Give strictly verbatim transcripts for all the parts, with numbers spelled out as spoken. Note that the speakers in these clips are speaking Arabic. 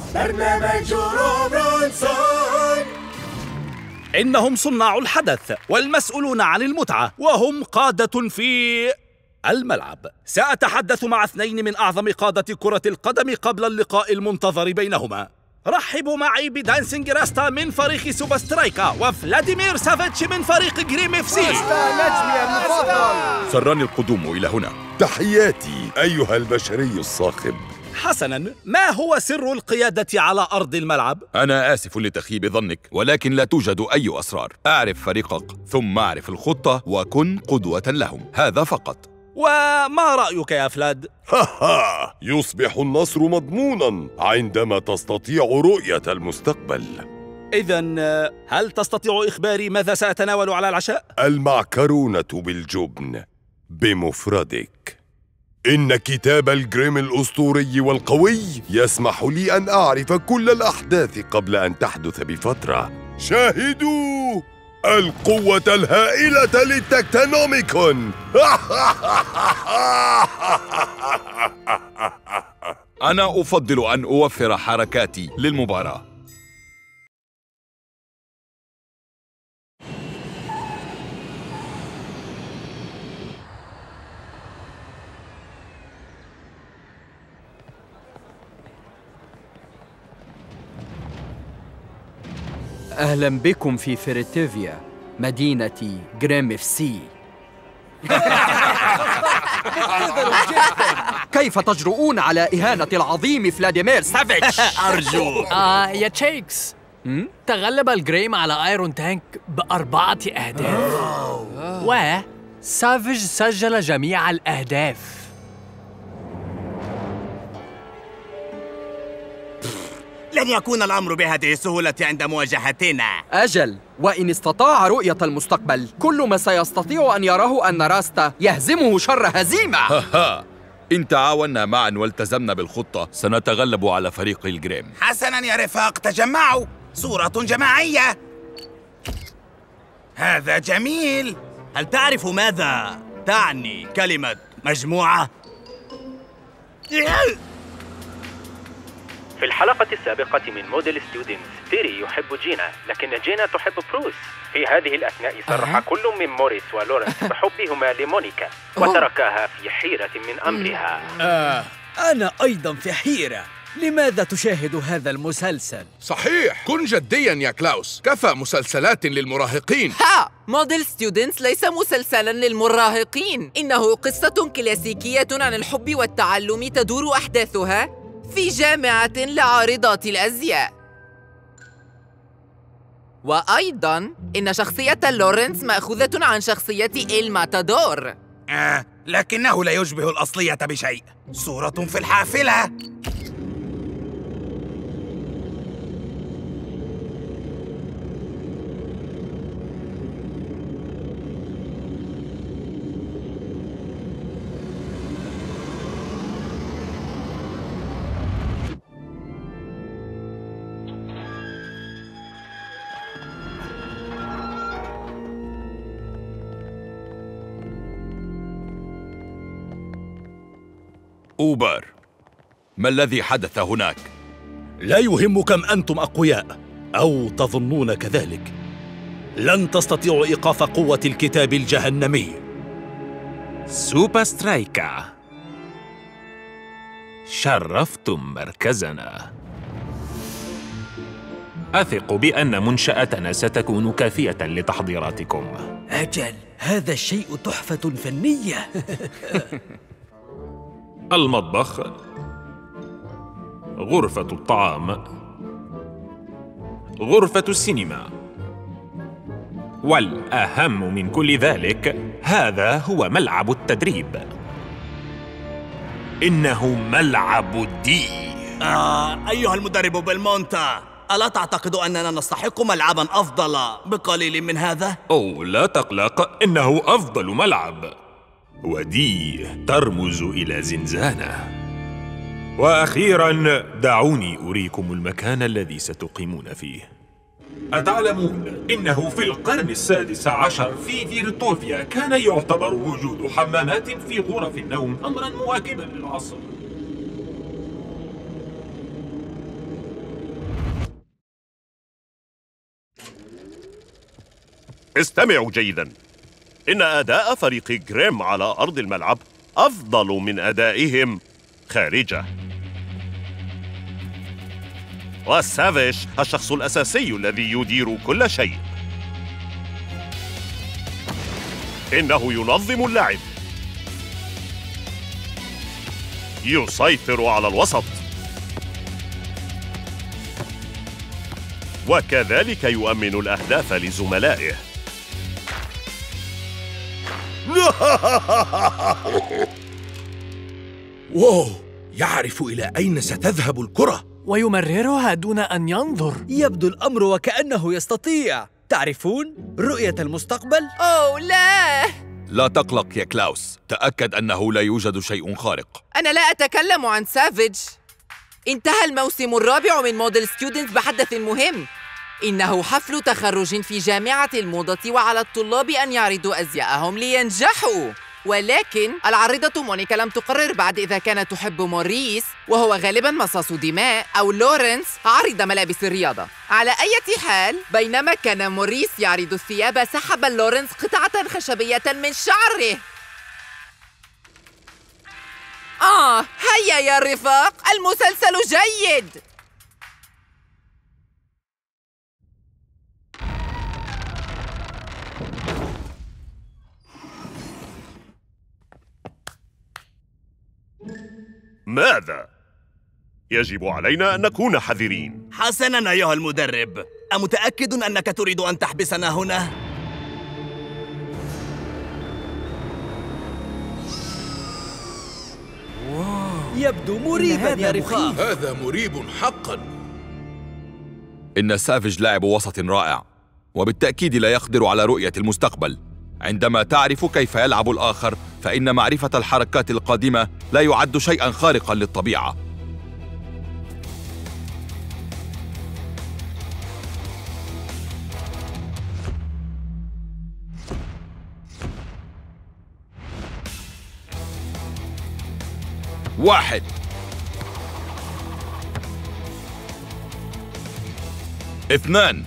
برنامج روبنسون. إنهم صناع الحدث والمسؤولون عن المتعة، وهم قادة في الملعب. سأتحدث مع اثنين من أعظم قادة كرة القدم قبل اللقاء المنتظر بينهما. رحبوا معي بدانسينج راستا من فريق سوبر سترايكا، وفلاديمير سافيتش من فريق جريم اف سي. نجمي المفضل. سرني القدوم إلى هنا. تحياتي أيها البشري الصاخب. حسناً، ما هو سر القيادة على أرض الملعب؟ أنا آسف لتخيب ظنك، ولكن لا توجد أي أسرار. أعرف فريقك ثم أعرف الخطة وكن قدوة لهم، هذا فقط. وما رأيك يا فلاد؟ ها يصبح النصر مضموناً عندما تستطيع رؤية المستقبل. إذن هل تستطيع إخباري ماذا سأتناول على العشاء؟ المعكرونة بالجبن بمفردك. إن كتاب الجريم الأسطوري والقوي يسمح لي أن أعرف كل الأحداث قبل أن تحدث بفترة. شاهدوا القوة الهائلة للتكتونوميكون. أنا أفضل أن أوفر حركاتي للمباراة. أهلا بكم في فيريتيفيا، مدينة جريم اف سي. كيف تجرؤون على إهانة العظيم فلاديمير سافيتش؟ أرجوك. آه يا تشيكس، تغلب الجريم على ايرون تانك بأربعة أهداف، وسافيج سجل جميع الأهداف. لن يكون الأمر بهذه السهولة عند مواجهتنا. أجل، وإن استطاع رؤية المستقبل، كل ما سيستطيع أن يراه أن راستا يهزمه شر هزيمة. ها إن تعاوننا معا والتزمنا بالخطة سنتغلب على فريق الجريم. حسناً يا رفاق، تجمعوا، صورة جماعية. هذا جميل. هل تعرف ماذا تعني كلمة مجموعة؟ في الحلقة السابقة من موديل ستودنتس، تيري يحب جينا، لكن جينا تحب بروس. في هذه الأثناء صرح أه؟ كل من موريس ولورنس بحبهما لمونيكا، وتركاها في حيرة من أمرها. آه، أنا أيضا في حيرة. لماذا تشاهد هذا المسلسل؟ صحيح، كن جديا يا كلاوس، كفى مسلسلات للمراهقين. ها، موديل ستودنتس ليس مسلسلا للمراهقين، إنه قصة كلاسيكية عن الحب والتعلم تدور أحداثها في جامعة لعارضات الأزياء. وأيضاً إن شخصية لورنس مأخوذة عن شخصية الماتادور. آه، لكنه لا يشبه الأصلية بشيء. صورة في الحافلة. أوبر، ما الذي حدث هناك؟ لا يهم كم أنتم أقوياء أو تظنون كذلك، لن تستطيعوا إيقاف قوة الكتاب الجهنمي. سوبر سترايكا، شرفتم مركزنا. أثق بأن منشأتنا ستكون كافية لتحضيراتكم. أجل، هذا الشيء تحفة فنية. المطبخ، غرفة الطعام، غرفة السينما، والأهم من كل ذلك هذا هو ملعب التدريب. إنه ملعب دي. آه، أيها المدرب بلمونتا، ألا تعتقد أننا نستحق ملعباً أفضل بقليل من هذا؟ أو لا تقلق، إنه أفضل ملعب، ودي ترمز إلى زنزانة. وأخيراً دعوني أريكم المكان الذي ستقيمون فيه. أتعلمون إنه في القرن السادس عشر في فيرتوفيا كان يعتبر وجود حمامات في غرف النوم أمراً مواكباً للعصر. استمعوا جيدا. إن أداء فريق جريم على أرض الملعب أفضل من أدائهم خارجه. وسافيش الشخص الأساسي الذي يدير كل شيء. إنه ينظم اللعب، يسيطر على الوسط، وكذلك يؤمن الأهداف لزملائه. واو، يعرف إلى أين ستذهب الكرة ويمررها دون أن ينظر. يبدو الأمر وكأنه يستطيع. تعرفون رؤية المستقبل؟ أوه لا! لا تقلق يا كلاوس، تأكد أنه لا يوجد شيء خارق. أنا لا أتكلم عن سافيج. انتهى الموسم الرابع من موديل ستودنتس بحدث مهم. إنه حفل تخرج في جامعة الموضة، وعلى الطلاب أن يعرضوا أزياءهم لينجحوا. ولكن العارضة مونيكا لم تقرر بعد إذا كانت تحب موريس، وهو غالباً مصاص دماء، أو لورنس عارض ملابس الرياضة. على أي حال، بينما كان موريس يعرض الثياب، سحب لورنس قطعة خشبية من شعره. آه، هيا يا رفاق، المسلسل جيد. ماذا؟ يجب علينا أن نكون حذرين. حسناً أيها المدرب. أمتأكد أنك تريد أن تحبسنا هنا؟ يبدو مريباً يا رفاق. هذا مريب حقاً. إن سافيج لاعب وسط رائع، وبالتأكيد لا يقدر على رؤية المستقبل. عندما تعرف كيف يلعب الآخر، فإن معرفة الحركات القادمة لا يعد شيئاً خارقاً للطبيعة. واحد، اثنان،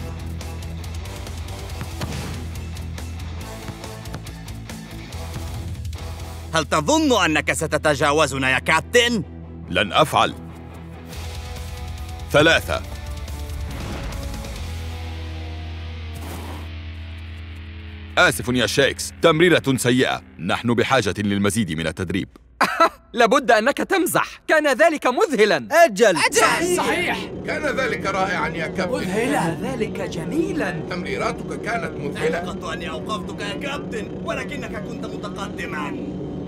هل تظن أنك ستتجاوزنا يا كابتن؟ لن أفعل. ثلاثة، آسف يا شيكس، تمريرة سيئة. نحن بحاجة للمزيد من التدريب. لابد أنك تمزح. كان ذلك مذهلاً. أجل أجل صحيح. كان ذلك رائعاً يا كابتن. مذهلا. ذلك جميلاً. تمريراتك كانت مذهلة. أعتقدت أني أوقفتك يا كابتن، ولكنك كنت متقدماً.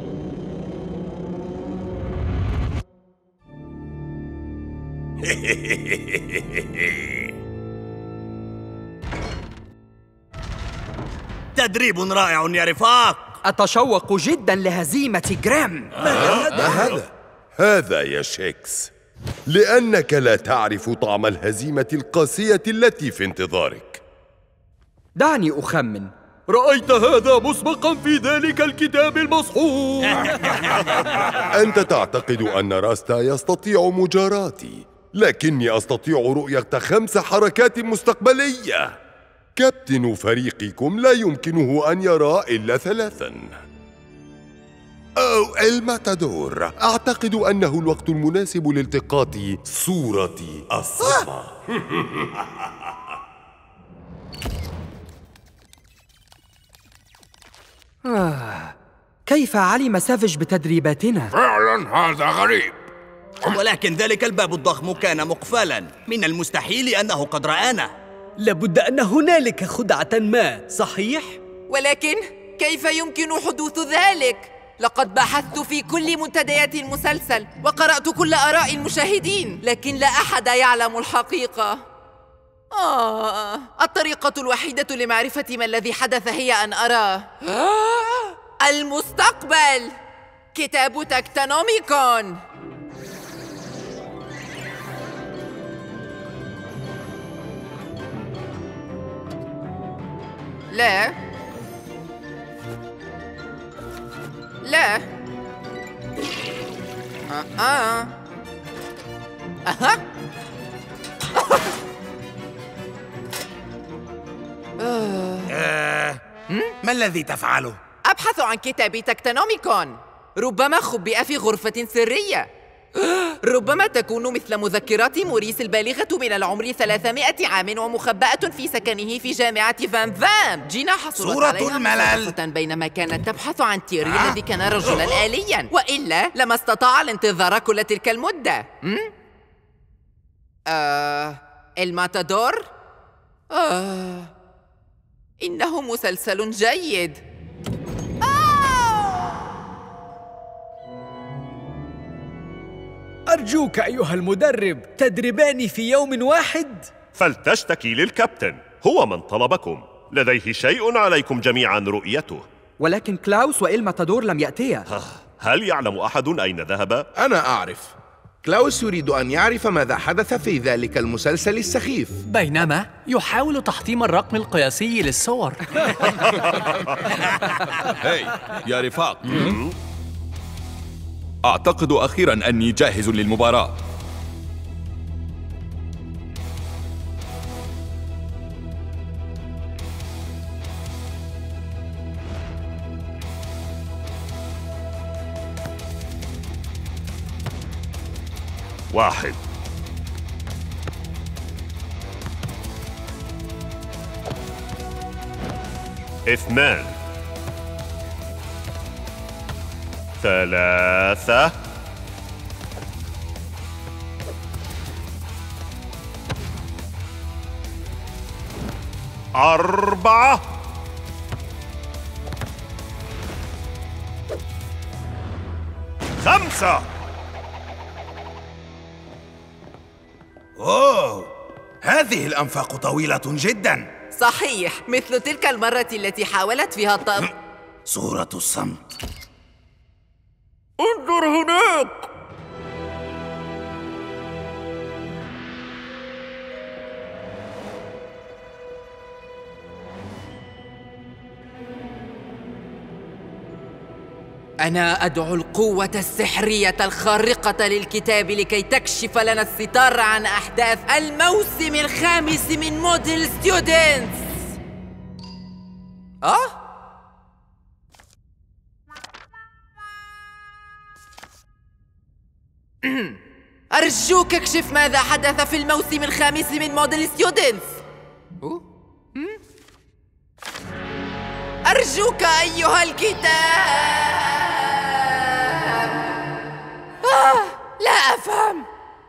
تدريب رائع يا رفاق. أتشوق جداً لهزيمة جريم. ما هذا؟ هذا يا شيكس لأنك لا تعرف طعم الهزيمة القاسية التي في انتظارك. دعني أخمن. رأيت هذا مسبقاً في ذلك الكتاب المصحوح. أنت تعتقد أن راستا يستطيع مجاراتي، لكني أستطيع رؤية خمس حركات مستقبلية. كابتن فريقكم لا يمكنه أن يرى إلا ثلاثاً. أو الماتادور، أعتقد أنه الوقت المناسب لالتقاط صورتي الصدمة. آه. كيف علم سافيج بتدريباتنا؟ فعلاً هذا غريب. ولكن ذلك الباب الضخم كان مقفلاً. من المستحيل أنه قد رآنا. لابد أن هنالك خدعة ما، صحيح؟ ولكن كيف يمكن حدوث ذلك؟ لقد بحثت في كل منتديات المسلسل وقرأت كل آراء المشاهدين، لكن لا أحد يعلم الحقيقة. آه، الطريقة الوحيدة لمعرفة ما الذي حدث هي أن أرى المستقبل. كتاب تكتونوميكون. لا لا آه آه أها آه. ما الذي تفعله؟ أبحث عن كتاب تكتونوميكون. ربما خبئ في غرفة سرية. ربما تكون مثل مذكرات موريس البالغة من العمر ثلاثمائة عام ومخبأة في سكنه في جامعة فان فام. جينا حصلت صورة عليها الملل مصادفة بينما كانت تبحث عن تيري آه؟ الذي كان رجلاً آلياً، وإلا لما استطاع الانتظار كل تلك المدة. م? آه... الماتادور؟ آه... إنه مسلسل جيد. أرجوك أيها المدرب، تدربان في يوم واحد؟ فلتشتكي للكابتن، هو من طلبكم. لديه شيء عليكم جميعا رؤيته. ولكن كلاوس والماتادور لم يأتيا. هل يعلم أحد أين ذهب؟ أنا أعرف. كلاوس يريد أن يعرف ماذا حدث في ذلك المسلسل السخيف، بينما يحاول تحطيم الرقم القياسي للصور. هاي يا رفاق، أعتقد أخيراً أني جاهز للمباراة. واحد، اثنان، ثلاثة، أربعة، خمسة. أوه، هذه الأنفاق طويلة جدا. صحيح، مثل تلك المرة التي حاولت فيها الطب. صورة الصمت. انظر هناك. أنا أدعو القوة السحرية الخارقة للكتاب لكي تكشف لنا الستار عن أحداث الموسم الخامس من موديل ستودنتس. أه؟ أرجوك اكشف ماذا حدث في الموسم الخامس من موديل ستودنتس. أرجوك أيها الكتاب. آه، لا أفهم.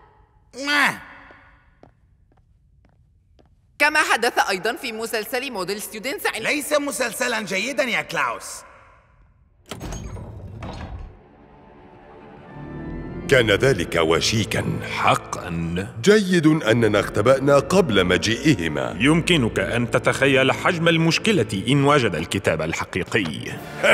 كما حدث أيضا في مسلسل موديل ستودنتس. ليس مسلسلا جيدا يا كلاوس. كان ذلك وشيكا حقا. جيد أننا اختبأنا قبل مجيئهما. يمكنك أن تتخيل حجم المشكلة إن وجد الكتاب الحقيقي.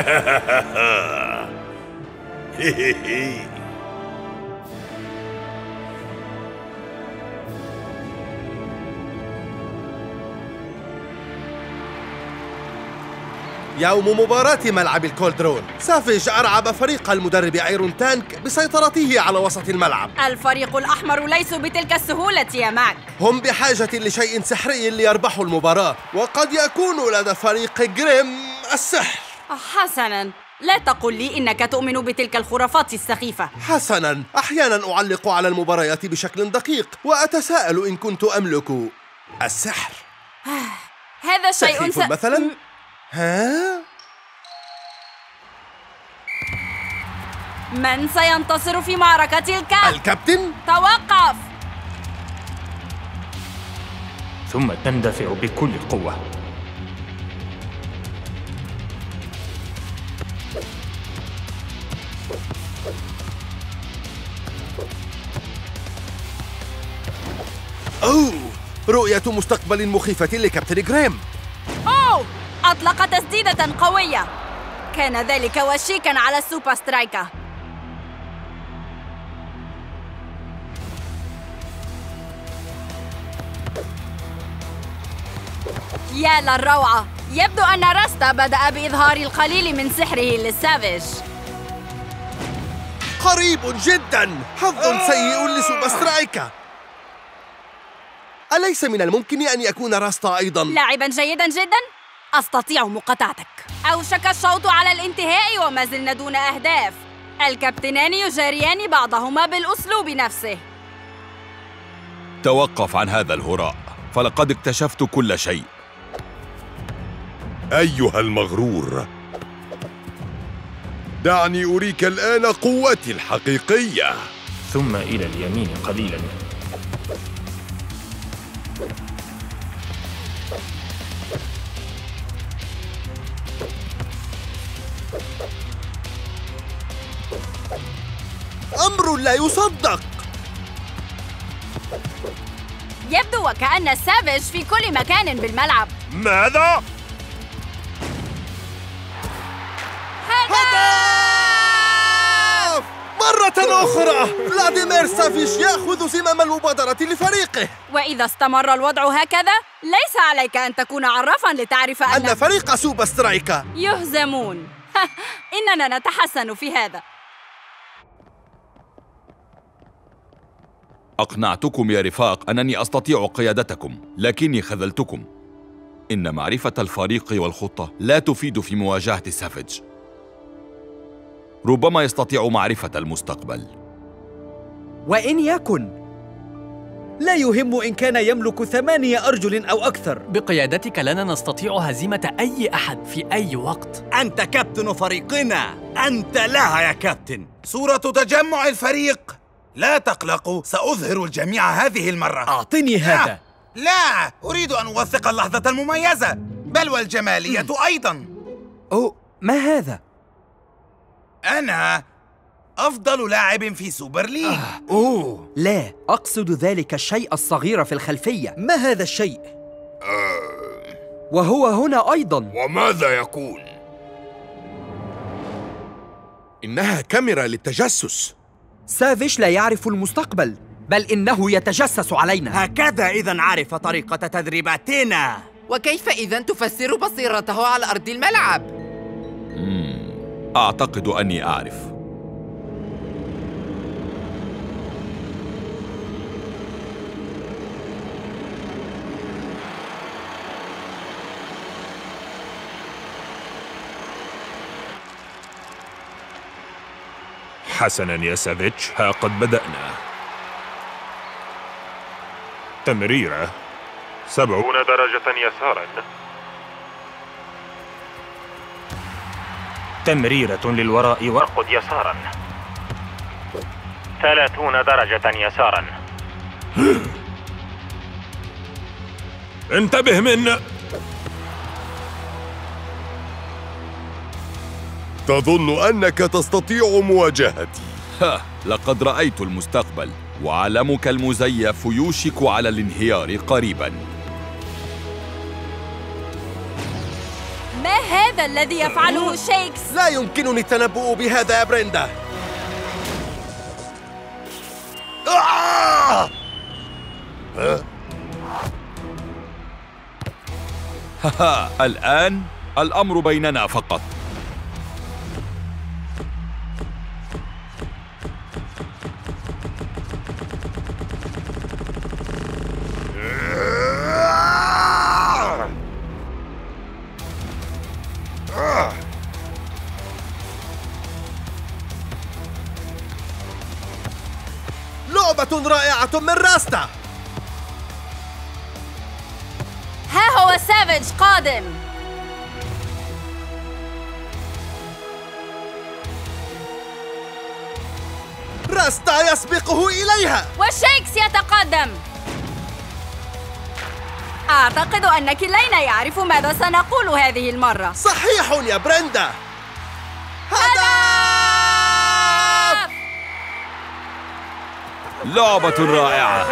يوم مباراة ملعب الكولدرون، سافيج أرعب فريق المدرب ايرون تانك بسيطرته على وسط الملعب. الفريق الأحمر ليسوا بتلك السهولة يا ماك. هم بحاجة لشيء سحري ليربحوا المباراة، وقد يكون لدى فريق جريم السحر. حسناً، لا تقل لي إنك تؤمن بتلك الخرافات السخيفة. حسناً، أحياناً أعلق على المباريات بشكل دقيق، وأتساءل إن كنت أملك السحر. هذا شيء سخيف س... مثلاً؟ ها؟ من سينتصر في معركة الكأس؟ الكابتن؟ توقف! ثم تندفع بكل قوة. أوه، رؤية مستقبل مخيفة لكابتن جريم. أوه، أطلق تسديدة قوية. كان ذلك وشيكاً على السوبر سترايكر. يا للروعة، يبدو أن راستا بدأ بإظهار القليل من سحره للسافيج. قريب جداً، حظ سيء لسوبر سترايكر. أليس من الممكن أن يكون راستا أيضاً لاعباً جيداً جداً؟ أستطيع مقاطعتك. أوشك الشوط على الانتهاء وما زلنا دون أهداف. الكابتنان يجاريان بعضهما بالأسلوب نفسه. توقف عن هذا الهراء، فلقد اكتشفت كل شيء. أيها المغرور، دعني أريك الآن قوتي الحقيقية. ثم إلى اليمين قليلاً. أمر لا يصدق. يبدو وكأن سافيج في كل مكان بالملعب. ماذا؟ هدف! مرة أخرى فلاديمير سافيج يأخذ زمام المبادرة لفريقه. وإذا استمر الوضع هكذا ليس عليك أن تكون عرافاً لتعرف أن أن فريق سوبر سترايكا يهزمون. إننا نتحسن في هذا. أقنعتكم يا رفاق أنني أستطيع قيادتكم، لكني خذلتكم. إن معرفة الفريق والخطة لا تفيد في مواجهة سافيج. ربما يستطيع معرفة المستقبل. وإن يكن لا يهم إن كان يملك ثمانية أرجل أو أكثر. بقيادتك لنا نستطيع هزيمة أي أحد في أي وقت. أنت كابتن فريقنا، أنت لها يا كابتن. صورة تجمع الفريق. لا تقلقوا، سأظهر الجميع هذه المرة. أعطني هذا. لا, لا أريد أن أوثق اللحظة المميزة، بل والجمالية أيضاً. أوه، ما هذا؟ أنا أفضل لاعب في سوبر ليج. آه. أوه لا، أقصد ذلك الشيء الصغير في الخلفية. ما هذا الشيء؟ أه. وهو هنا أيضاً. وماذا يكون؟ إنها كاميرا للتجسس. سافيج لا يعرف المستقبل، بل إنه يتجسس علينا. هكذا إذن عرف طريقة تدريباتنا. وكيف إذن تفسر بصيرته على أرض الملعب؟ مم. أعتقد أني أعرف. حسناً يا سافيج، ها قد بدأنا. تمريرة سبعون درجة يساراً. تمريرة للوراء وارقد يساراً. ثلاثون درجة يساراً. انتبه من تظن أنك تستطيع مواجهتي؟ ها، لقد رأيت المستقبل، وعلمك المزيف يوشك على الانهيار قريباً. ما هذا الذي يفعله شيكس؟ لا يمكنني التنبؤ بهذا يا بريندا. آه! هاها، الآن الأمر بيننا فقط. لعبة رائعة من راستا. ها هو سافيج قادم. راستا يسبقه إليها وشيكس يتقدم. أعتقد أن كلينا يعرف ماذا سنقول هذه المرة. صحيح يا بريندا. هدف! لعبة رائعة.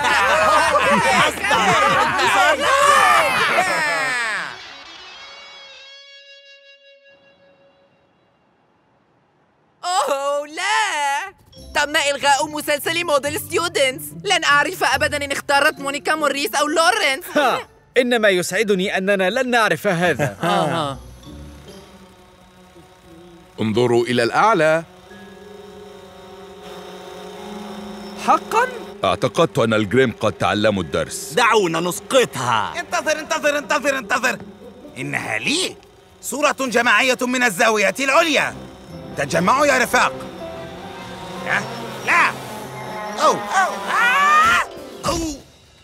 أوه لا! تم إلغاء مسلسل موديل ستودنتس. لن أعرف أبداً إن اختارت مونيكا موريس أو لورنس. ها، إنما يسعدني أننا لن نعرف هذا. آه. انظروا إلى الأعلى. حقاً؟ اعتقدت أن الجريم قد تعلموا الدرس. دعونا نسقطها. انتظر انتظر انتظر انتظر إنها لي صورة جماعية من الزاوية العليا. تجمعوا يا رفاق. لا لا أو أو آه! أو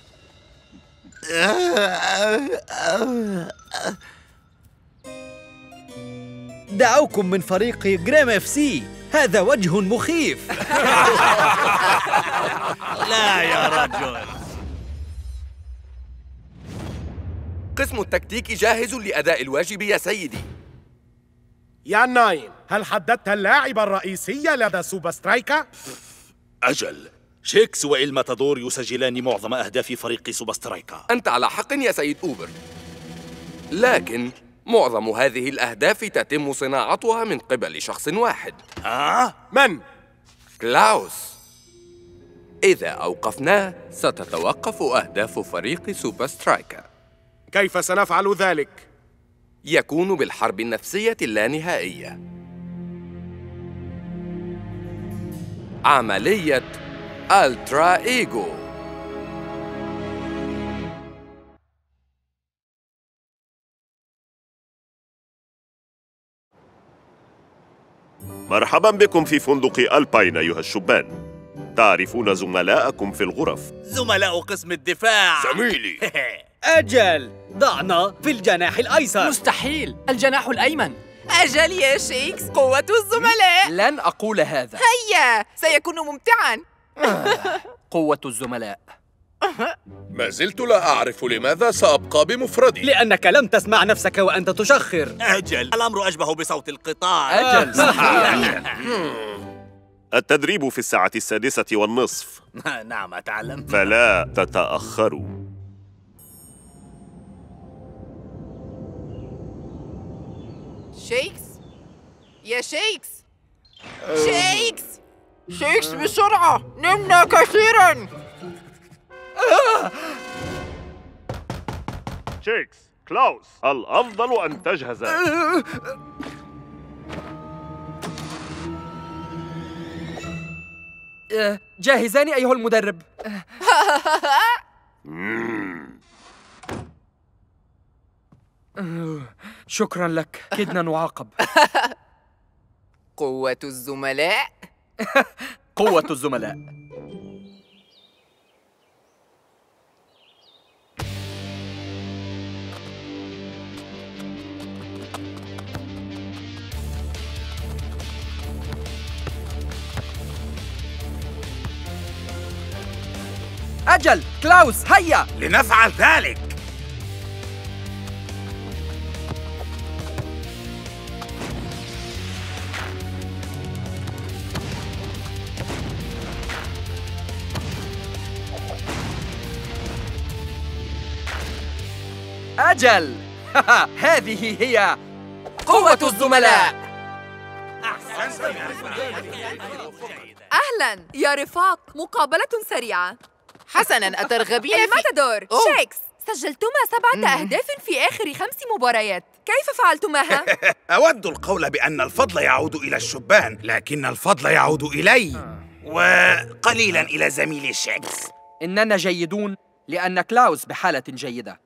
دعوكم من فريق جريم اف سي. هذا وجه مخيف. لا يا رجل. قسم التكتيك جاهز لأداء الواجب يا سيدي. يا ناين، هل حددت اللاعب الرئيسي لدى سوبر سترايكا؟ أجل، شيكس وإلماتادور يسجلان معظم أهداف فريق سوبر سترايكا. أنت على حق يا سيد أوبر، لكن معظم هذه الأهداف تتم صناعتها من قبل شخص واحد. ها؟ من؟ كلاوس. إذا أوقفناه ستتوقف أهداف فريق سوبر سترايكا. كيف سنفعل ذلك؟ يكون بالحرب النفسية اللانهائية. عملية ألترا إيجو. مرحبا بكم في فندق ألباين أيها الشبان. تعرفون زملاءكم في الغرف. زملاء قسم الدفاع. زميلي. أجل، ضعنا في الجناح الأيسر. مستحيل، الجناح الأيمن. أجل يا شيكس، قوة الزملاء. لن أقول هذا. هيا، سيكون ممتعاً. قوة الزملاء. ما زلت لا أعرف لماذا سأبقى بمفردي. لأنك لم تسمع نفسك وأنت تشخر. أجل، الأمر أشبه بصوت القطار. أجل. التدريب في الساعة السادسة والنصف. نعم أتعلم. فلا تتأخروا. شيكس، يا شيكس. شيكس شيكس بسرعة، نمنا كثيراً. شيكس، كلاوس، الأفضل أن تجهز. جاهزان أيها المدرب. شكرا لك، كدنا نعاقب. قوة الزملاء. قوة الزملاء. أجل، كلاوس، هيا لنفعل ذلك. أجل. هذه هي قوة الزملاء. أهلاً يا رفاق، مقابلة سريعة. حسناً، أترغبين في الماتادور شيكس، سجلتما سبعة أهداف في آخر خمس مباريات، كيف فعلتماها؟ أود القول بأن الفضل يعود إلى الشبان، لكن الفضل يعود إلي وقليلاً إلى زميلي شيكس. إننا جيدون لأن كلاوس بحالة جيدة.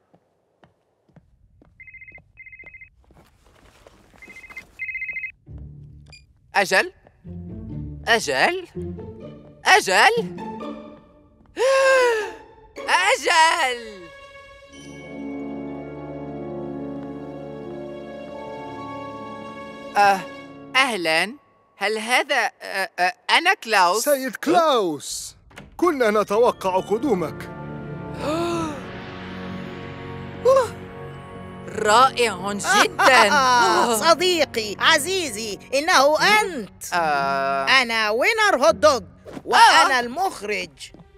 أجل أجل أجل أجل. أه أهلاً، هل هذا أه أه أنا كلاوس؟ سيد كلاوس، كنا نتوقع قدومك. رائع جداً. صديقي عزيزي، إنه أنت. آه. أنا وينر هوت دوغ وأنا آه. المخرج.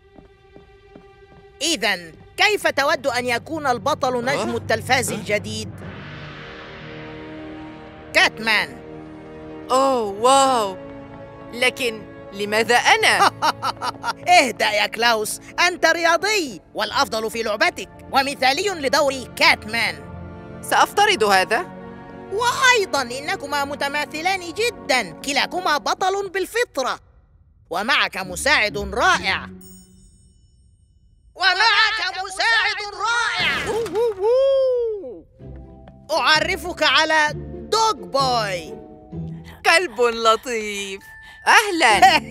إذن كيف تود أن يكون البطل نجم التلفاز الجديد؟ كاتمان. أوه واو، لكن لماذا أنا؟ اهدأ يا كلاوس، أنت رياضي والأفضل في لعبتك ومثالي لدور كاتمان. سأفترض هذا. وأيضاً إنكما متماثلان جداً، كلاكما بطل بالفطرة، ومعك مساعد رائع. ومعك مساعد رائع. أعرفك على دوغ بوي. كلب لطيف. أهلا.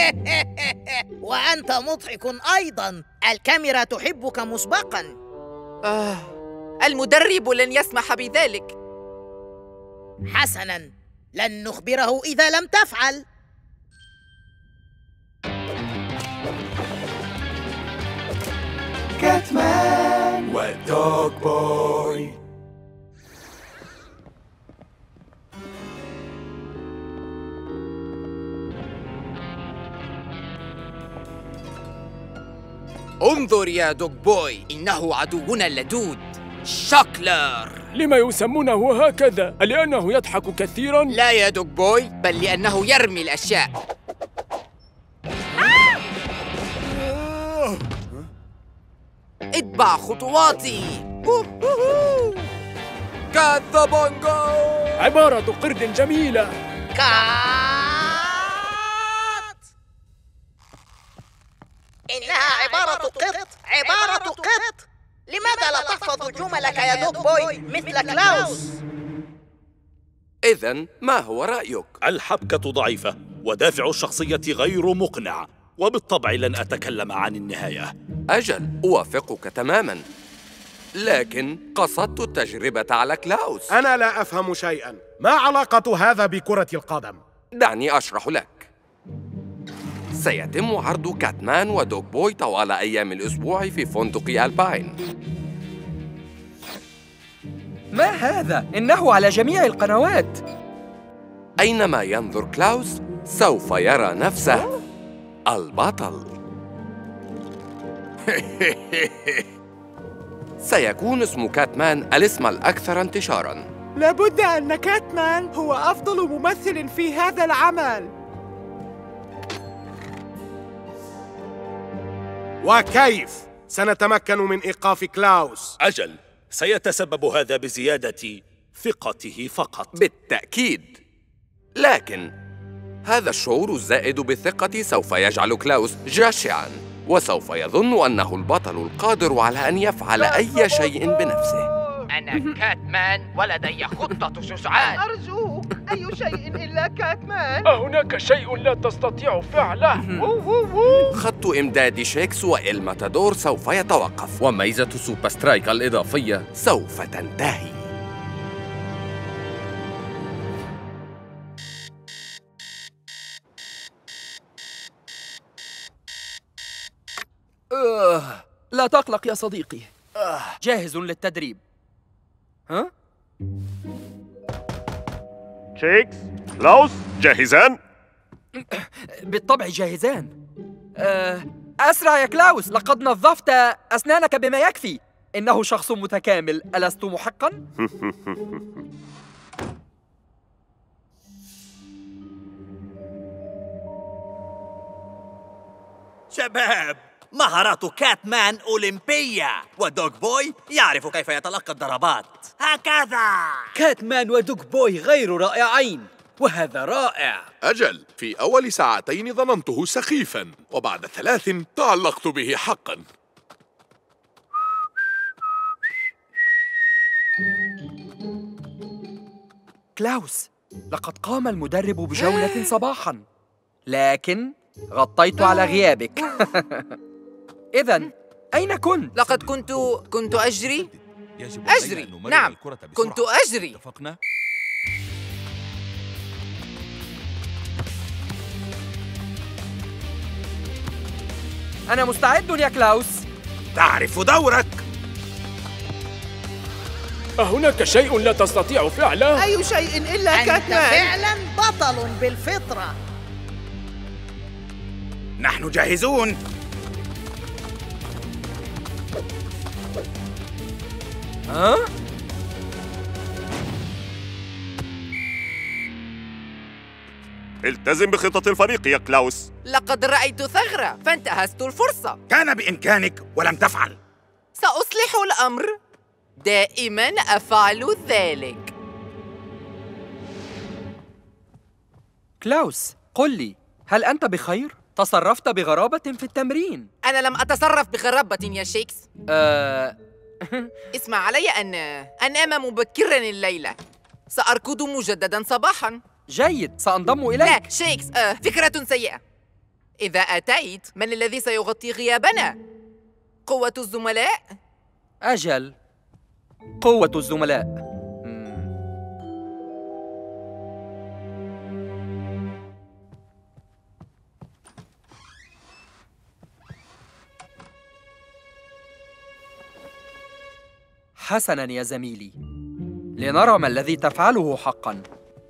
وأنت مضحك أيضا. الكاميرا تحبك مسبقا. آه. المدرب لن يسمح بذلك. حسنا، لن نخبره إذا لم تفعل. كاتمان ودوغ بوي. انظر يا دوغ بوي، إنه عدونا اللدود شاكلر. لما يسمونه هكذا؟ ألأنه يضحك كثيرا؟ لا يا دوغ بوي، بل لأنه يرمي الأشياء. اتبع خطواتي. كاثابونغو. عبارة قرد جميلة. إنها عبارة قط، عبارة قط. لماذا لا تحفظ جملك يا دوغ بوي مثل كلاوس؟ إذن ما هو رأيك؟ الحبكة ضعيفة ودافع الشخصية غير مقنع، وبالطبع لن أتكلم عن النهاية. أجل، أوافقك تماماً، لكن قصدت التجربة على كلاوس. أنا لا أفهم شيئاً. ما علاقة هذا بكرة القدم؟ دعني أشرح لك. سيتم عرض كاتمان ودوغ بوي طوال أيام الأسبوع في فندق ألباين. ما هذا؟ إنه على جميع القنوات. أينما ينظر كلاوس سوف يرى نفسه البطل. سيكون اسم كاتمان الاسم الأكثر انتشاراً. لابد أن كاتمان هو أفضل ممثل في هذا العمل. وكيف سنتمكن من إيقاف كلاوس؟ أجل، سيتسبب هذا بزيادة ثقته فقط. بالتأكيد، لكن هذا الشعور الزائد بالثقة سوف يجعل كلاوس جشعاً، وسوف يظن أنه البطل القادر على أن يفعل أي شيء بنفسه. أنا كاتمان ولدي خطة شجعان. أرجوك، أي شيء إلا كاتمان. أهناك شيء لا تستطيع فعله؟ خط إمداد شيكس والماتادور سوف يتوقف، وميزة سوبر سترايك الإضافية سوف تنتهي. آه، لا تقلق يا صديقي. آه، جاهز للتدريب. ها؟ شيكس، كلاوس، جاهزان؟ بالطبع جاهزان. آه، أسرع يا كلاوس، لقد نظفت أسنانك بما يكفي. إنه شخص متكامل، ألست محقا؟ شباب، مهارات كاتمان أولمبية، ودوغ بوي يعرف كيف يتلقى الضربات. هكذا. كاتمان ودوغ بوي غير رائعين، وهذا رائع. أجل، في أول ساعتين ظننته سخيفاً، وبعد ثلاث تعلقت به حقاً. كلاوس، لقد قام المدرب بجولة صباحاً، لكن غطيت على غيابك. إذن أين كنت؟ لقد كنت كنت أجري أجري نعم كنت أجري. اتفقنا؟ أنا مستعد يا كلاوس. تعرف دورك. أهناك شيء لا تستطيع فعله؟ أي شيء إلا كاتمان. أنت فعلا بطل بالفطرة. نحن جاهزون. ها؟ التزم بخطة الفريق يا كلاوس. لقد رأيت ثغرة فانتهزت الفرصة. كان بإمكانك ولم تفعل. سأصلح الأمر، دائما أفعل ذلك. كلاوس، قل لي، هل أنت بخير؟ تصرفت بغرابة في التمرين. أنا لم أتصرف بغرابة يا شيكس. أه... اسمع علي أن أنام مبكراً الليلة. سأركض مجدداً صباحاً. جيد، سأنضم إليك. لا شيكس، آه، فكرة سيئة. إذا أتيت، من الذي سيغطي غيابنا؟ قوة الزملاء؟ أجل، قوة الزملاء. حسناً يا زميلي، لنرى ما الذي تفعله حقاً.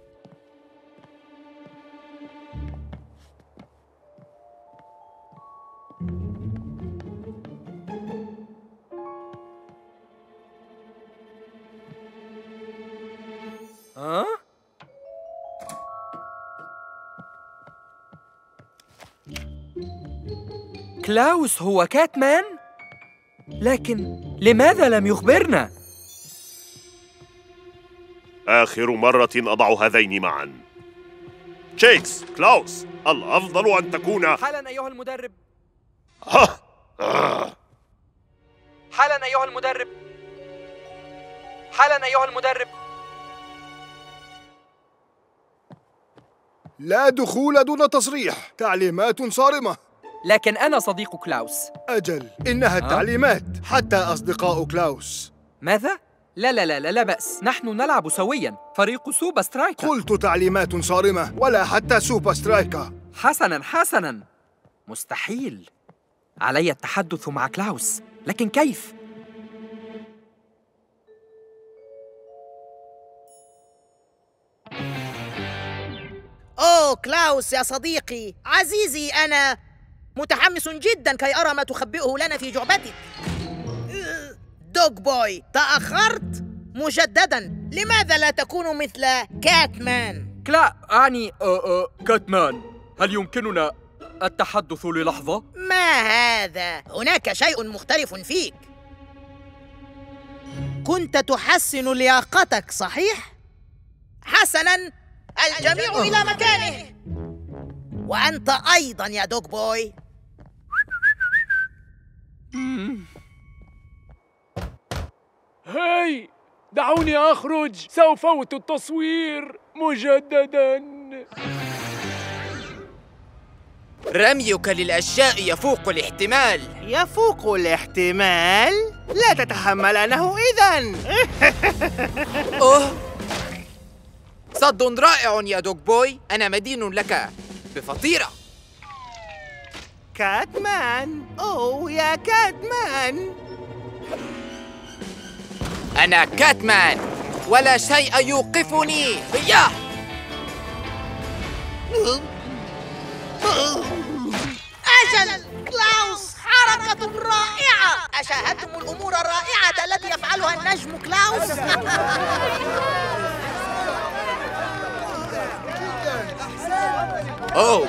ها؟ كلاوس هو كاتمان؟ لكن لماذا لم يخبرنا؟ آخر مرة أضع هذين معا. شيكس، كلاوس، الأفضل أن تكون حالاً أيها المدرب. ها آه. حالاً أيها المدرب. حالاً أيها المدرب. لا دخول دون تصريح، تعليمات صارمة. لكن أنا صديق كلاوس. أجل، إنها التعليمات حتى أصدقاء كلاوس. ماذا؟ لا لا لا لا بأس، نحن نلعب سوياً، فريق سوبر سترايكا. قلت تعليمات صارمة ولا حتى سوبر سترايكا. حسناً حسناً، مستحيل. علي التحدث مع كلاوس، لكن كيف؟ أوه كلاوس يا صديقي عزيزي، أنا متحمس جدا كي أرى ما تخبئه لنا في جعبتك. دوغ بوي، تأخرت مجددا. لماذا لا تكون مثل كاتمان؟ كلا أعني أه أه كاتمان، هل يمكننا التحدث للحظة؟ ما هذا؟ هناك شيء مختلف فيك. كنت تحسن لياقتك صحيح؟ حسناً، الجميع إلى مكانه. وأنت أيضاً يا دوغ بوي. هاي، دعوني أخرج، سأفوت التصوير مجدداً. رميك للأشياء يفوق الاحتمال. يفوق الاحتمال؟ لا تتحملنه إذن. أوه، صد رائع يا دوغ بوي، أنا مدين لك بفطيرة. كاتمان، أوه يا كاتمان. أنا كاتمان ولا شيء يوقفني. هيا أجل كلاوس، حركة رائعة. أشاهدتم الأمور الرائعة التي يفعلها النجم كلاوس؟ أوه،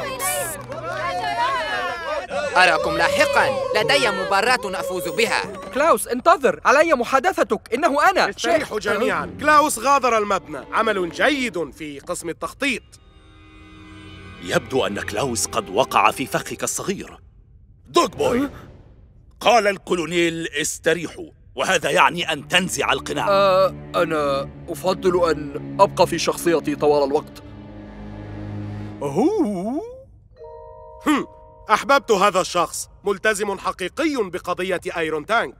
أراكم لاحقاً، لدي مباراة أفوز بها. كلاوس انتظر، علي محادثتك، إنه أنا. استريحوا جميعاً، كلاوس غادر المبنى. عمل جيد في قسم التخطيط. يبدو أن كلاوس قد وقع في فخك الصغير. دوغ بوي، قال الكولونيل استريحوا، وهذا يعني أن تنزع القناع. آه، أنا أفضل أن أبقى في شخصيتي طوال الوقت. أوه. هم. أحببت هذا الشخص، ملتزم حقيقي بقضية ايرون تانك.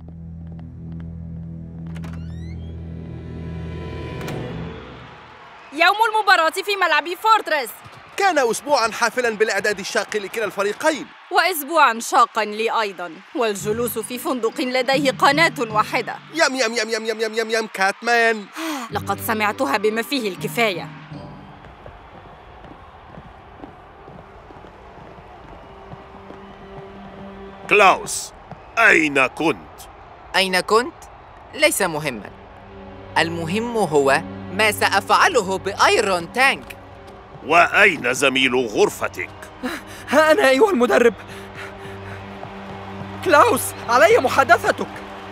يوم المباراة في ملعب فورتريس. كان أسبوعاً حافلاً بالإعداد الشاق لكلا الفريقين، وأسبوعاً شاقاً لي أيضاً، والجلوس في فندق لديه قناة واحدة. يم يم يم يم يم يم يم يم كاتمان. لقد سمعتها بما فيه الكفاية. كلاوس، أين كنت؟ أين كنت؟ ليس مهماً. المهم هو ما سأفعله بأيرون تانك. وأين زميل غرفتك؟ ها أنا أيها المدرب. كلاوس، علي محادثتك.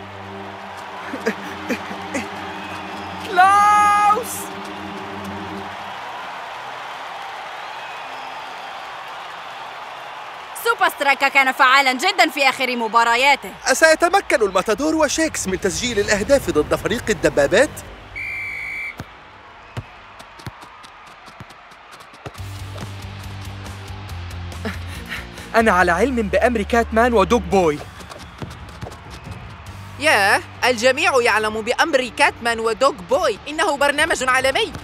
كلاوس، سوبرسترايكا كان فعالا جدا في آخر مبارياته. أسيتمكن الماتادور وشيكس من تسجيل الأهداف ضد فريق الدبابات؟ أنا على علم بأمر كاتمان ودوغ بوي. ياه، الجميع يعلم بأمر كاتمان ودوغ بوي. إنه برنامج عالمي.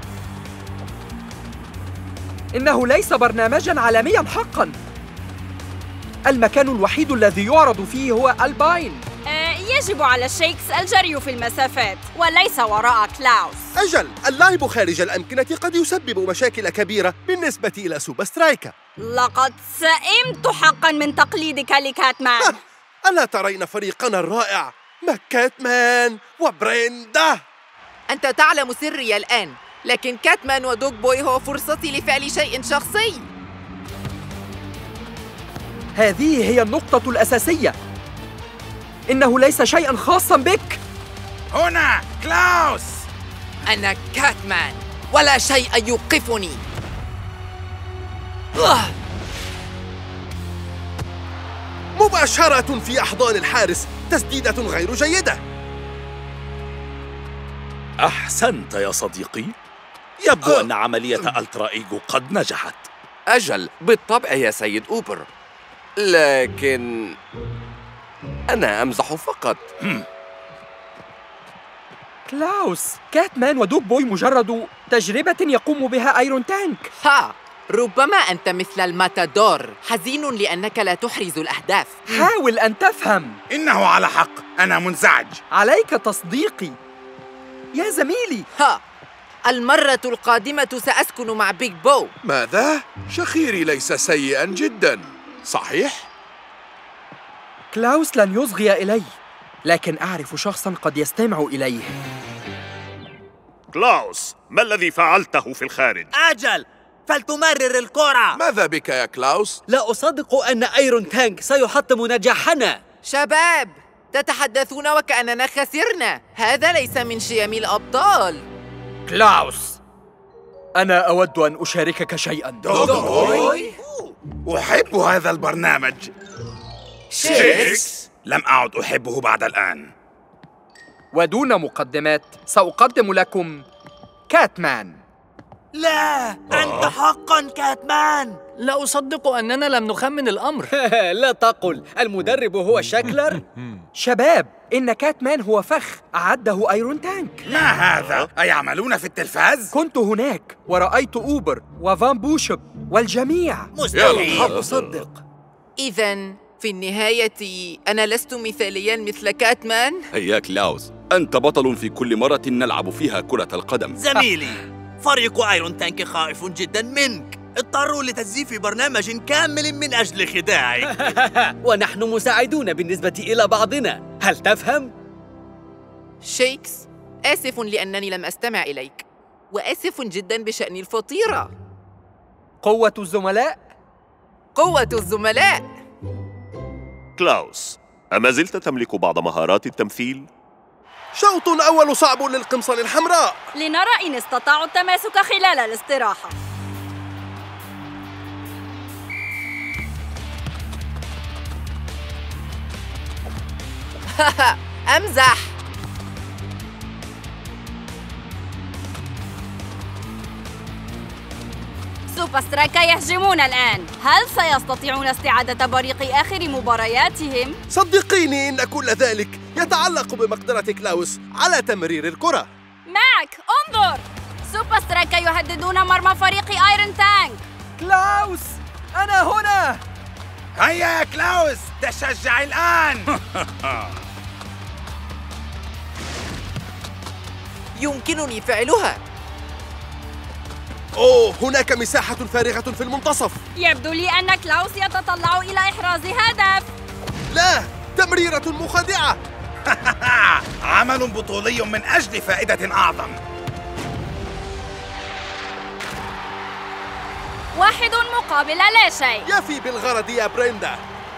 إنه ليس برنامجاً عالمياً حقاً. المكان الوحيد الذي يعرض فيه هو الباين. آه، يجب على الشيكس الجري في المسافات وليس وراء كلاوس. أجل، اللعب خارج الأمكنة قد يسبب مشاكل كبيرة بالنسبة إلى سوبرسترايكا. لقد سئمت حقاً من تقليدك لكاتمان. ألا ترين فريقنا الرائع؟ ماكاتمان وبريندا. أنت تعلم سري الآن، لكن كاتمان ودوغ بوي هو فرصتي لفعل شيء شخصي. هذه هي النقطة الأساسية. إنه ليس شيئاً خاصاً بك. هنا كلاوس. أنا كاتمان ولا شيء يوقفني. مباشرة في أحضان الحارس، تسديدة غير جيدة. أحسنت يا صديقي. يبدو أن عملية ألترا إيجو قد نجحت. أجل، بالطبع يا سيد أوبر، لكن أنا أمزح فقط. كلاوس، كاتمان ودوغ بوي مجرد تجربة يقوم بها ايرون تانك. ها، ربما أنت مثل الماتادور، حزين لأنك لا تحرز الأهداف. حاول أن تفهم. إنه على حق، أنا منزعج. عليك تصديقي يا زميلي. ها، المرة القادمة سأسكن مع بيج بو. ماذا؟ شخيري ليس سيئاً جداً، صحيح؟ كلاوس لن يصغي إلي، لكن أعرف شخصاً قد يستمع إليه. كلاوس، ما الذي فعلته في الخارج؟ أجل، فلتمرر الكرة. ماذا بك يا كلاوس؟ لا أصدق أن ايرون تانك سيحطم نجاحنا. شباب، تتحدثون وكأننا خسرنا. هذا ليس من شيم الأبطال. كلاوس، أنا أود أن أشاركك شيئاً. دوغ بوي؟ أحب هذا البرنامج. شيكس؟ لم أعد أحبه بعد الآن. ودون مقدمات سأقدم لكم كاتمان. لا، أنت حقاً كاتمان. لا أصدق أننا لم نخمن الأمر. لا تقل المدرب هو شاكلر. شباب، إن كاتمان هو فخ أعده ايرون تانك. ما هذا؟ أيعملون في التلفاز؟ كنت هناك ورأيت أوبر وفان بوشب والجميع. مستحيل أصدق. إذن في النهاية أنا لست مثالياً مثل كاتمان. هيا كلاوس، أنت بطل في كل مرة نلعب فيها كرة القدم. زميلي، فريق ايرون تانك خائف جدا منك. اضطروا لتزييف برنامج كامل من أجل خداعك. ونحن مساعدون بالنسبة إلى بعضنا، هل تفهم؟ شيكس، آسف لأنني لم أستمع إليك، وآسف جدا بشأن الفطيرة. قوة الزملاء. قوة الزملاء. كلاوس، أما زلت تملك بعض مهارات التمثيل؟ شوط أول صعب للقمصان الحمراء. لنرى إن استطاعوا التماسك خلال الاستراحة. أمزح. سوبرسترايكا يهجمون الآن. هل سيستطيعون استعادة بريق آخر مبارياتهم؟ صدقيني إن كل ذلك يتعلق بمقدرة كلاوس على تمرير الكرة. ماك، انظر! سوبرسترايكا يهددون مرمى فريق ايرون تانك. كلاوس، أنا هنا. هيا يا كلاوس، تشجع الآن. يمكنني فعلها. أوه، هناك مساحة فارغة في المنتصف. يبدو لي أن كلاوس يتطلع إلى إحراز هدف. لا، تمريرة مخادعة. عمل بطولي من أجل فائدة أعظم. واحد مقابل لا شيء. يفي بالغرض يا بريندا.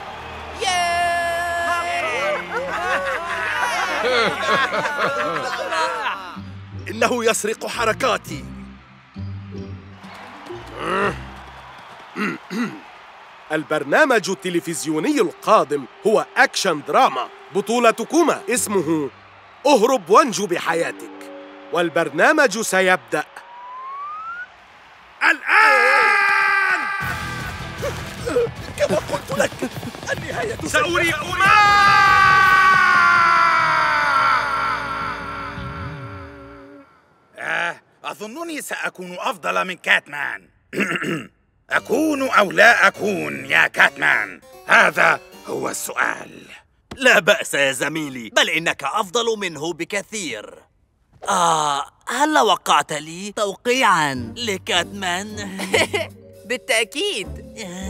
إنه يسرق حركاتي. البرنامج التلفزيوني القادم هو أكشن دراما بطولة كوما اسمه اهرب وانجو بحياتك، والبرنامج سيبدأ الآن. كما قلت لك النهاية سأريكما. آه، أظنني سأكون أفضل من كاتمان. أكون أو لا أكون يا كاتمان؟ هذا هو السؤال. لا بأس يا زميلي، بل إنك أفضل منه بكثير. آه، هل وقعت لي توقيعاً لكاتمان؟ بالتأكيد.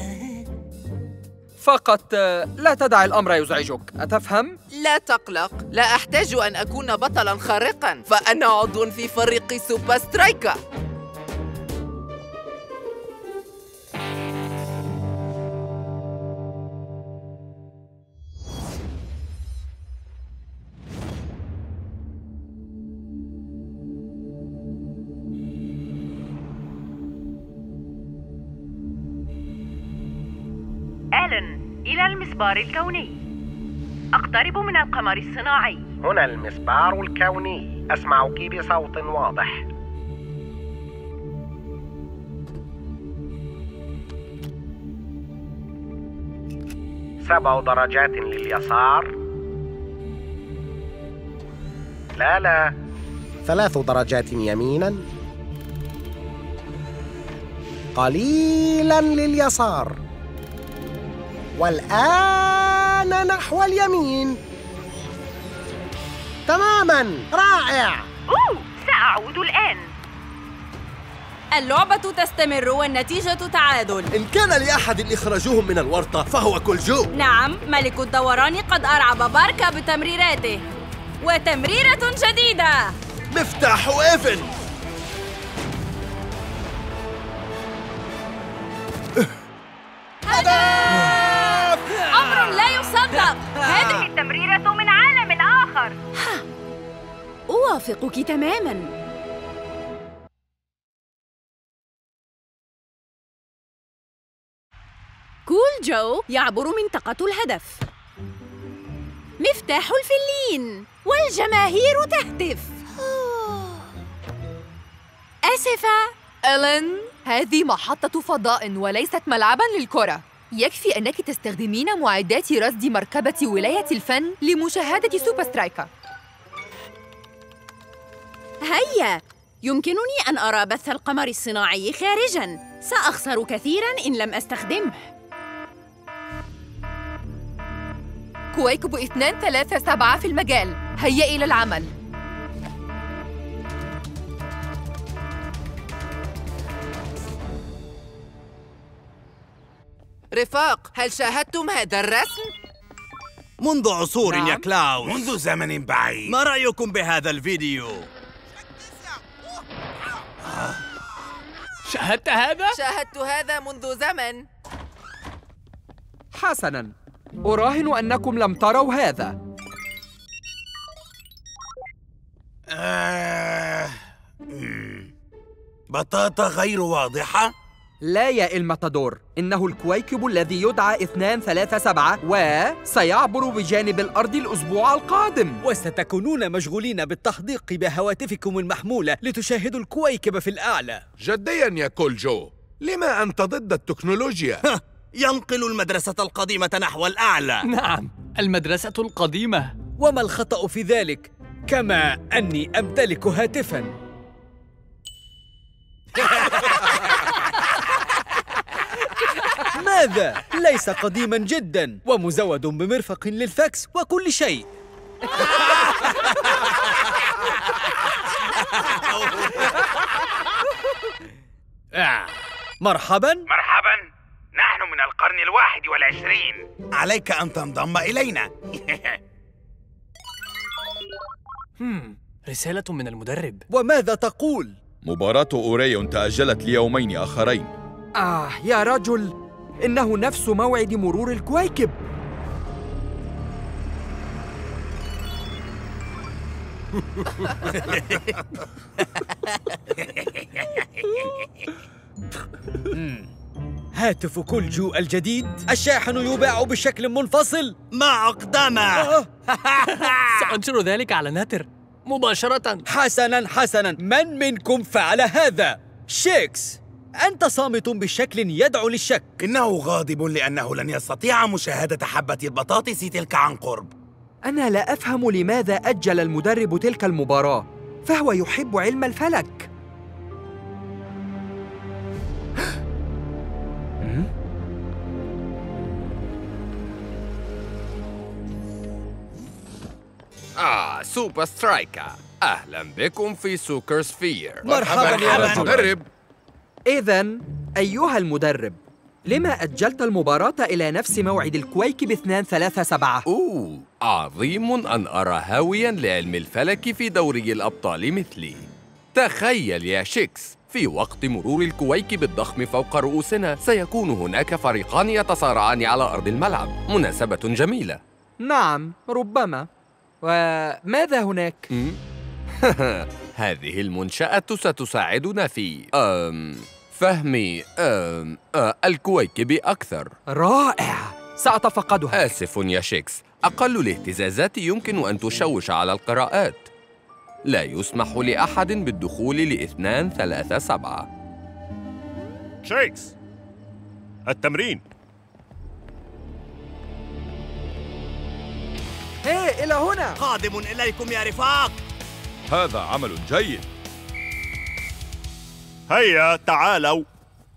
فقط لا تدع الأمر يزعجك، أتفهم؟ لا تقلق، لا أحتاج أن أكون بطلاً خارقاً، فأنا عضو في فريق سوبر سترايكا. آلن، إلى المسبار الكوني. أقترب من القمر الصناعي. هنا المسبار الكوني، أسمعك بصوت واضح. سبع درجات لليسار. لا لا. ثلاث درجات يمينا. قليلا لليسار. والآن نحو اليمين. تماماً، رائع. أوه، سأعود الآن. اللعبة تستمر والنتيجة تعادل. إن كان لأحد إخراجهم من الورطة فهو كولجو. نعم، ملك الدوران قد أرعب باركا بتمريراته. وتمريرة جديدة. مفتاح إيفن. أمر لا يصدق. هذه التمريرة من عالم آخر. أوافقك تماماً. كول جو يعبر منطقة الهدف. مفتاح الفلين والجماهير تهتف. آسفة. إلين، هذه محطة فضاء وليست ملعباً للكرة. يكفي أنك تستخدمين معدات رصد مركبة ولاية الفن لمشاهدة سوبر سترايكا. هيا، يمكنني أن أرى بث القمر الصناعي خارجاً. سأخسر كثيراً إن لم أستخدمه. كويكب اثنان ثلاثة سبعة في المجال، هيا إلى العمل. رفاق، هل شاهدتم هذا الرسم؟ منذ عصور نعم. يا كلاوس، منذ زمن بعيد. ما رأيكم بهذا الفيديو؟ شاهدت هذا؟ شاهدت هذا منذ زمن. حسناً، أراهن أنكم لم تروا هذا. آه... بطاطا غير واضحة؟ لا يا الماتادور، إنه الكويكب الذي يدعى اثنان ثلاثة سبعة وسيعبر بجانب الأرض الأسبوع القادم. وستكونون مشغولين بالتحديق بهواتفكم المحمولة لتشاهدوا الكويكب في الأعلى. جدياً يا كولجو، لما أنت ضد التكنولوجيا؟ ينقل المدرسة القديمة نحو الأعلى. نعم، المدرسة القديمة. وما الخطأ في ذلك؟ كما أني أمتلك هاتفاً. ماذا؟ ليس قديماً جداً ومزود بمرفق للفاكس وكل شيء. مرحباً. مرحباً، نحن من القرن الواحد والعشرين. عليك أن تنضم إلينا. هم، رسالة من المدرب. وماذا تقول؟ مباراة أوريون تأجلت ليومين آخرين. آه يا رجل، إنه نفس موعد مرور الكويكب. هاتف كولجو الجديد الشاحن يباع بشكل منفصل. ما أقدمه. سأنشر ذلك على ناتر مباشرة. حسناً حسناً، من منكم فعل هذا؟ شيكس، أنت صامت بشكل يدعو للشك. إنه غاضب لأنه لن يستطيع مشاهدة حبة البطاطس تلك عن قرب. أنا لا أفهم لماذا أجل المدرب تلك المباراة، فهو يحب علم الفلك. آه سوبر سترايكر، أهلا بكم في سوكر سفير. مرحبا يا مدرب. إذن أيها المدرب، لما أجلت المباراة إلى نفس موعد الكويكب اثنين ثلاثة سبعة؟ أوه، عظيم أن أرى هاوياً لعلم الفلك في دوري الأبطال مثلي. تخيل يا شيكس، في وقت مرور الكويكب الضخم فوق رؤوسنا سيكون هناك فريقان يتصارعان على أرض الملعب. مناسبة جميلة. نعم، ربما. وماذا هناك؟ هذه المنشأة ستساعدنا في أم فهم أم أه الكويكب أكثر. رائع، سأتفقدها. آسف يا شيكس، أقل الاهتزازات يمكن أن تشوش على القراءات. لا يسمح لأحد بالدخول لاثنان ثلاثة سبعة. شيكس، التمرين. هي إلى هنا. قادم إليكم يا رفاق. هذا عمل جيد. هيا تعالوا.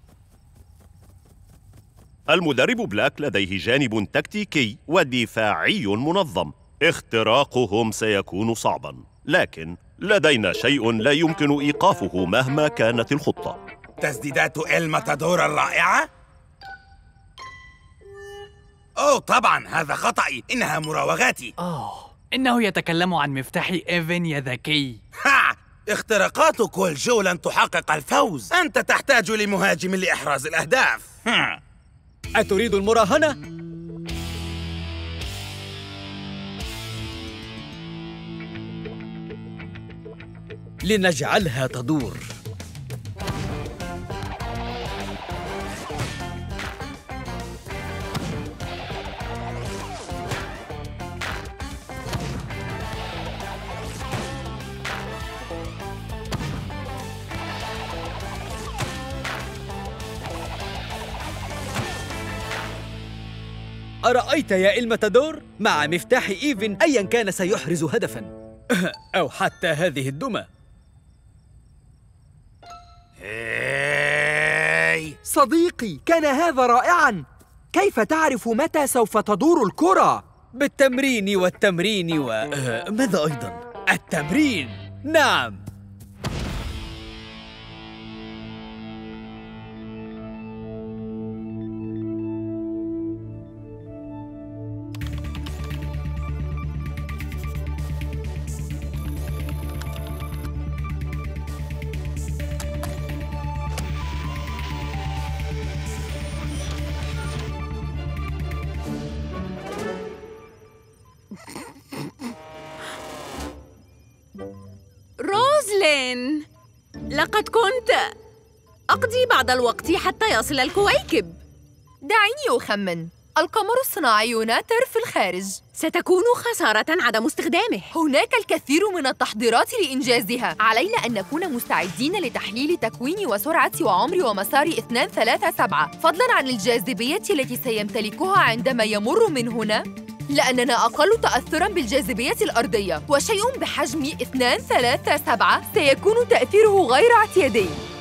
المدرب بلاك لديه جانب تكتيكي ودفاعي منظم. اختراقهم سيكون صعباً، لكن لدينا شيء لا يمكن إيقافه مهما كانت الخطة. تسديدات الماتادور الرائعة؟ أوه طبعاً، هذا خطأي، إنها مراوغاتي. أوه، إنه يتكلم عن مفتاح إيفن يا ذكي. ها! اختراقات كولجو لن تحقق الفوز. أنت تحتاج لمهاجم لإحراز الأهداف. ها. أتريد المراهنة؟ لنجعلها تدور. أرأيت يا الماتادور؟ مع مفتاح إيفن أياً كان سيحرز هدفاً أو حتى هذه الدمى. صديقي، كان هذا رائعاً. كيف تعرف متى سوف تدور الكرة؟ بالتمرين والتمرين و... آه، ماذا أيضاً؟ التمرين، نعم. روزلين، لقد كنت أقضي بعض الوقت حتى يصل الكويكب. دعيني أخمن، القمر الصناعي ناتر في الخارج. ستكون خسارة عدم استخدامه. هناك الكثير من التحضيرات لإنجازها. علينا أن نكون مستعدين لتحليل تكوين وسرعة وعمر ومسار اثنين ثلاثة سبعة، فضلاً عن الجاذبية التي سيمتلكها عندما يمر من هنا، لأننا أقل تأثراً بالجاذبية الأرضية، وشيء بحجم اثنين ثلاثة سبعة سيكون تأثيره غير اعتيادي.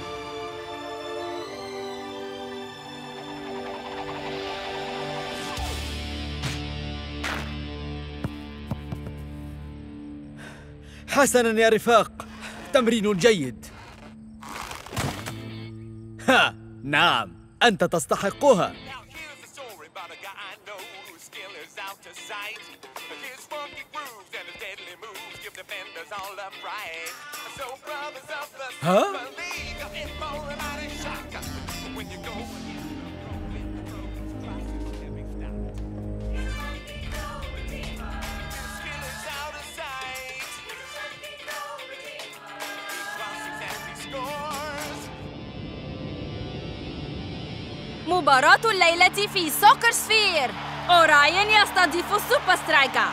حسناً يا رفاق، تمرين جيد. ها، نعم، أنت تستحقها. ها؟ مباراة الليلة في سوكر سفير. أوراين يستضيف السوبر سترايكر.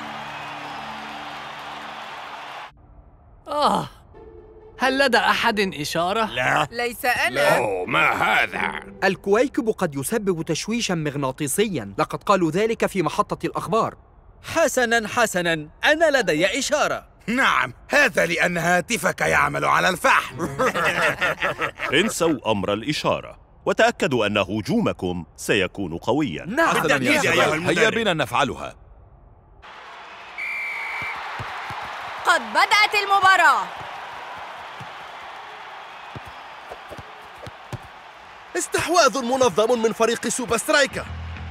آه هل لدى أحد إشارة؟ لا ليس أنا. أوه ما هذا؟ الكويكب قد يسبب تشويشا مغناطيسيا، لقد قالوا ذلك في محطة الأخبار. حسناً حسناً، أنا لدي إشارة. نعم، هذا لأن هاتفك يعمل على الفحم. انسوا أمر الإشارة وتأكدوا أن هجومكم سيكون قوياً. نعم يا شباب، هيا بنا نفعلها. قد بدأت المباراة. استحواذ منظم من فريق سوبر سترايكر.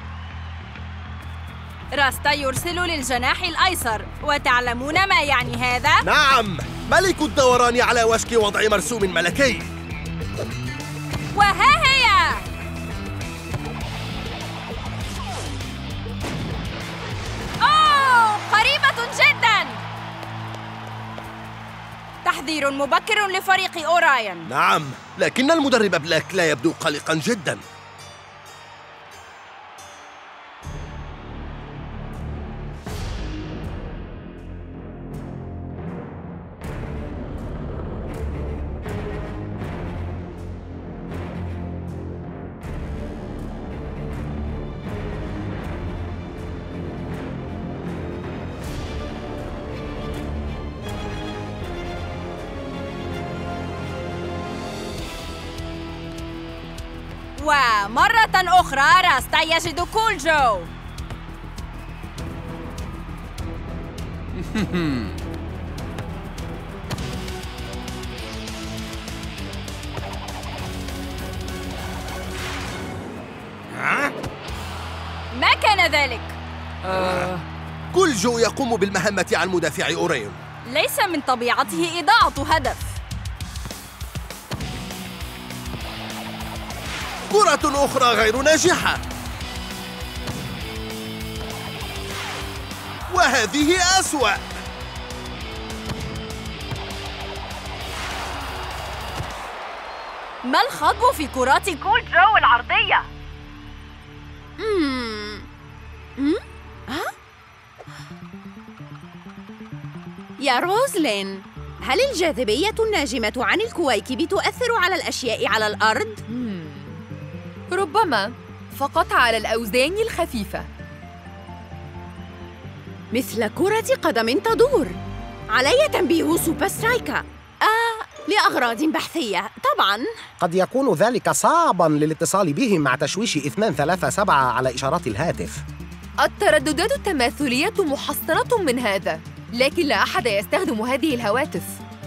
راستا يرسل للجناح الأيسر، وتعلمون ما يعني هذا؟ نعم، ملك الدوران على وشك وضع مرسوم ملكي. وها هي. أوه قريبة جدا. تحذير مبكر لفريق أوراين. نعم، لكن المدرب بلاك لا يبدو قلقا جدا. ومرة أخرى راستا يجد كول جو. ما كان ذلك؟ آه. كول جو يقوم بالمهمة عن مدافع أوريون. ليس من طبيعته إضاعة هدف. كرة أخرى غير ناجحة، وهذه أسوأ. ما الخطب في كرات كول جو العرضية؟ مم. مم؟ ها؟ يا روزلين، هل الجاذبية الناجمة عن الكويكب تؤثر على الأشياء على الأرض؟ ربما، فقط على الأوزان الخفيفة. مثل كرة قدم تدور. علي تنبيه سوبر سترايكر. آه، لأغراض بحثية طبعاً. قد يكون ذلك صعباً للاتصال بهم مع تشويش اثنين ثلاثة سبعة على إشارات الهاتف. الترددات التماثلية محصنة من هذا، لكن لا أحد يستخدم هذه الهواتف.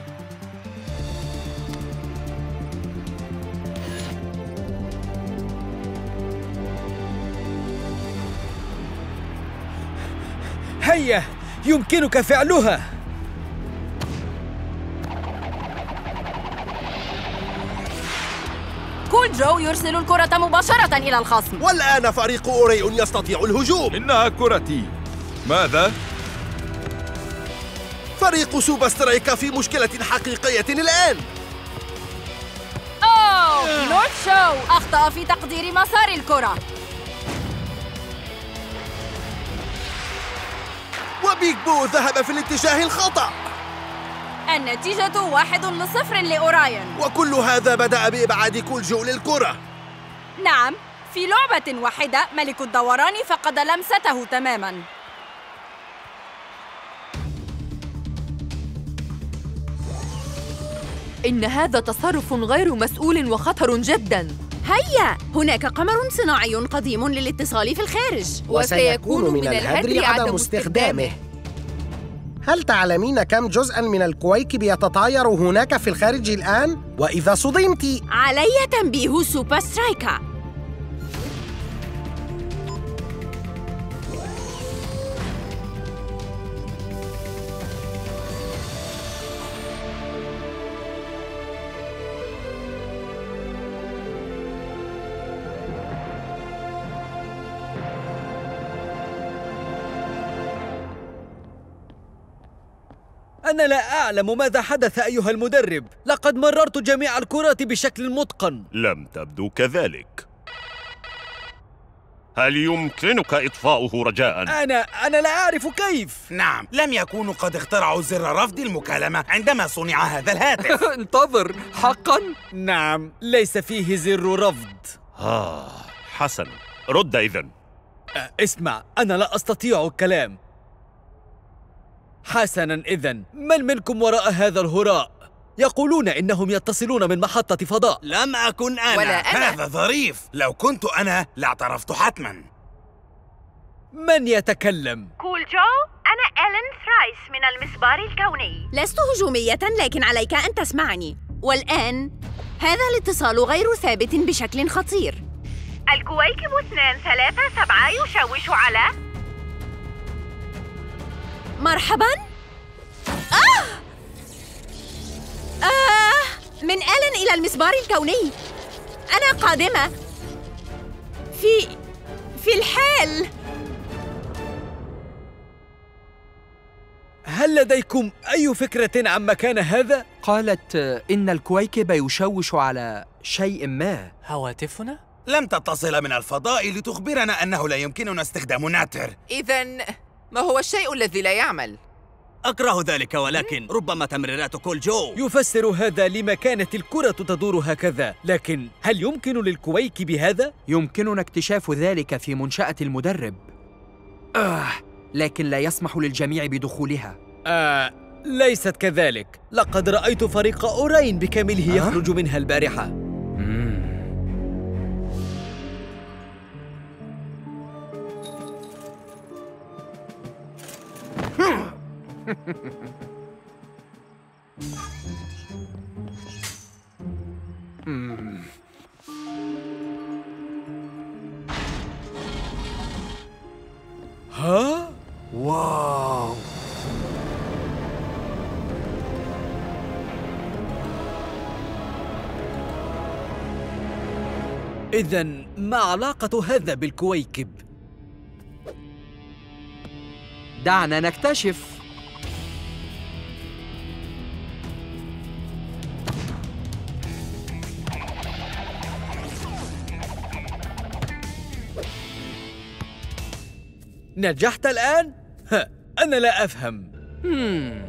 هيا، يمكنك فعلها. كول جو يرسل الكرة مباشرة إلى الخصم. والآن فريق أوريون يستطيع الهجوم. إنها كرتي. ماذا؟ فريق سوبر سترايكر في مشكلة حقيقية الآن. أوه، لورد شو أخطأ في تقدير مسار الكرة. وبيج بو ذهب في الاتجاه الخطأ. النتيجة واحد لصفر لأوراين. وكل هذا بدأ بإبعاد كول جو للكرة. نعم، في لعبة واحدة ملك الدوران فقد لمسته تماماً. إن هذا تصرف غير مسؤول وخطر جداً. هيا، هناك قمر صناعي قديم للاتصال في الخارج، وسيكون من الهدر عدم استخدامه. هل تعلمين كم جزءاً من الكويكب يتطاير هناك في الخارج الآن؟ وإذا صدمت، علي تنبيه سوبر سترايكر. أنا لا أعلم ماذا حدث أيها المدرب. لقد مررت جميع الكرات بشكل متقن. لم تبدو كذلك. هل يمكنك إطفاؤه رجاء؟ أنا أنا لا أعرف كيف. نعم، لم يكونوا قد اخترعوا زر رفض المكالمة عندما صنع هذا الهاتف. انتظر، حقا؟ نعم، ليس فيه زر رفض. آه، حسن، رد إذن. أه، اسمع، أنا لا أستطيع الكلام. حسنا إذن، من منكم وراء هذا الهراء؟ يقولون إنهم يتصلون من محطة فضاء. لم أكن أنا. ولا أنا. هذا ظريف، لو كنت أنا لاعترفت حتما. من يتكلم؟ كول جو، أنا إلين ثرايس من المسبار الكوني. لست هجومية، لكن عليك أن تسمعني. والآن هذا الاتصال غير ثابت بشكل خطير. الكويكب اثنان ثلاثة سبعة يشوش على... مرحباً؟ آه! آه! من إلين إلى المسبار الكوني. أنا قادمة. في... في الحال. هل لديكم أي فكرة عن مكان هذا؟ قالت إن الكويكب يشوش على شيء ما. هواتفنا؟ لم تتصل من الفضاء لتخبرنا أنه لا يمكننا استخدام ناتر. إذن ما هو الشيء الذي لا يعمل؟ أكره ذلك، ولكن ربما تمريرات كول جو يفسر هذا لما كانت الكرة تدور هكذا. لكن هل يمكن للكويكب هذا؟ يمكننا اكتشاف ذلك في منشأة المدرب. آه، لكن لا يسمح للجميع بدخولها. آه، ليست كذلك. لقد رأيت فريق أورين بكامله أه؟ يخرج منها البارحة. ها؟ واو! إذن ما علاقة هذا بالكويكب؟ دعنا نكتشف. نجحت الآن؟ ها، أنا لا أفهم. مم.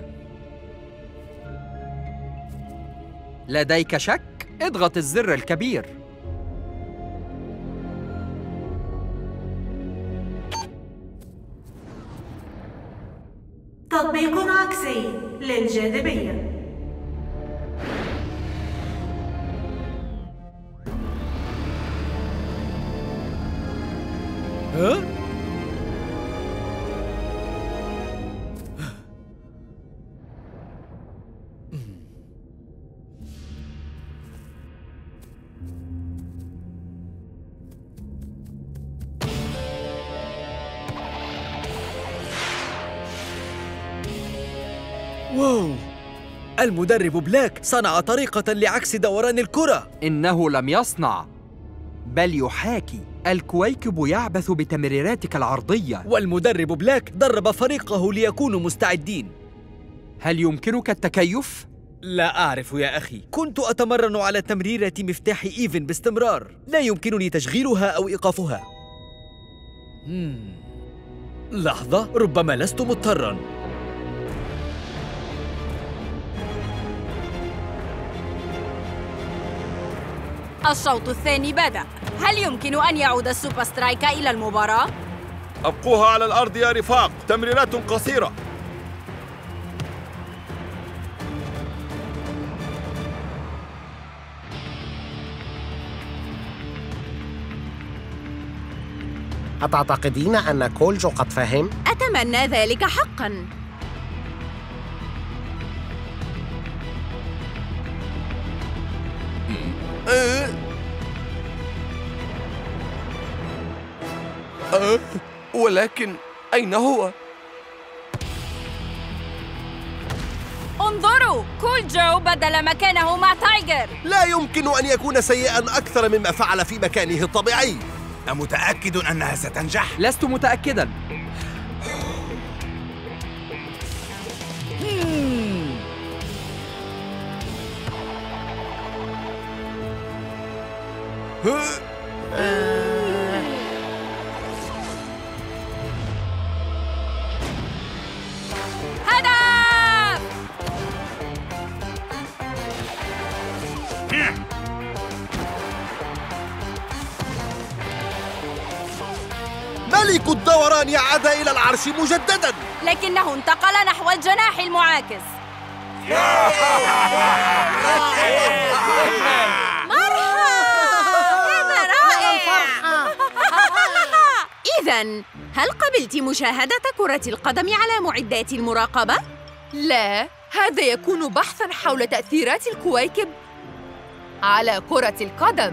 لديك شك؟ اضغط الزر الكبير. تطبيق عكسي للجاذبية. ها؟ واو! المدرب بلاك صنع طريقة لعكس دوران الكرة. إنه لم يصنع، بل يحاكي. الكويكب يعبث بتمريراتك العرضية. والمدرب بلاك درب فريقه ليكونوا مستعدين. هل يمكنك التكيف؟ لا أعرف يا أخي. كنت أتمرن على تمريرة مفتاح إيفن باستمرار. لا يمكنني تشغيلها أو إيقافها. مم. لحظة، ربما لست مضطراً. الشوط الثاني بدأ. هل يمكن أن يعود السوبر سترايكا إلى المباراة؟ أبقوها على الأرض يا رفاق، تمريرات قصيرة. أتعتقدين أن كولجو قد فهم؟ أتمنى ذلك حقاً. أه أه ولكن أين هو؟ انظروا، كول جو بدل مكانه مع تايجر. لا يمكن أن يكون سيئاً أكثر مما فعل في مكانه الطبيعي. أمتأكد أنها ستنجح؟ لست متأكداً. ملك الدوران عاد إلى العرش مجددا، لكنه انتقل نحو الجناح المعاكس. مرحبا، هذا رائع. إذن هل قبلت مشاهدة كرة القدم على معدات المراقبة؟ لا، هذا يكون بحثاً حول تأثيرات الكويكب على كرة القدم.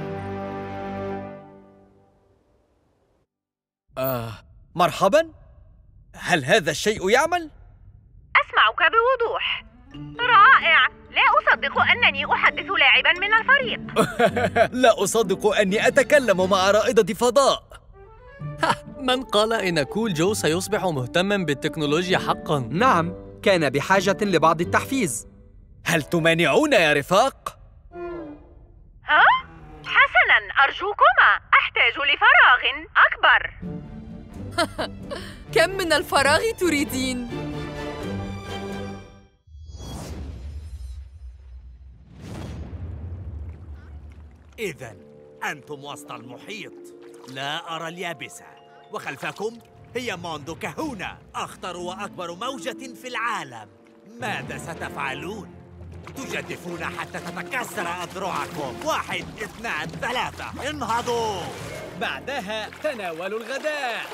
آه، مرحباً. هل هذا الشيء يعمل؟ أسمعك بوضوح. رائع، لا أصدق أنني أحدث لاعباً من الفريق. لا أصدق أني أتكلم مع رائدة فضاء. من قال إن كول جو سيصبح مهتماً بالتكنولوجيا حقاً؟ نعم، كان بحاجة لبعض التحفيز. هل تمانعون يا رفاق؟ ها؟ حسناً، أرجوكما، أحتاج لفراغ أكبر. كم من الفراغ تريدين؟ إذن أنتم وسط المحيط، لا أرى اليابسة، وخلفكم هي موندو كهونا، أخطر وأكبر موجة في العالم. ماذا ستفعلون؟ تجدفون حتى تتكسر أذرعكم. واحد، اثنان، ثلاثة، انهضوا. بعدها تناولوا الغداء.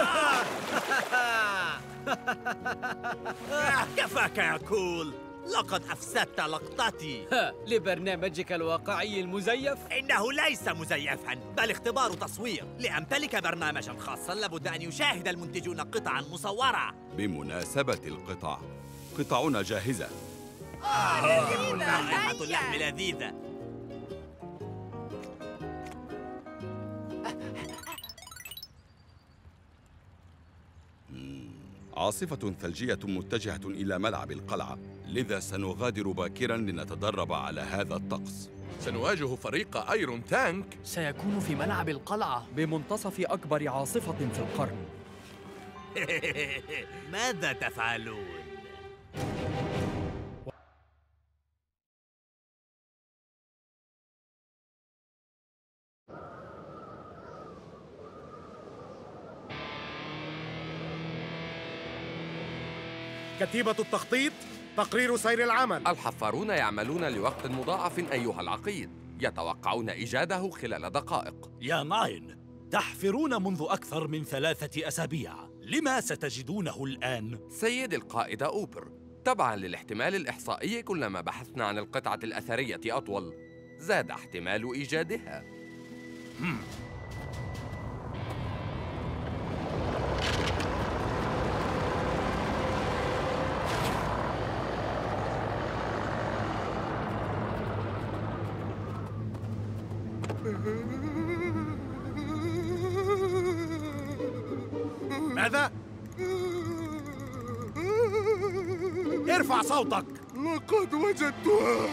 كفاك يا كول، لقد أفسدت لقطتي. لبرنامجك الواقعي المزيف؟ إنه ليس مزيفاً، بل اختبار تصوير. لأمتلك برنامجاً خاصاً لابد أن يشاهد المنتجون قطعاً مصورة. بمناسبة القطع، قطعنا جاهزة. آه لذيذة، رائحة اللحم لذيذة. عاصفة ثلجية متجهة إلى ملعب القلعة، لذا سنغادر باكراً لنتدرب على هذا الطقس. سنواجه فريق ايرون تانك. سيكون في ملعب القلعة بمنتصف أكبر عاصفة في القرن. ماذا تفعلون؟ كتيبة التخطيط، تقرير سير العمل. الحفارون يعملون لوقت مضاعف أيها العقيد، يتوقعون إيجاده خلال دقائق. يا ناين، تحفرون منذ أكثر من ثلاثة أسابيع، لما ستجدونه الآن؟ سيد القائد أوبر، تبعاً للاحتمال الإحصائي كلما بحثنا عن القطعة الأثرية أطول، زاد احتمال إيجادها. هم. ماذا؟ ارفع صوتك. لقد وجدتها.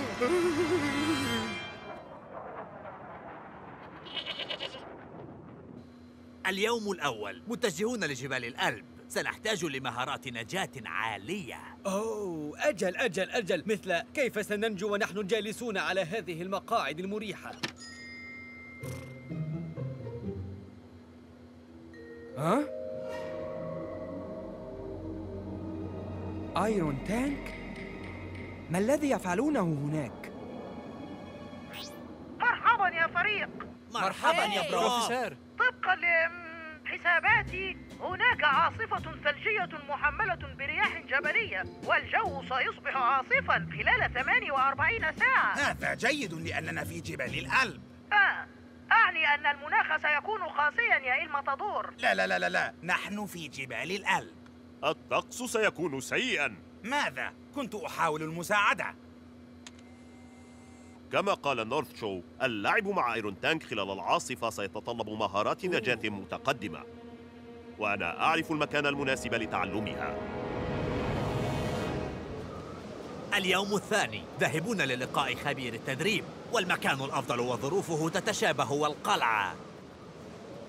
اليوم الأول، متجهون لجبال الألب. سنحتاج لمهارات نجاة عالية. أوه، أجل أجل أجل، مثل كيف سننجو ونحن جالسون على هذه المقاعد المريحة؟ ها؟ ايرون تانك؟ ما الذي يفعلونه هناك؟ مرحبا يا فريق. مرحبا يا بروفيسور. طبقا لحساباتي هناك عاصفة ثلجية محملة برياح جبلية، والجو سيصبح عاصفا خلال ثمانية وأربعين ساعة. هذا جيد لأننا في جبال الألب. آه. أعني أن المناخ سيكون قاسيا يا المطادور. لا لا لا لا لا، نحن في جبال الألب. الطقس سيكون سيئاً. ماذا؟ كنت أحاول المساعدة. كما قال نورث شو، اللعب مع ايرون تانك خلال العاصفة سيتطلب مهارات نجاة متقدمة، وأنا أعرف المكان المناسب لتعلمها. اليوم الثاني، ذاهبون للقاء خبير التدريب، والمكان الأفضل وظروفه تتشابه والقلعة.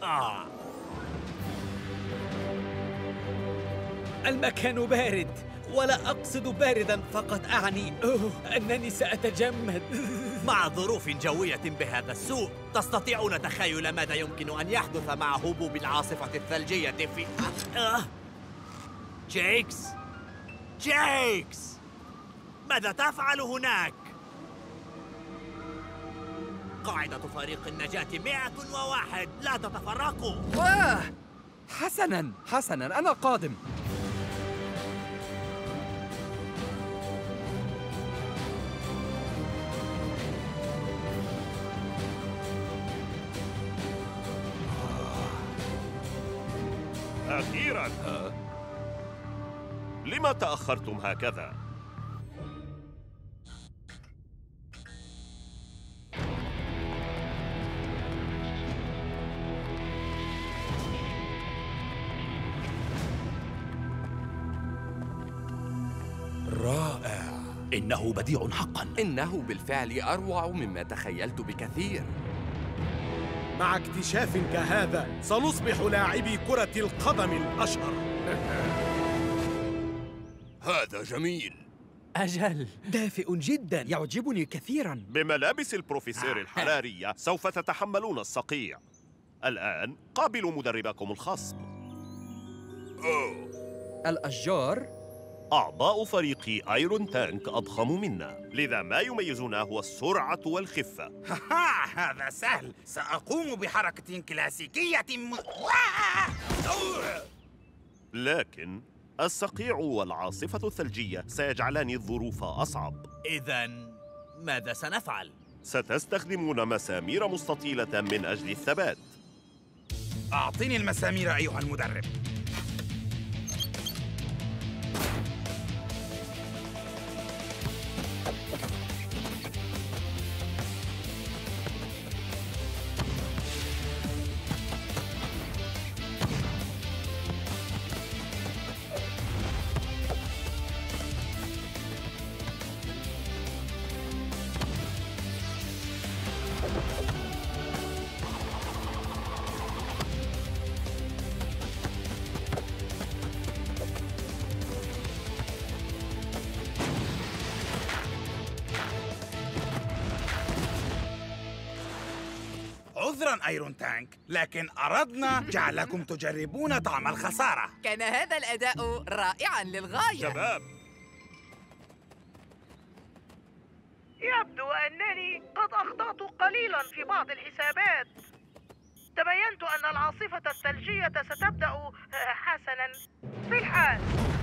آه. المكان بارد ولا أقصد باردا، فقط أعني أوه أنني سأتجمد. مع ظروف جوية بهذا السوء تستطيعون تخيل ماذا يمكن أن يحدث مع هبوب العاصفة الثلجية في آه. جيكس جيكس ماذا تفعل هناك؟ قاعدة فريق النجاة مئة وواحد، لا تتفرقوا. واه حسناً حسناً أنا قادم. أخيراً. لما تأخرتم هكذا؟ رائع. إنه بديع حقاً. إنه بالفعل أروع مما تخيلت بكثير. مع اكتشاف كهذا سنصبح لاعبي كرة القدم الأشهر. هذا جميل. أجل، دافئ جدا، يعجبني كثيرا. بملابس البروفيسور الحرارية سوف تتحملون الصقيع. الآن قابلوا مدربكم الخصم. أوه. الأشجار؟ أعضاء فريق أيرون تانك أضخم منا، لذا ما يميزنا هو السرعة والخفة. هذا سهل، سأقوم بحركة كلاسيكية م... لكن الصقيع والعاصفة الثلجية سيجعلان الظروف أصعب. إذن ماذا سنفعل؟ ستستخدمون مسامير مستطيلة من أجل الثبات. أعطني المسامير أيها المدرب. عذراً أيرون تانك، لكن أردنا جعلكم تجربون طعم الخسارة. كان هذا الأداء رائعاً للغاية. شباب، يبدو أنني قد أخطأت قليلاً في بعض الحسابات. تبينت أن العاصفة الثلجية ستبدأ حسناً في الحال.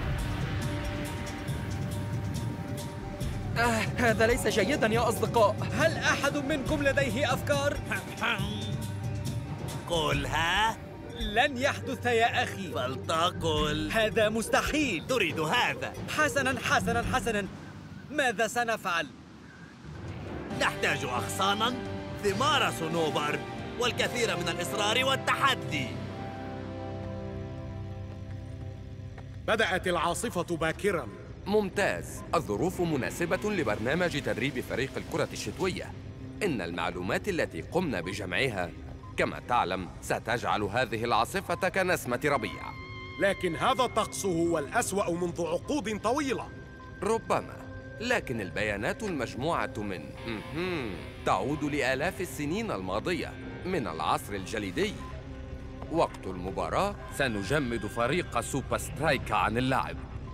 آه، هذا ليس جيداً يا أصدقاء. هل أحد منكم لديه أفكار؟ قلها. لن يحدث يا أخي. فلتقل. هذا مستحيل. تريد هذا. حسناً حسناً حسناً. ماذا سنفعل؟ نحتاج أغصاناً، ثمار صنوبر، والكثير من الإصرار والتحدي. بدأت العاصفة باكراً. ممتاز، الظروف مناسبة لبرنامج تدريب فريق الكرة الشتوية. إن المعلومات التي قمنا بجمعها كما تعلم ستجعل هذه العاصفة كنسمة ربيع. لكن هذا الطقس هو الأسوأ منذ عقود طويلة. ربما، لكن البيانات المجموعة من تعود لآلاف السنين الماضية من العصر الجليدي. وقت المباراة سنجمد فريق سوبر سترايك عن اللعب.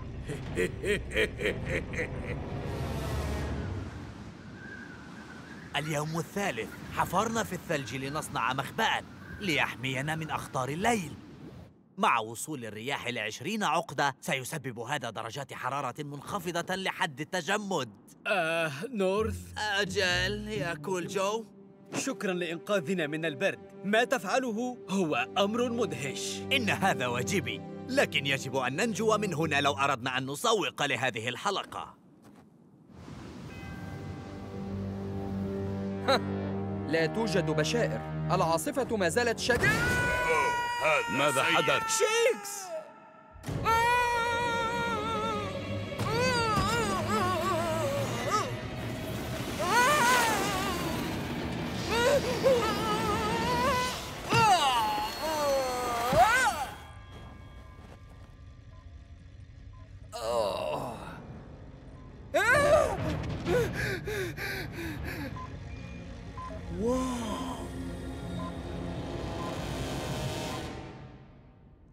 اليوم الثالث حفرنا في الثلج لنصنع مخبأ ليحمينا من أخطار الليل. مع وصول الرياح لعشرين عقدة سيسبب هذا درجات حرارة منخفضة لحد التجمد. آه نورث. أجل يا كول جو. شكراً لإنقاذنا من البرد. ما تفعله هو أمر مدهش. إن هذا واجبي، لكن يجب أن ننجو من هنا لو أردنا أن نسوق لهذه الحلقة. لا توجد بشائر، العاصفة ما زالت شديدة. ماذا حدث؟ شيكس!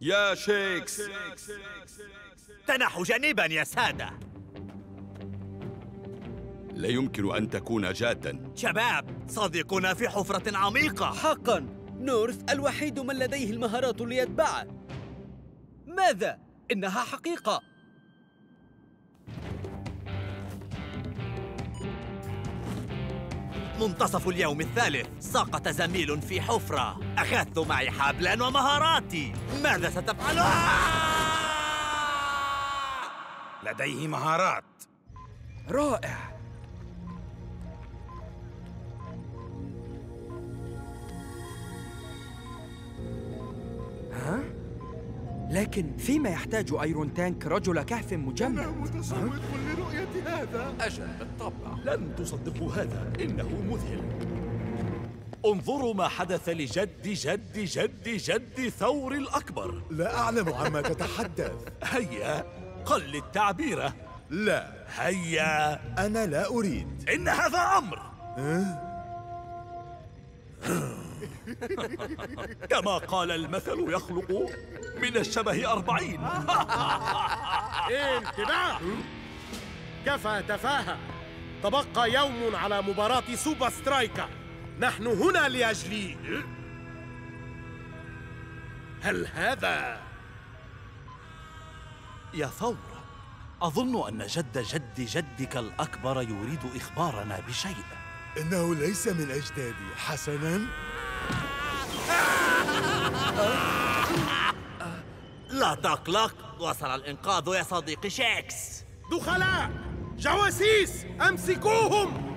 يا شيكس. تنحوا جانبا يا سادة. لا يمكن أن تكون جادا. شباب، صديقنا في حفرة عميقة. حقا، نورث الوحيد من لديه المهارات ليتبعه. ماذا؟ إنها حقيقة. منتصف اليوم الثالث، سقط زميل في حفرة. أخذت معي حبلاً ومهاراتي. ماذا ستفعل؟ لديه مهارات. رائع. ها؟ لكن فيما يحتاج ايرون تانك رجل كهف مجمد. أنا متشوق لرؤية هذا. أجل بالطبع. لن تصدقوا هذا، إنه مذهل. انظروا ما حدث لجد جد جد جد ثور الأكبر. لا أعلم عما تتحدث. هيا قلد تعبيره. لا. هيا. أنا لا أريد. إن هذا أمر. أه؟ كما قال المثل، يخلق من الشبه أربعين. انتباه! كفى تفاهة. تبقى يوم على مباراة سوبر سترايكر. نحن هنا لأجله. هل هذا؟ يا ثور، أظن أن جد جد جدك الأكبر يريد إخبارنا بشيء. إنه ليس من أجدادي. حسناً. لا تقلق، وصل الإنقاذ يا صديقي شيكس. دخلاء، جواسيس، أمسكوهم!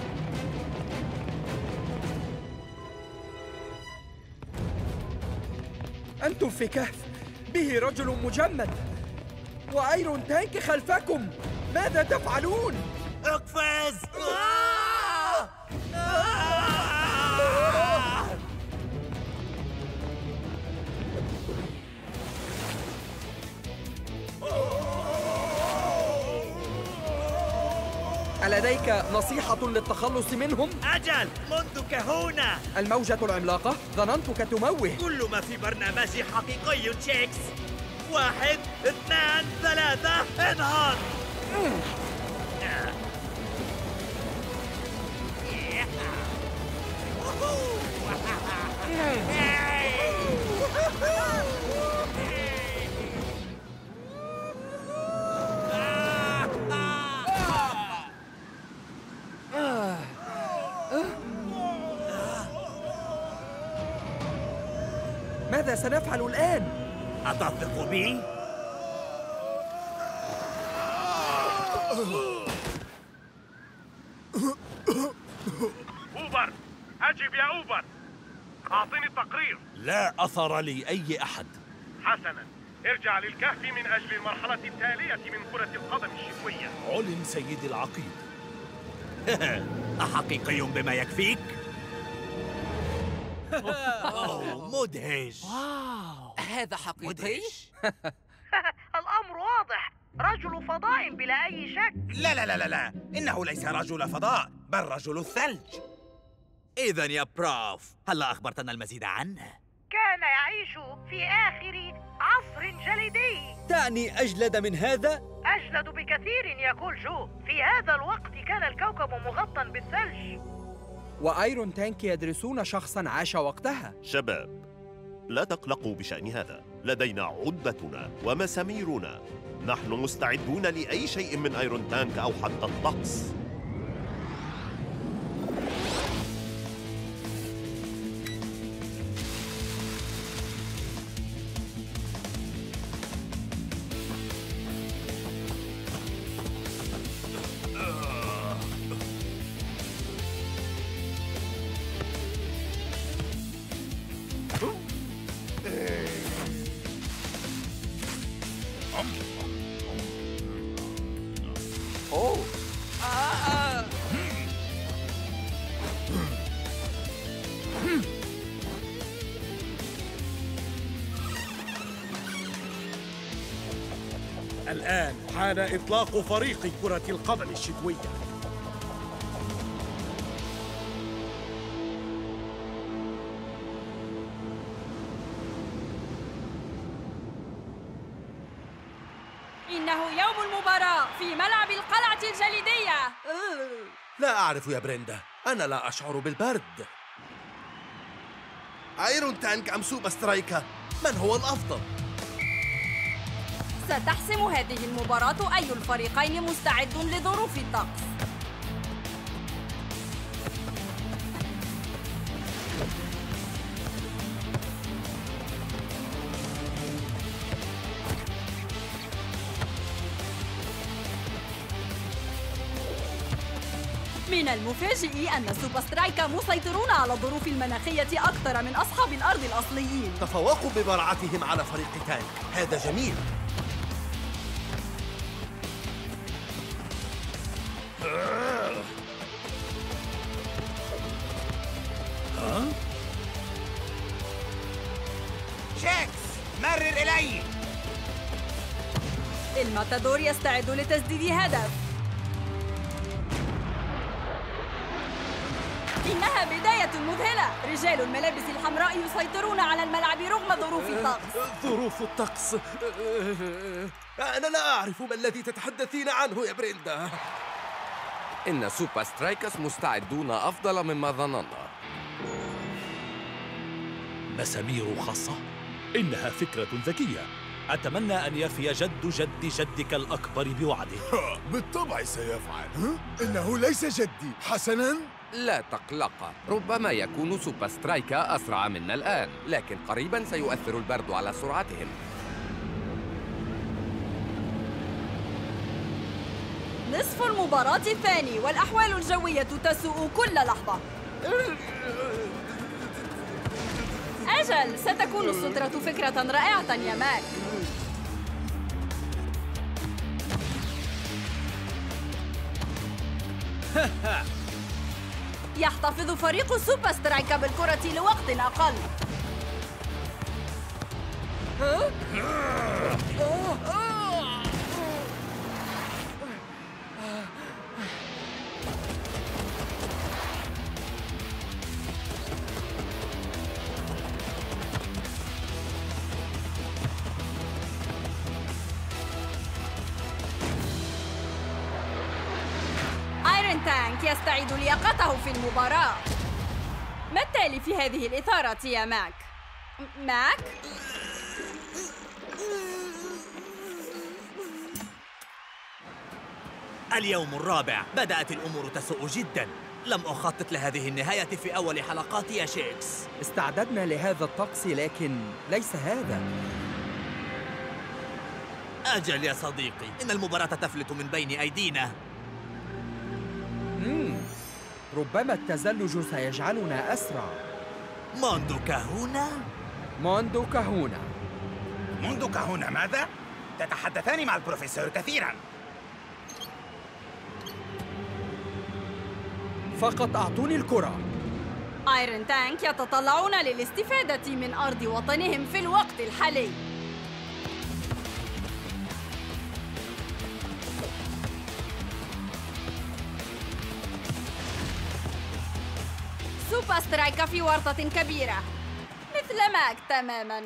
أنتم في كهف به رجل مجمد وأيرون تانك خلفكم. ماذا تفعلون؟ اقفز! ألديك نصيحة للتخلص منهم؟ أجل، منذ كهونة. الموجة العملاقة؟ ظننتك تموه. كل ما في برنامجي حقيقي شيكس. واحد، اثنان، ثلاثة، انهار. ماذا سنفعل الآن؟ أتثق بي؟ أوبر، أجب يا أوبر. أعطني التقرير. لا أثر لي أي أحد. حسناً، ارجع للكهف من أجل المرحلة التالية من كرة القدم الشتوية. علم سيدي العقيد. أحقيقي بما يكفيك؟ أوه، مدهش. واو، هذا حقيقي؟ الأمر واضح. رجل فضاء بلا أي شك. لا لا لا لا لا، إنه ليس رجل فضاء، بل رجل الثلج. إذا يا بروف، هلا أخبرتنا المزيد عنه؟ كان يعيش في آخر عصر جليدي. تعني أجلد من هذا؟ أجلد بكثير يقول جو. في هذا الوقت كان الكوكب مغطى بالثلج. وأيرون تانك يدرسون شخصاً عاش وقتها. شباب، لا تقلقوا بشأن هذا. لدينا عدتنا ومساميرنا. نحن مستعدون لأي شيء من أيرون تانك أو حتى الطقس. أوه. آه. الآن حان إطلاق فريق كرة القدم الشتوية. في ملعب القلعة الجليدية. لا أعرف يا بريندا، أنا لا أشعر بالبرد. ايرون تانك أم سوبر سترايكر؟ من هو الأفضل؟ ستحسم هذه المباراة أي الفريقين مستعد لظروف الطقس. من المفاجئ أن سوبر سترايكا مسيطرون على الظروف المناخية أكثر من أصحاب الأرض الأصليين. تفوقوا ببراعتهم على فريق تانك، هذا جميل. ها؟ جاكس، مرر إلي. الماتادور يستعد لتسديد هدف. إنها بداية مذهلة. رجال الملابس الحمراء يسيطرون على الملعب رغم ظروف الطقس. ظروف الطقس؟ أنا لا أعرف ما الذي تتحدثين عنه يا بريندا. إن سوبر سترايكرز مستعدون أفضل مما ظننا. مسامير خاصة؟ إنها فكرة ذكية. أتمنى أن يفي جد جد جدك الأكبر بوعده. بالطبع سيفعل. إنه ليس جدي. حسناً؟ لا تقلق، ربما يكون سوبر سترايكا أسرع منا الآن، لكن قريباً سيؤثر البرد على سرعتهم. نصف المباراة الثاني والأحوال الجوية تسوء كل لحظة. أجل، ستكون السترة فكرة رائعة يا ماك. يحتفظ فريق سوبر سترايكا بالكرة لوقت أقل. ايرون تانك يستعيد لياقته في المباراة. ما التالي في هذه الإثارة يا ماك؟ ماك؟ اليوم الرابع بدأت الأمور تسوء جداً. لم أخطط لهذه النهاية في أول حلقات يا شيكس. استعددنا لهذا الطقس لكن ليس هذا. أجل يا صديقي، إن المباراة تفلت من بين أيدينا. مم. ربما التزلج سيجعلنا أسرع. موندو كاهونا؟ موندو كاهونا. موندو كاهونا ماذا؟ تتحدثان مع البروفيسور كثيراً. فقط أعطوني الكرة. ايرون تانك يتطلعون للاستفادة من أرض وطنهم في الوقت الحالي. سوبر سترايكا في ورطة كبيرة مثل ماك تماماً.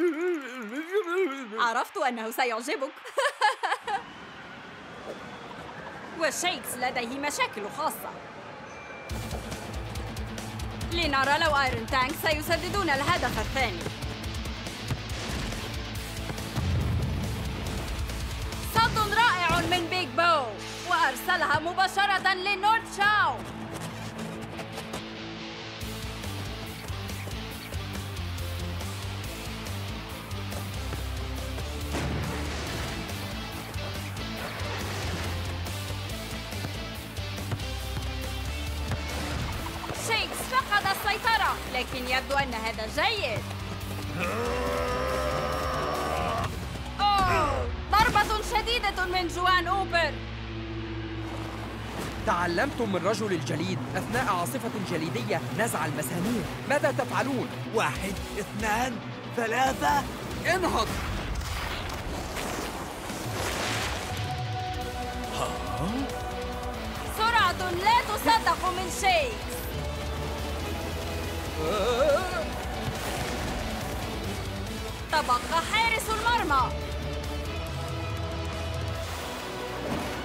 عرفت أنه سيعجبك. وشيكس لديه مشاكل خاصة. لنرى لو ايرون تانك سيسددون الهدف الثاني. صد رائع من بيج بو وأرسلها مباشرة لنورث شاو. شيكس فقد السيطرة، لكن يبدو أن هذا جيد. أوه، ضربة شديدة من جوان أوبر. تعلمتم من رجل الجليد أثناء عاصفة جليدية نزع المسامير. ماذا تفعلون؟ واحد، اثنان، ثلاثة، انهض! سرعة لا تصدق من شيكس. تبقى حارس المرمى.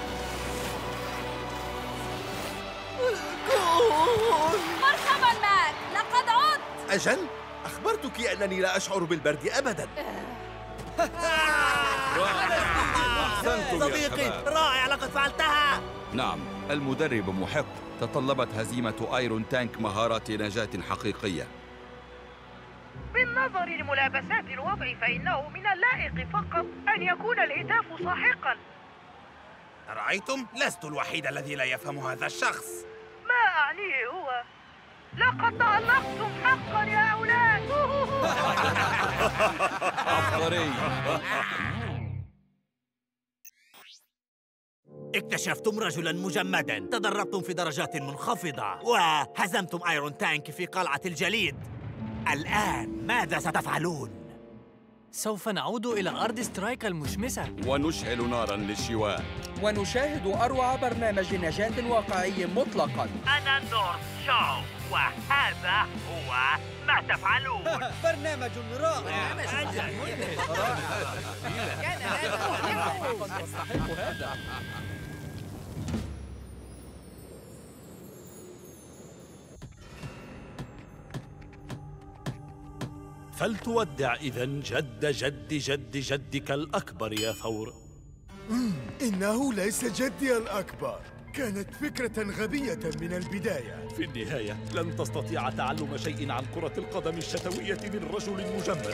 أجل؟ أخبرتك أنني لا أشعر بالبرد أبداً. صديقي، رائع لقد فعلتها. نعم، المدرب محق. تطلبت هزيمة ايرون تانك مهارات نجاة حقيقية. بالنظر لملابسات الوضع فإنه من اللائق فقط أن يكون الهتاف ساحقا. رأيتم؟ لست الوحيد الذي لا يفهم هذا الشخص. ما أعنيه هو لقد تألقتم حقا يا أولاد. عبقري. اكتشفتم رجلاً مجمداً، تدربتم في درجات منخفضة وهزمتم ايرون تانك في قلعة الجليد. الآن ماذا ستفعلون؟ سوف نعود إلى أرض سترايك المشمسة ونشعل ناراً للشواء ونشاهد أروع برنامج نجاة واقعي مطلقاً. أنا نورث شو، وهذا هو ما تفعلون. برنامج رائع. فلتودع إذن جد جد جد جدك الأكبر يا ثور. إنه ليس جدي الأكبر، كانت فكرة غبية من البداية. في النهاية لن تستطيع تعلم شيء عن كرة القدم الشتوية من رجل مجمد.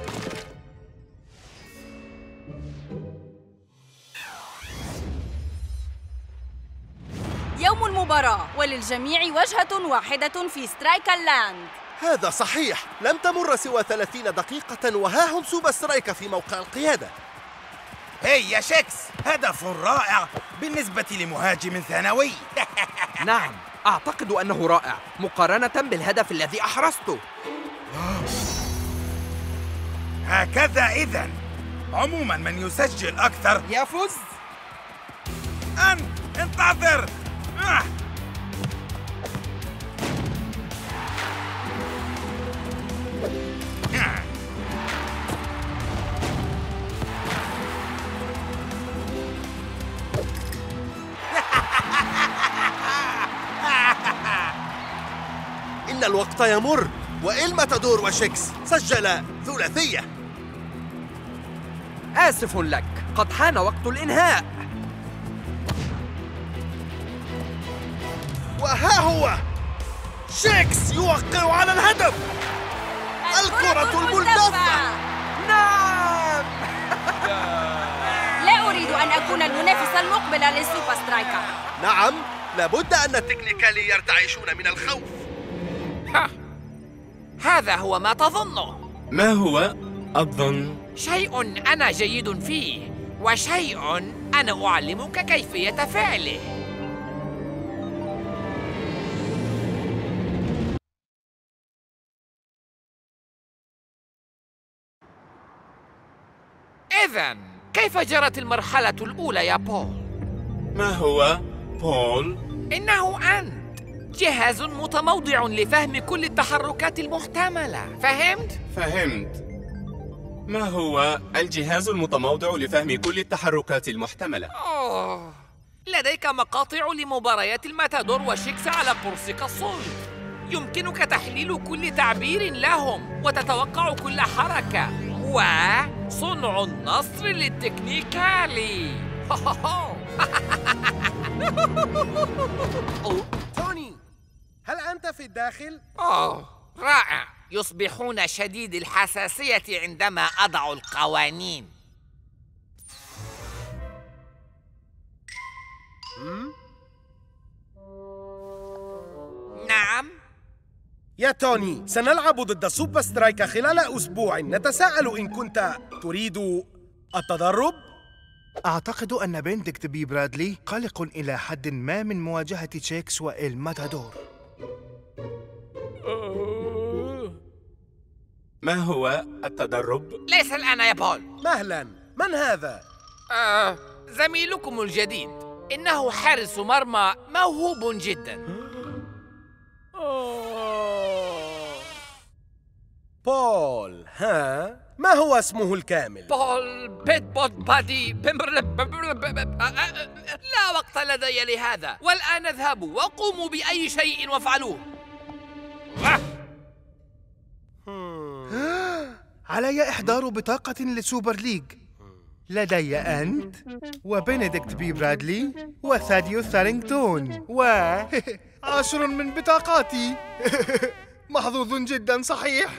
يوم المباراة وللجميع وجهة واحدة في سترايك اللاند. هذا صحيح، لم تمر سوى ثلاثين دقيقة وها هم سوبر سترايك في موقع القيادة. هي يا شيكس، هدف رائع بالنسبة لمهاجم ثانوي. نعم، أعتقد أنه رائع مقارنة بالهدف الذي أحرزته. هكذا إذن. عموما من يسجل أكثر يفوز. أنت انتظر. آه. إن الوقت يمر وإلماتادور وشيكس سجل ثلاثية. آسف لك، قد حان وقت الإنهاء. وها هو شيكس يوقع على الهدف. الكرة الملتفة. نعم. لا أريد أن أكون المنافس المقبل للسوبر سترايكر. نعم، لابد أن التكنيكالي يرتعشون من الخوف. ها. هذا هو ما تظنه. ما هو؟ أظن شيء أنا جيد فيه، وشيء أنا أعلمك كيفية فعله. إذن كيف جرت المرحلة الأولى يا بول؟ ما هو بول؟ إنه أنت جهاز متموضع لفهم كل التحركات المحتملة، فهمت؟ فهمت. ما هو الجهاز المتموضع لفهم كل التحركات المحتملة؟ أوه. لديك مقاطع لمباريات الماتادور وشيكس على كرسيك الصلب. يمكنك تحليل كل تعبير لهم وتتوقع كل حركة وصنع النصر للتكنيكالي. توني، هل أنت في الداخل؟ أوه، رائع. يصبحون شديد الحساسية عندما أضع القوانين. نعم؟ يا توني، سنلعب ضد سوبر سترايك خلال أسبوع. نتساءل إن كنت تريد التدرب؟ أعتقد أن بنديكت بي برادلي قلق إلى حد ما من مواجهة شيكس والماتادور. ما هو التدرب؟ ليس الآن يا بول. مهلا، من هذا؟ آه، زميلكم الجديد. إنه حارس مرمى موهوب جدا. بول، ها؟ ما هو اسمه الكامل؟ بول بيت بوت بادي بمبر. لا وقت لدي لهذا، والآن اذهبوا وقوموا بأي شيء وافعلوه. علي إحضار بطاقة للسوبر ليج. لدي أنت وبنديكت بي برادلي وثاديو ثارينغتون و عشر من بطاقاتي. محظوظ جدا صحيح؟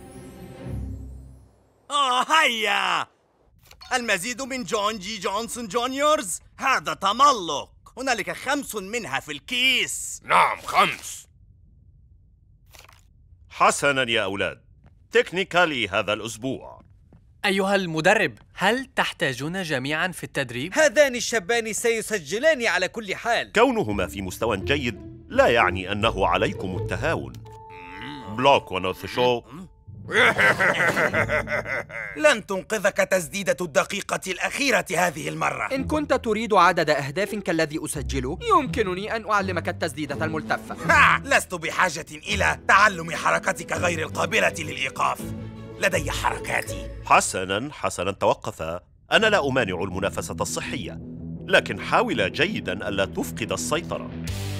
آه هيا! المزيد من جون جي جونسون جونيورز؟ هذا تملق. هنالك خمس منها في الكيس. نعم خمس. حسناً يا أولاد، تكنيكالي هذا الأسبوع. أيها المدرب، هل تحتاجون جميعاً في التدريب؟ هذان الشابان سيسجلان على كل حال. كونهما في مستوى جيد لا يعني أنه عليكم التهاون. بلوك ونوث شو. لن تنقذك تسديدة الدقيقة الأخيرة هذه المرة. إن كنت تريد عدد أهداف كالذي أسجله، يمكنني أن أعلمك التسديدة الملتفة. ها، لست بحاجة إلى تعلم حركتك غير القابلة للإيقاف. لدي حركاتي. حسناً حسناً توقفا. أنا لا أمانع المنافسة الصحية، لكن حاول جيداً ألا تفقد السيطرة.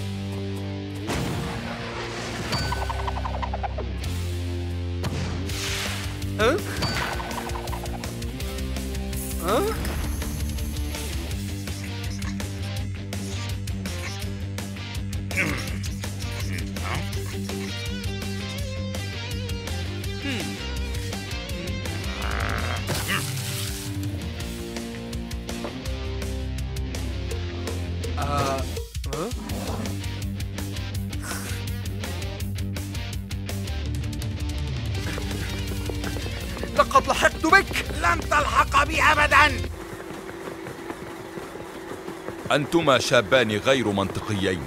أه؟ أه؟ آه. لقد لحقت بك. لن تلحق بي أبداً. أنتما شابان غير منطقيين.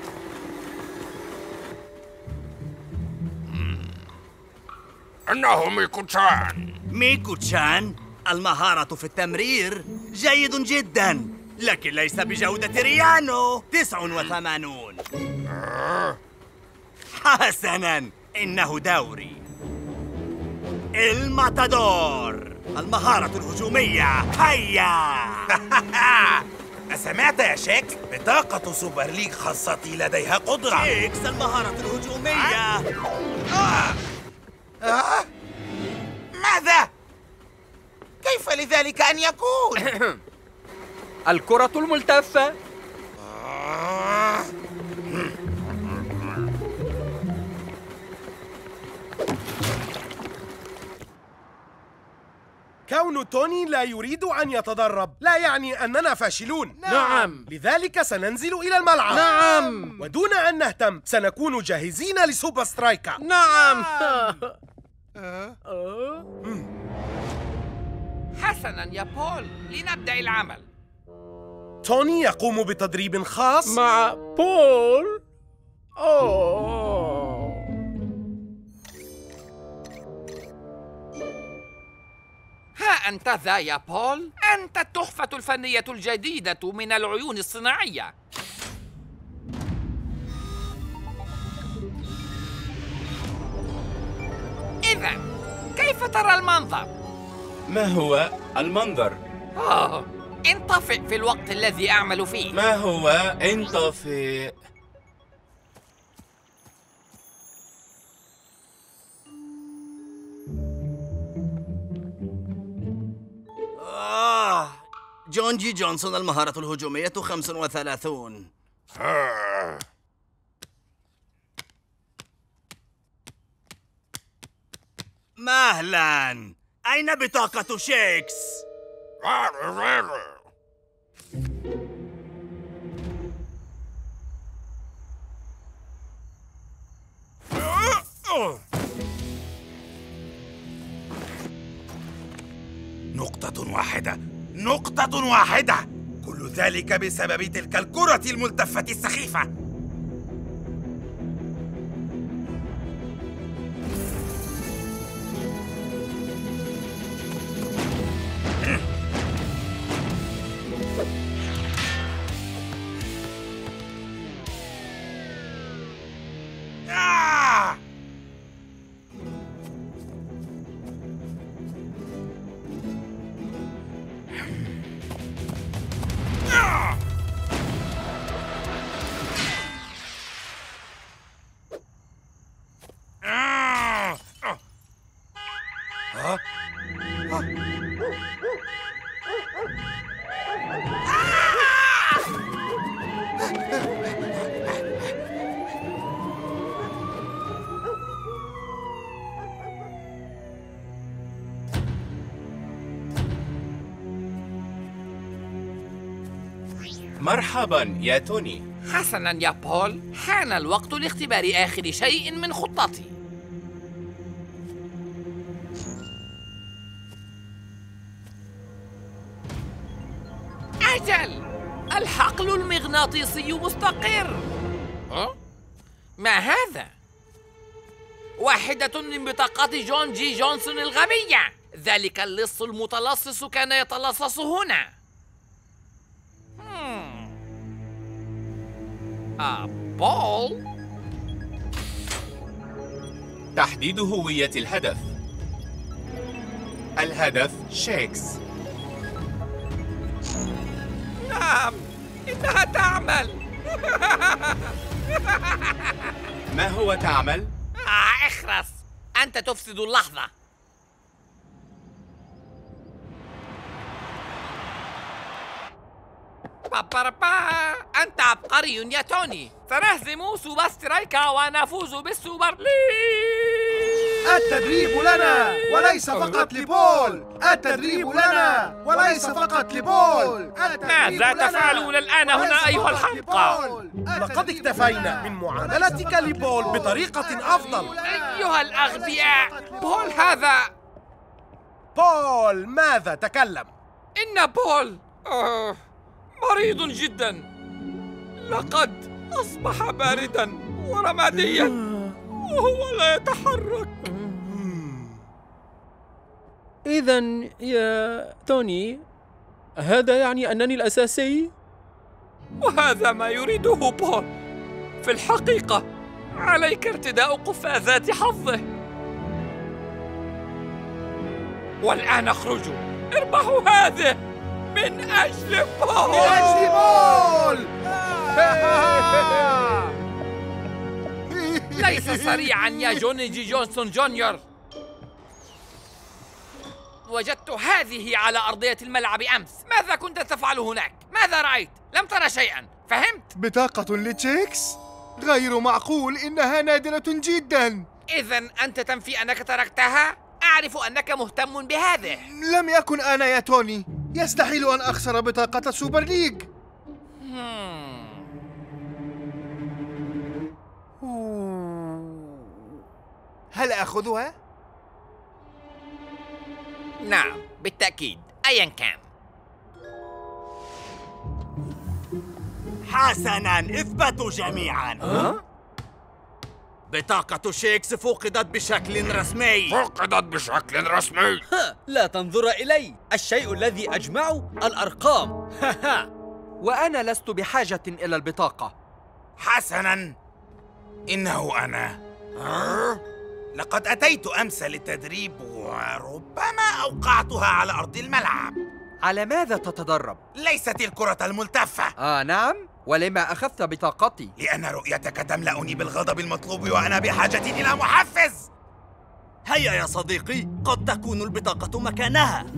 إنه ميكو-تشان. ميكو-تشان؟ المهارة في التمرير جيد جدا، لكن ليس بجودة ريانو. تسعة وثمانون. حسناً، إنه دوري الماتادور. المهارة الهجومية. هيا! أسمعت يا شيك؟ بطاقة سوبر ليج خاصتي لديها قدرة. شيكس، المهارة الهجومية. آه. آه. ماذا؟ كيف لذلك أن يكون؟ الكرة الملتفة. آه. كون توني لا يريد أن يتدرب لا يعني أننا فاشلون. نعم. لذلك سننزل إلى الملعب. نعم. ودون أن نهتم سنكون جاهزين لسوبر سترايكا. نعم. حسناً يا بول، لنبدأ العمل. توني يقوم بتدريب خاص مع بول. أوه. ها أنت ذا يا بول، أنت التحفة الفنية الجديدة من العيون الصناعية. إذا كيف ترى المنظر؟ ما هو المنظر؟ آه، انطفئ في الوقت الذي أعمل فيه. ما هو انطفئ؟ آه، جون جي جونسون. المهارة الهجومية خمس وثلاثون. مهلا، أين بطاقة شيكس؟ نقطة واحدة، نقطة واحدة. كل ذلك بسبب تلك الكرة الملتفة السخيفة. آه! مرحبا يا توني. حسناً يا بول، حان الوقت لاختبار آخر شيء من خطتي. أجل، الحقل المغناطيسي مستقر. أه؟ ما هذا؟ واحدة من بطاقات جون جي جونسون الغبية. ذلك اللص المتلصص كان يتلصص هنا. مم. آه بول؟ تحديد هوية الهدف. الهدف شيكس. نعم، إنها تعمل. ما هو تعمل؟ آه اخرس، أنت تفسد اللحظة. باباربا، أنت عبقري يا توني. سنهزم سوبر سترايكا ونفوز بالسوبر ليج. التدريب لنا وليس فقط لبول. التدريب لنا وليس فقط لبول. ماذا تفعلون الآن هنا أيها الحمقى؟ لقد اكتفينا من معاملتك لبول بطريقة أفضل. أيها الأغبياء، بول هذا. بول ماذا؟ تكلم. إن بول آه مريض جدا. لقد أصبح باردا ورماديا وهو لا يتحرك. إذا يا توني، هذا يعني أنني الأساسي؟ وهذا ما يريده بول. في الحقيقة عليك ارتداء قفازات حظه. والآن اخرجوا، اربحوا هذه من أجل بول. من أجل بول. ليس سريعا يا جوني جي جونسون جونيور. وجدت هذه على أرضية الملعب أمس. ماذا كنت تفعل هناك؟ ماذا رأيت؟ لم ترى شيئا، فهمت؟ بطاقة لتشيكس؟ غير معقول، إنها نادرة جدا. إذا أنت تنفي أنك تركتها؟ أعرف أنك مهتم بهذه. لم يكن أنا يا توني. يستحيل أن أخسر بطاقة السوبر ليج. هل أخذها؟ نعم بالتأكيد، أيا كان. حسناً، اثبتوا جميعاً. أه؟ بطاقة شيكس فقدت بشكل رسمي. فقدت بشكل رسمي. لا تنظر إلي، الشيء الذي أجمعه الأرقام. وأنا لست بحاجة إلى البطاقة. حسناً، إنه أنا. أه؟ لقد أتيت أمس للتدريب وربما أوقعتها على أرض الملعب. على ماذا تتدرب؟ ليست الكرة الملتفة. آه نعم؟ ولما أخذت بطاقتي؟ لأن رؤيتك تملأني بالغضب المطلوب وأنا بحاجة إلى محفز. هيا يا صديقي، قد تكون البطاقة مكانها.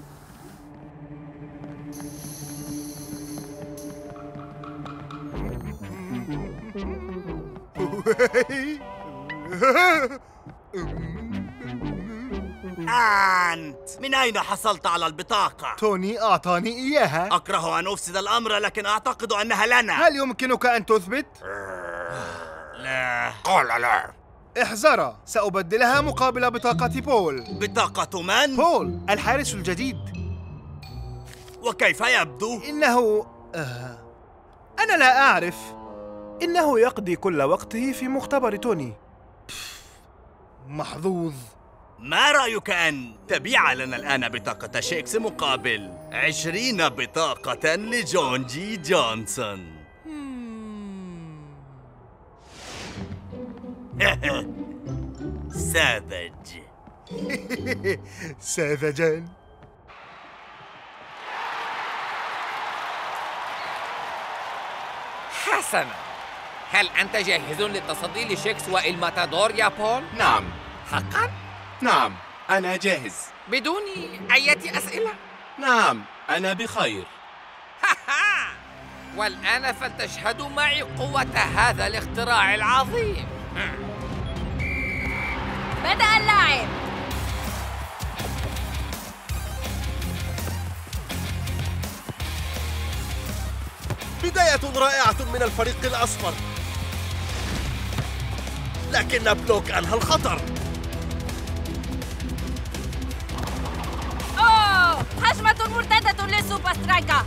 أنت من أين حصلت على البطاقة؟ توني أعطاني إياها. أكره أن أفسد الأمر، لكن أعتقد أنها لنا. هل يمكنك أن تثبت؟ لا. قال لا. احذر، سأبدلها مقابل بطاقة بول. بطاقة من؟ بول، الحارس الجديد. وكيف يبدو؟ إنه... آه... أنا لا أعرف. إنه يقضي كل وقته في مختبر توني. محظوظ. ما رأيك أن تبيع لنا الآن بطاقة شيكس مقابل عشرين بطاقة لجون جي جونسون؟ ساذج. ساذجان. حسنا، هل أنت جاهز للتصدي لشيكس والماتادور يا بول؟ نعم. حقا؟ نعم، أنا جاهز. بدون أي أسئلة؟ نعم، أنا بخير. والآن فلتشهدوا معي قوة هذا الاختراع العظيم. بدأ اللعب. بداية رائعة من الفريق الأصفر، لكن بلوك أنهى الخطر. أوه! هجمة مرتدة للسوبر سترايكر.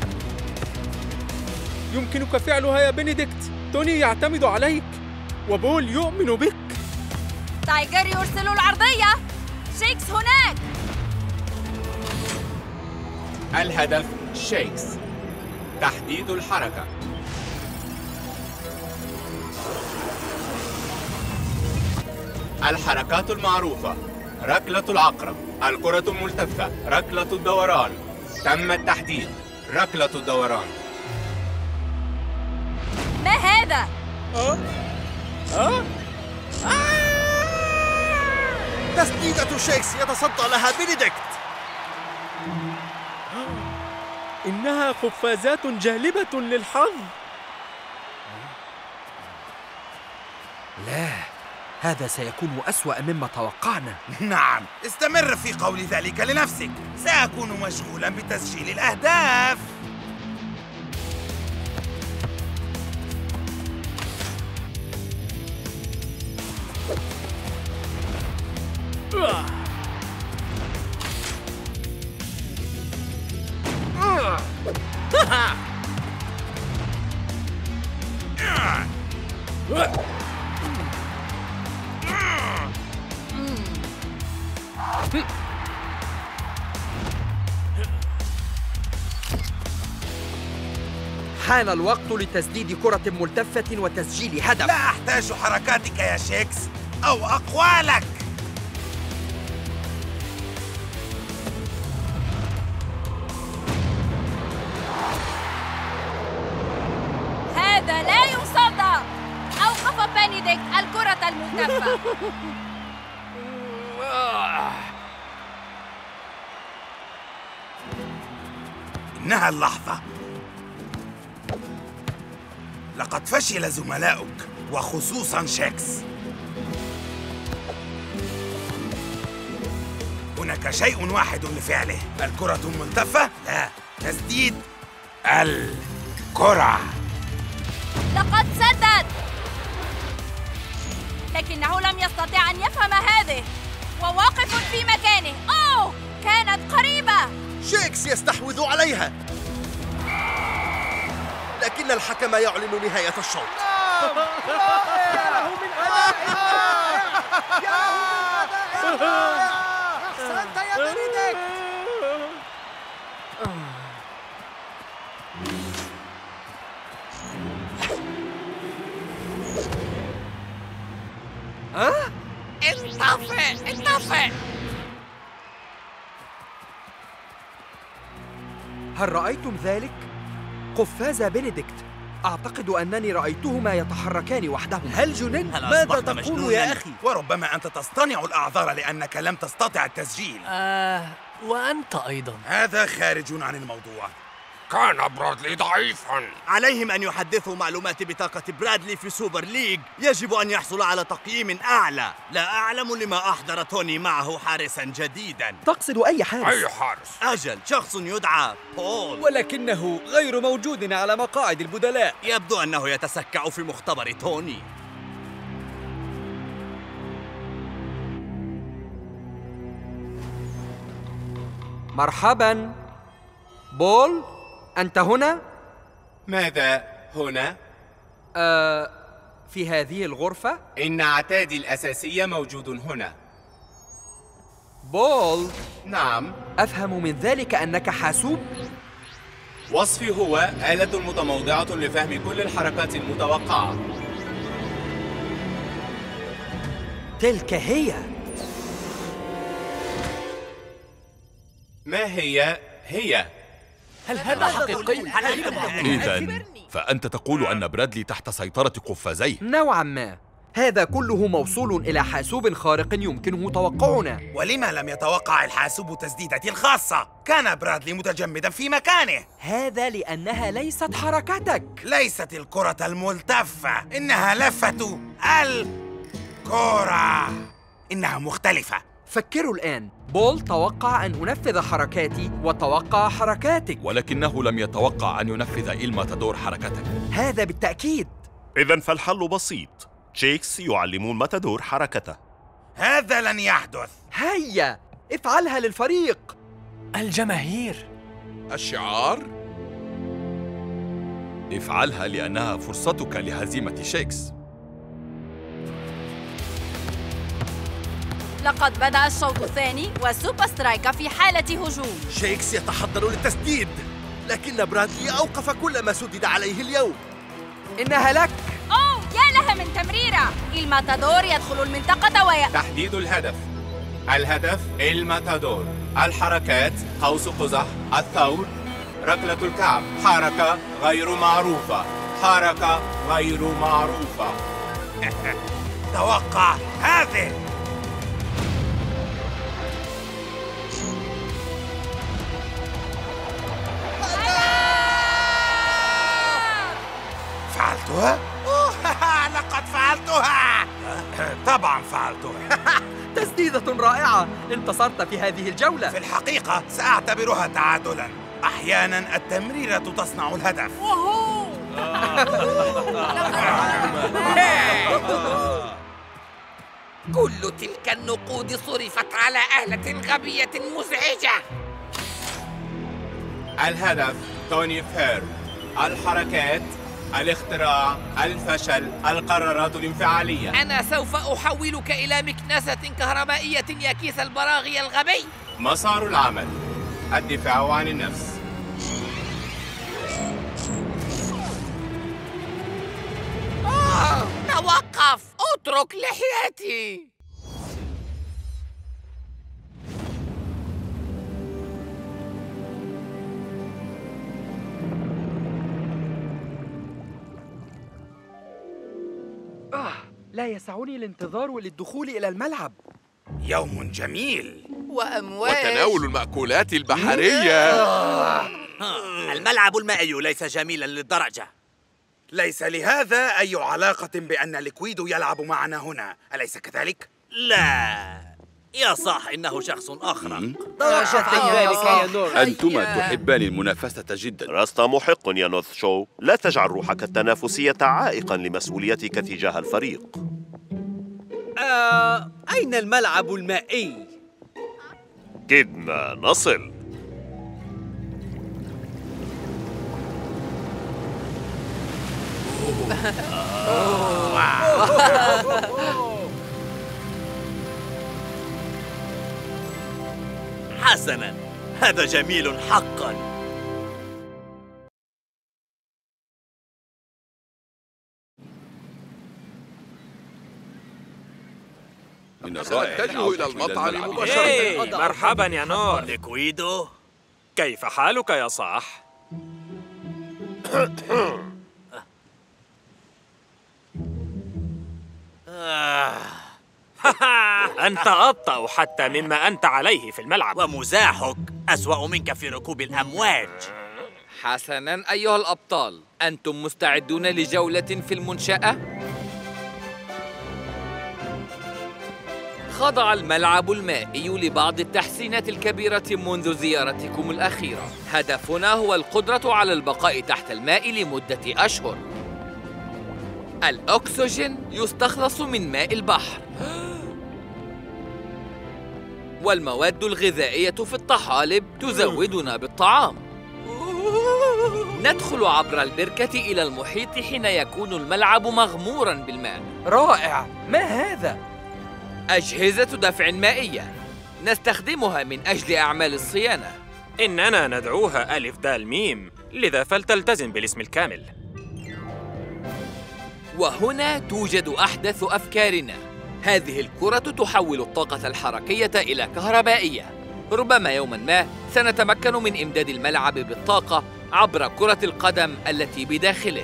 يمكنك فعلها يا بنديكت. توني يعتمد عليك وبول يؤمن بك. تايجر يرسل العرضية. شيكس هناك. الهدف شيكس. تحديد الحركة. الحركات المعروفة: ركلة العقرب، الكرة الملتفة، ركلة الدوران. تم التحديد. ركلة الدوران. ما هذا؟ أه؟ أه؟ تسديدة شيكس يتصدى لها بنديكت. إنها قفازات جالبة للحظ. لا، هذا سيكون أسوأ مما توقعنا. نعم، استمر في قول ذلك لنفسك. سأكون مشغولا بتسجيل الأهداف. حان الوقت لتسديد كرة ملتفة وتسجيل هدف. لا أحتاج حركاتك يا شيكس أو أقوالك. هذا لا يصدى. أوقف بنديكت الكرة الملتفة. إنها اللحظة. لقد فشل زملاؤك وخصوصاً شيكس. هناك شيء واحد لفعله. الكرة الملتفة؟ لا، تسديد الكرة. لقد سدد، لكنه لم يستطع أن يفهم هذه، وواقف في مكانه. أوه، كانت قريبة. شيكس يستحوذ عليها، لكن الحكم يعلن نهاية الشوط. يا له من أدائها! يا له من أدائها! أحسنت يا بنديكت! ها؟ انطفئ انطفئ. هل رأيتم ذلك؟ قفاز بنديكت. أعتقد أنني رأيتهما يتحركان وحدهما. هل جننت؟ ماذا تقول يا أخي؟ وربما أنت تصطنع الأعذار لأنك لم تستطع التسجيل. آه، وأنت أيضا. هذا خارج عن الموضوع. كان برادلي ضعيفاً. عليهم أن يحدثوا معلومات بطاقة برادلي في سوبر ليج. يجب أن يحصل على تقييم أعلى. لا أعلم لما أحضر توني معه حارساً جديداً. تقصد أي حارس؟ أي حارس؟ أجل، شخص يدعى بول، ولكنه غير موجود على مقاعد البدلاء. يبدو أنه يتسكع في مختبر توني. مرحباً بول، أنت هنا؟ ماذا هنا؟ آه، في هذه الغرفة؟ إن عتادي الأساسي موجود هنا. بول. نعم. أفهم من ذلك أنك حاسوب؟ وصفي هو آلة متموضعة لفهم كل الحركات المتوقعة. تلك هي. ما هي هي؟ هل هذا حقيقي؟ إذن فأنت تقول أن برادلي تحت سيطرة قفازيه؟ نوعاً ما. هذا كله موصول إلى حاسوب خارق يمكنه توقعنا. ولما لم يتوقع الحاسوب تسديدتي الخاصة؟ كان برادلي متجمداً في مكانه. هذا لأنها ليست حركتك. ليست الكرة الملتفة، إنها لفة الكرة. إنها مختلفة. فكروا الآن. بول توقع أن أنفذ حركاتي وتوقع حركاتك، ولكنه لم يتوقع أن ينفذ الماتادور حركتك. هذا بالتأكيد. إذن فالحل بسيط، تشيكس يعلم الماتادور حركته. هذا لن يحدث. هيا افعلها للفريق. الجماهير. الشعار؟ افعلها لأنها فرصتك لهزيمة شيكس. لقد بدأ الشوط الثاني والسوبر سترايكا في حالة هجوم. شيكس يتحضر للتسديد، لكن برادلي أوقف كل ما سدد عليه اليوم. إنها لك. أوه يا لها من تمريرة. الماتادور يدخل المنطقة وي... تحديد الهدف. الهدف الماتادور. الحركات قوس قزح، الثور، ركلة الكعب. حركة غير معروفة، حركة غير معروفة. توقع هذه. فعلتها؟ لقد فعلتها. طبعا فعلتها. تسديدة رائعة، انتصرت في هذه الجولة. في الحقيقة سأعتبرها تعادلا. أحيانا التمريرة تصنع الهدف. كل تلك النقود صرفت على آلة غبية مزعجة. الهدف توني فير. الحركات الاختراع، الفشل، القرارات الانفعالية. أنا سوف أحولك إلى مكنسة كهربائية يا كيس البراغي الغبي. مسار العمل، الدفاع عن النفس. آه، توقف، اترك لحيتي. آه، لا يسعني الانتظار للدخول إلى الملعب. يوم جميل وأمواج وتناول المأكولات البحرية. آه. الملعب المائي ليس جميلا للدرجة. ليس لهذا أي علاقة بأن ليكويدو يلعب معنا هنا، أليس كذلك؟ لا، يصح إنه شخص آخر. أنتما تحبان المنافسة جدا. لست محق يا نوث شو. لا تجعل روحك التنافسية عائقا لمسؤوليتك تجاه الفريق. آه، أين الملعب المائي؟ كدنا نصل. حسناً، هذا جميل حقاً. من الرائع اتجهوا إلى المطعم مباشرة. إيه، مرحبا يا نور. ليكويدو، كيف حالك يا صاح؟ أنت أبطأ حتى مما أنت عليه في الملعب، ومزاحك أسوأ منك في ركوب الأمواج. حسناً أيها الأبطال، أنتم مستعدون لجولة في المنشأة؟ خضع الملعب المائي لبعض التحسينات الكبيرة منذ زيارتكم الأخيرة. هدفنا هو القدرة على البقاء تحت الماء لمدة أشهر. الأكسجين يستخلص من ماء البحر، والمواد الغذائية في الطحالب تزودنا بالطعام. ندخل عبر البركة إلى المحيط حين يكون الملعب مغموراً بالماء. رائع، ما هذا؟ أجهزة دفع مائية نستخدمها من أجل أعمال الصيانة. إننا ندعوها ألف دال ميم، لذا فلتلتزم بالاسم الكامل. وهنا توجد أحدث أفكارنا. هذه الكرة تحول الطاقة الحركية إلى كهربائية. ربما يوماً ما سنتمكن من إمداد الملعب بالطاقة عبر كرة القدم التي بداخله.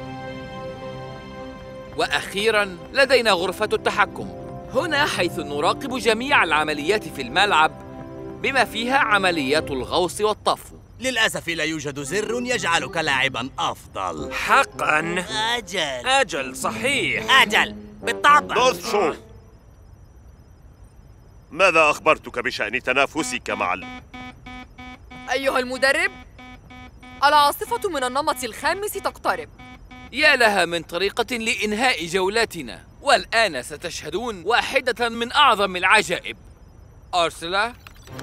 وأخيراً لدينا غرفة التحكم، هنا حيث نراقب جميع العمليات في الملعب بما فيها عمليات الغوص والطفو. للأسف لا يوجد زر يجعلك لاعباً أفضل. حقاً؟ أجل أجل صحيح. أجل بالطبع. نورث شو، ماذا أخبرتك بشأن تنافسك مع ال... أيها المدرب، العاصفة من النمط الخامس تقترب. يا لها من طريقة لإنهاء جولاتنا، والآن ستشهدون واحدة من أعظم العجائب. أرسلا،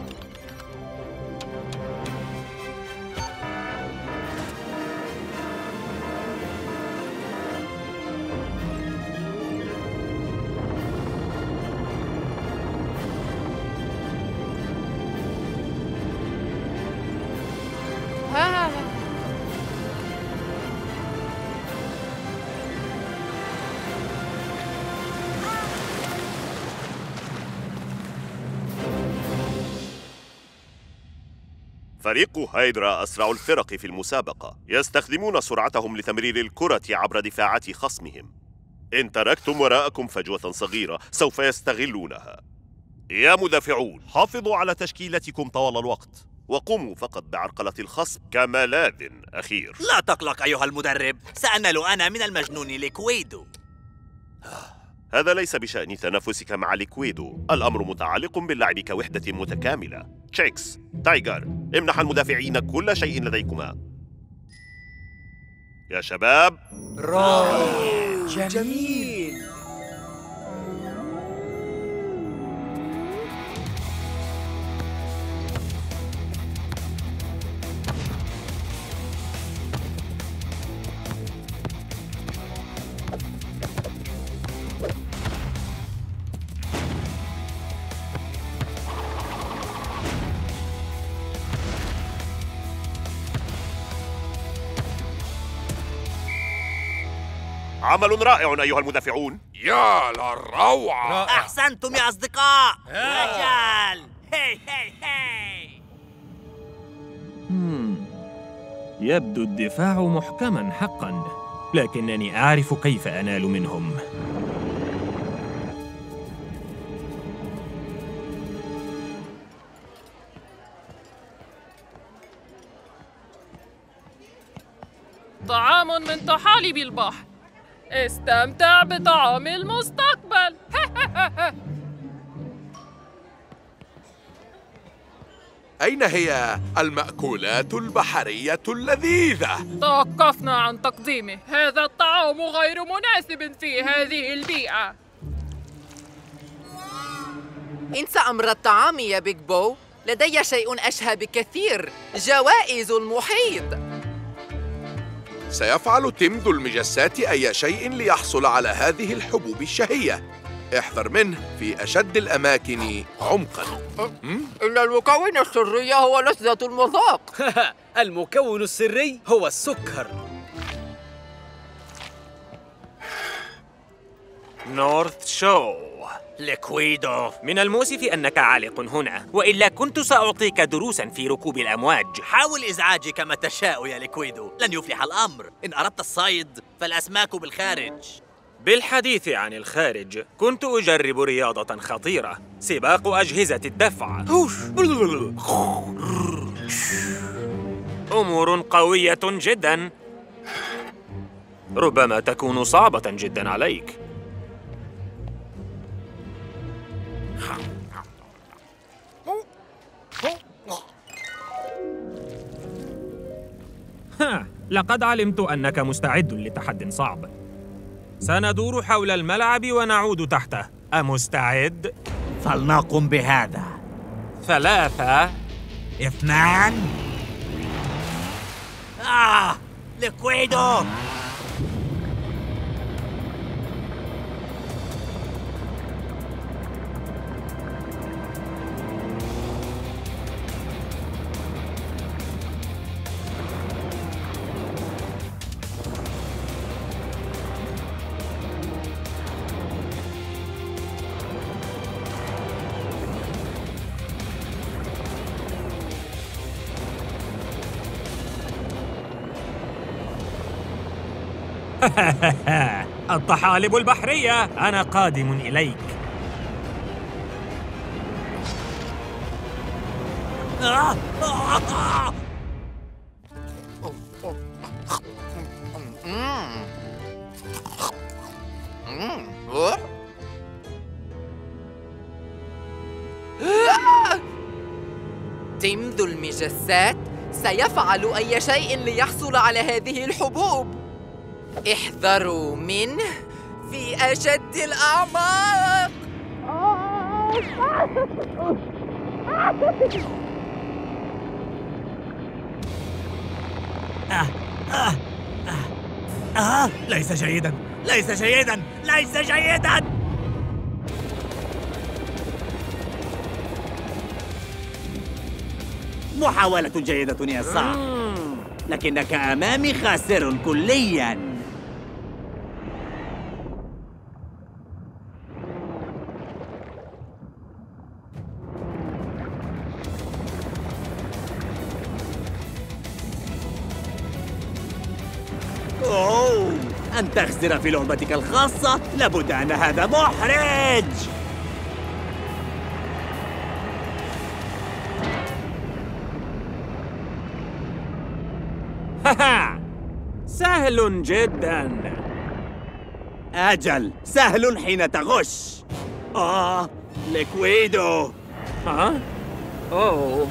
فريق هايدرا أسرع الفرق في المسابقة، يستخدمون سرعتهم لتمرير الكرة عبر دفاعات خصمهم. إن تركتم وراءكم فجوة صغيرة سوف يستغلونها. يا مدافعون، حافظوا على تشكيلتكم طوال الوقت، وقوموا فقط بعرقلة الخصم كملاذ أخير. لا تقلق أيها المدرب، سأنال أنا من المجنون ليكويدو. هذا ليس بشأن تنافسك مع ليكويدو، الأمر متعلق باللعب كوحدة متكاملة. تشيكس، تايجر، امنح المدافعين كل شيء لديكما. يا شباب، رائع، جميل. عمل رائع أيها المدافعون. يا للروعة، أحسنتم يا أصدقاء. رجال، هي هي هي. يبدو الدفاع محكما حقا، لكنني أعرف كيف أنال منهم. طعام من طحالب البحر، استمتع بطعام المستقبل. أين هي المأكولات البحرية اللذيذة؟ توقفنا عن تقديمه، هذا الطعام غير مناسب في هذه البيئة. انسى أمر الطعام يا بيج بو، لدي شيء أشهى بكثير، جوائز المحيط. سيفعل تيم ذو المجسات أي شيء ليحصل على هذه الحبوب الشهية. احذر منه في أشد الأماكن عمقاً. إن المكون السري هو لذة المذاق. المكون السري هو السكر. نورث شو. ليكويدو، من المؤسف أنك عالق هنا، وإلا كنت سأعطيك دروساً في ركوب الأمواج. حاول إزعاجي كما تشاء يا ليكويدو، لن يفلح الأمر. إن أردت الصيد فالأسماك بالخارج. بالحديث عن الخارج، كنت أجرب رياضة خطيرة، سباق أجهزة الدفع. أمور قوية جداً، ربما تكون صعبة جداً عليك. ها، لقد علمت أنك مستعد لتحد صعب. سندور حول الملعب ونعود تحته. أمستعد؟ فلنقم بهذا. ثلاثة، اثنان. آه، ليكويدو. الطحالب البحرية، أنا قادم إليك. تيم ذو المجسات سيفعل أي شيء ليحصل على هذه الحبوب. احذروا منه في أشد الأعماق. آه آه آه آه ليس جيدا، ليس جيدا، ليس جيدا. محاولة جيدة يا صاح، لكنك أمامي خاسر كلياً. أوه، أن تخسر في لعبتك الخاصة؟ لابد أن هذا محرج. سهل جدا. أجل، سهل حين تغش. آه، ليكويدو. ها؟ أوه.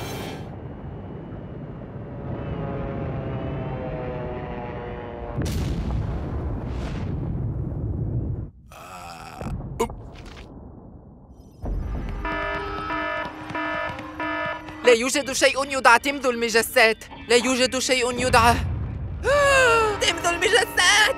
لا يوجد شيء يدعى تيم ذو المجسات. لا يوجد شيء يدعى تيم ذو المجسات.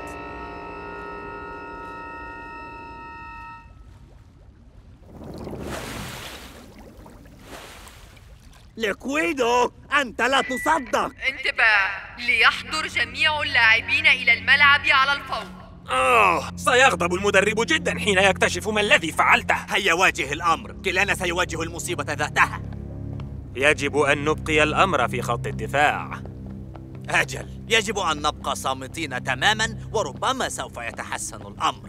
ليكويدو، أنت لا تصدق. انتباه، ليحضر جميع اللاعبين إلى الملعب على الفور. آه، سيغضب المدرب جدا حين يكتشف ما الذي فعلته. هيا واجه الأمر، كلانا سيواجه المصيبة ذاتها. يجب أن نبقي الأمر في خط الدفاع. أجل، يجب أن نبقى صامتين تماماً، وربما سوف يتحسن الأمر.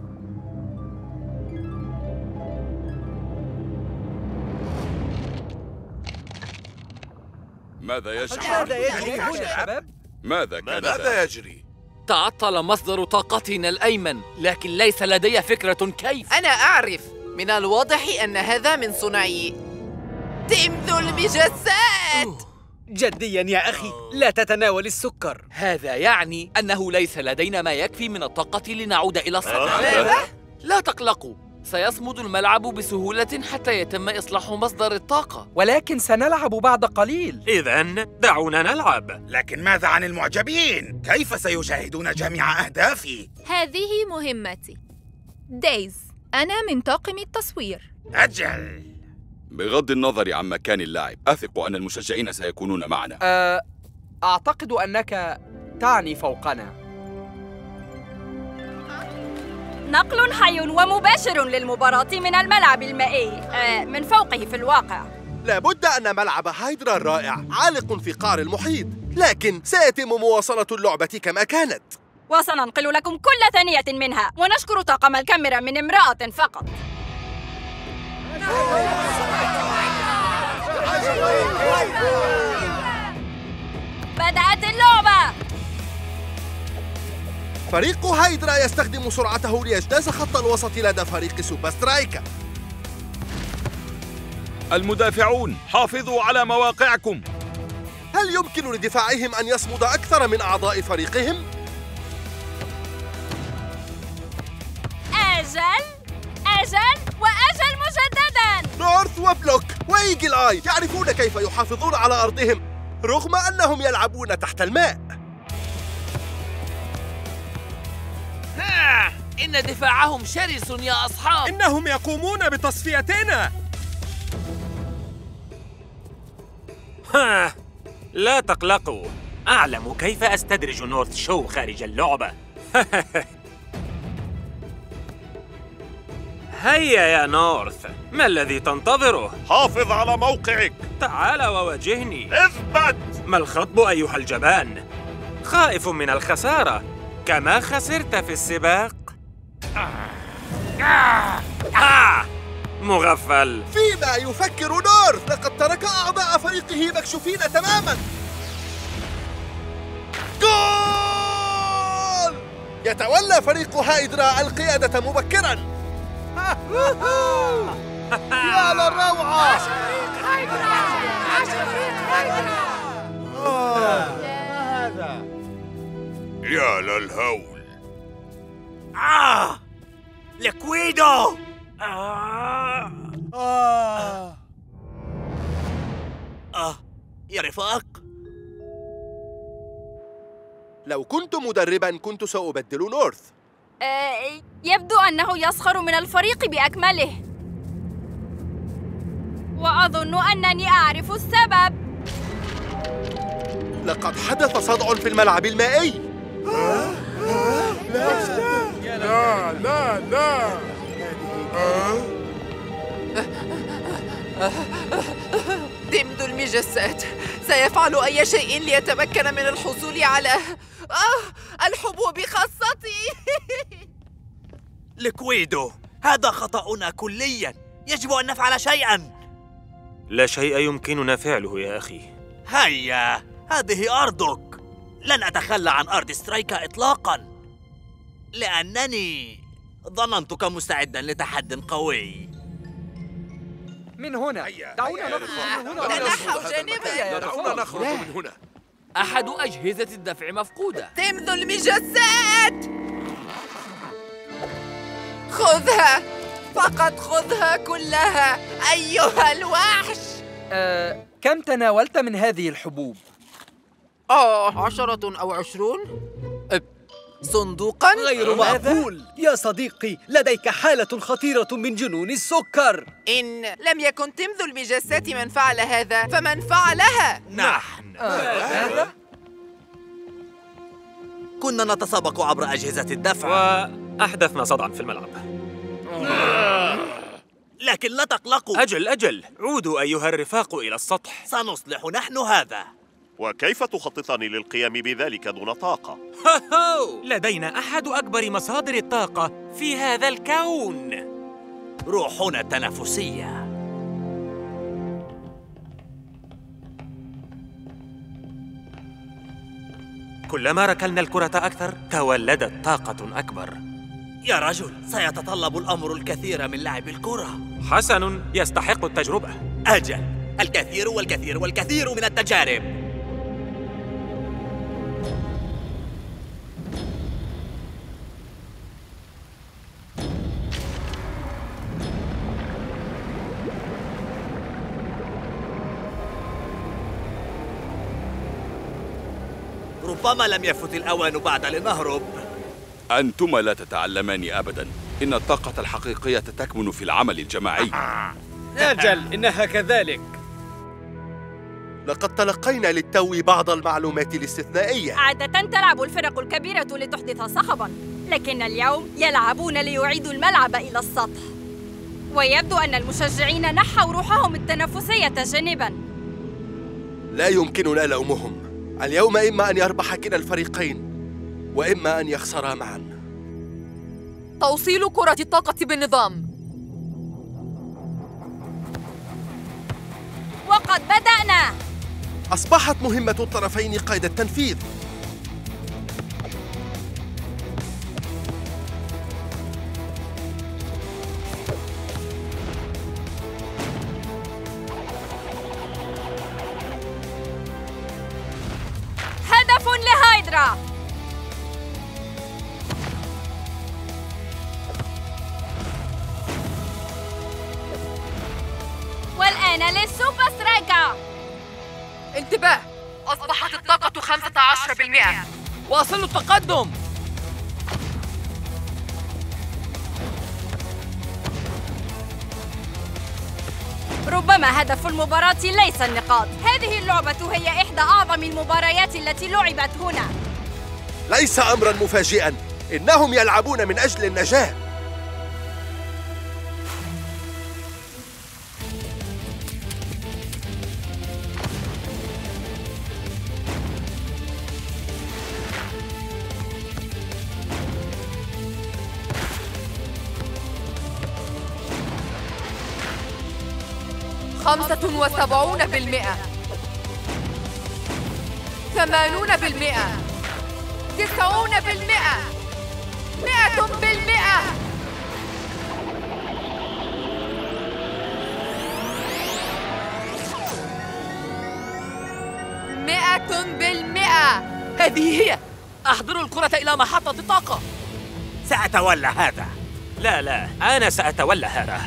ماذا يجري؟ ماذا يجري هنا شباب؟ ماذا كان ماذا يجري؟ تعطل مصدر طاقتنا الأيمن، لكن ليس لدي فكرة كيف. أنا أعرف، من الواضح أن هذا من صنع تيم ذو المجسات. جدياً يا أخي، لا تتناول السكر. هذا يعني أنه ليس لدينا ما يكفي من الطاقة لنعود إلى السطح. لا تقلقوا، سيصمد الملعب بسهولة حتى يتم إصلاح مصدر الطاقة. ولكن سنلعب بعد قليل. إذن دعونا نلعب. لكن ماذا عن المعجبين؟ كيف سيشاهدون جميع أهدافي؟ هذه مهمتي. دايز، أنا من طاقم التصوير. أجل. بغض النظر عن مكان اللاعب، أثق أن المشجعين سيكونون معنا. أه، أعتقد أنك تعني فوقنا. نقل حي ومباشر للمباراة من الملعب المائي، آه من فوقه في الواقع. لابد أن ملعب هايدرا الرائع عالق في قعر المحيط، لكن سيتم مواصلة اللعبة كما كانت. وسننقل لكم كل ثانية منها، ونشكر طاقم الكاميرا من امرأة فقط. بدأت اللعبة. فريق هايدرا يستخدم سرعته ليجتاز خط الوسط لدى فريق سوبر سترايكا. المدافعون، حافظوا على مواقعكم. هل يمكن لدفاعهم أن يصمد أكثر من أعضاء فريقهم؟ أجل أجل وأجل مجدداً. نورث وبلوك وإيجل آي يعرفون كيف يحافظون على أرضهم رغم أنهم يلعبون تحت الماء. ها، إن دفاعهم شرس يا أصحاب. إنهم يقومون بتصفيتنا. ها، لا تقلقوا، أعلم كيف أستدرج نورث شو خارج اللعبة. هيا يا نورث، ما الذي تنتظره؟ حافظ على موقعك. تعال وواجهني. اثبت. ما الخطب أيها الجبان؟ خائف من الخسارة كما خسرت في السباق. آه. آه. آه. مغفل. فيما يفكر نورث، لقد ترك أعضاء فريقه مكشوفين تماماً. جول! يتولى فريق هايدرا القيادة مبكراً. يا للروعة! هذا يا للهول. آه ليكويدو. آه آه آه يا رفاق، لو كنت مدربا كنت سأبدل نورث. آه، يبدو أنه يسخر من الفريق بأكمله، وأظن أنني أعرف السبب. لقد حدث صدع في الملعب المائي. لا لا لا. دمد المجسات سيفعل أي شيء ليتمكن من الحصول على آه الحبوب خاصتي. ليكويدو، هذا خطأنا كلياً. يجب أن نفعل شيئاً. لا شيء يمكننا فعله يا أخي. هيا، هذه أرضك. لن أتخلى عن أرض سترايكا إطلاقاً، لأنني ظننتك مستعداً لتحدي قوي. من هنا دعونا نخرج من هنا. تنحوا جانبا. دعونا نخرج من هنا. أحد أجهزة الدفع مفقودة. تمذ المجسات، خذها فقط، خذها كلها أيها الوحش. أه، كم تناولت من هذه الحبوب؟ آه عشرة أو عشرون. أه، صندوقاً؟ غير معقول يا صديقي، لديك حالة خطيرة من جنون السكر. إن لم يكن تمذ المجسات من فعل هذا فمن فعلها؟ نحن. هذا؟ كنا نتسابق عبر أجهزة الدفع وأحدثنا صدعاً في الملعب. لكن لا تقلقوا. أجل أجل، عودوا أيها الرفاق إلى السطح. سنصلح نحن هذا. وكيف تخططان للقيام بذلك دون طاقة؟ لدينا أحد أكبر مصادر الطاقة في هذا الكون، روحنا التنافسية. كلما ركلنا الكرة أكثر تولدت طاقة أكبر. يا رجل، سيتطلب الأمر الكثير من لعب الكرة. حسن، يستحق التجربة. أجل، الكثير والكثير والكثير من التجارب. ربما لم يفت الأوان بعد لنهرب. أنتما لا تتعلمان أبداً. إن الطاقة الحقيقية تكمن في العمل الجماعي. أجل، إنها كذلك. لقد تلقينا للتو بعض المعلومات الاستثنائية. عادة تلعب الفرق الكبيرة لتحدث صخباً، لكن اليوم يلعبون ليعيدوا الملعب إلى السطح. ويبدو أن المشجعين نحوا روحهم التنافسية جانباً. لا يمكننا لومهم. اليوم إما أن يربح كلا الفريقين وإما أن يخسرا معاً. توصيل كرة الطاقة بالنظام. وقد بدأنا. أصبحت مهمة الطرفين قيد التنفيذ. هدف لهايدرا. والآن للسوبر سترايكر. انتباه، أصبحت الطاقة خمسة عشر بالمئة. واصلوا التقدم. ربما هدف المباراة ليس النقاط. هذه اللعبة هي إحدى أعظم المباريات التي لعبت هنا. ليس أمراً مفاجئاً، إنهم يلعبون من أجل النجاة. خمسة وسبعون بالمئة، ثمانون بالمئة، تسعون بالمئة، مئة بالمئة. هذه هي. أحضروا الكرة إلى محطة الطاقة. سأتولى هذا. لا لا، أنا سأتولى هذا.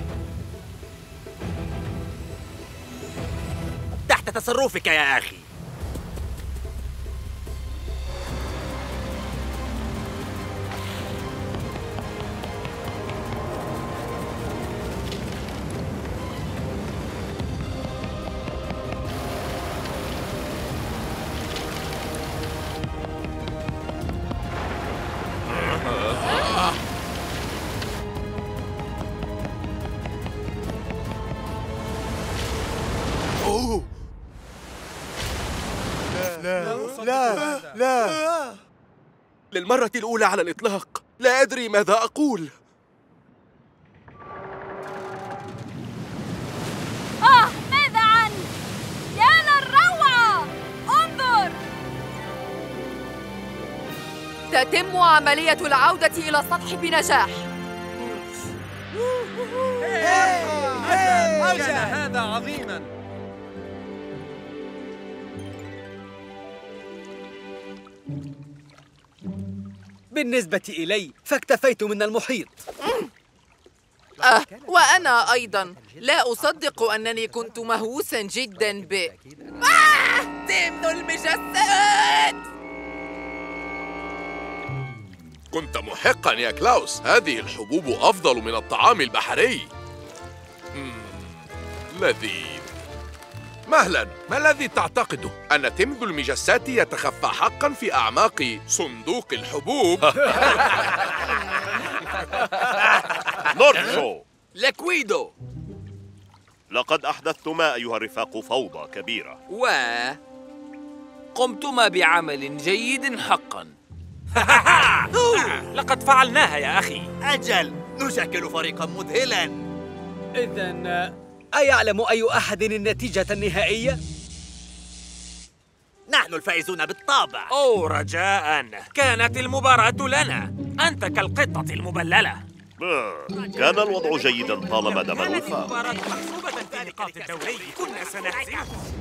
تحت تصرفك يا أخي. لا لا للمرة الأولى على الإطلاق لا أدري ماذا أقول. آه ماذا عن؟ يا للروعة! انظر! تتم عملية العودة إلى السطح بنجاح. كان هذا عظيماً. بالنسبة إلي فاكتفيت من المحيط. أه وأنا أيضاً لا أصدق أنني كنت مهووساً جداً ب آه! تمن المجسات. كنت محقاً يا كلاوس. هذه الحبوب أفضل من الطعام البحري. مم. لذيذ. مهلاً، ما الذي تعتقده؟ أن تمن المجسات يتخفى حقاً في أعماق صندوق الحبوب؟ نورشو لكويدو، لقد أحدثتما أيها الرفاق فوضى كبيرة، و قمتما بعمل جيد حقاً. لقد فعلناها يا أخي. أجل، نشكل فريقاً مذهلاً. إذن أيعلم أي أحد النتيجة النهائية؟ نحن الفائزون بالطبع. أو رجاءً، كانت المباراة لنا. أنت كالقطة المبللة. كان الوضع جيداً طالما دام الوفاق. المباراة محسوبة في نقاط الدوري. كنا سنهزم.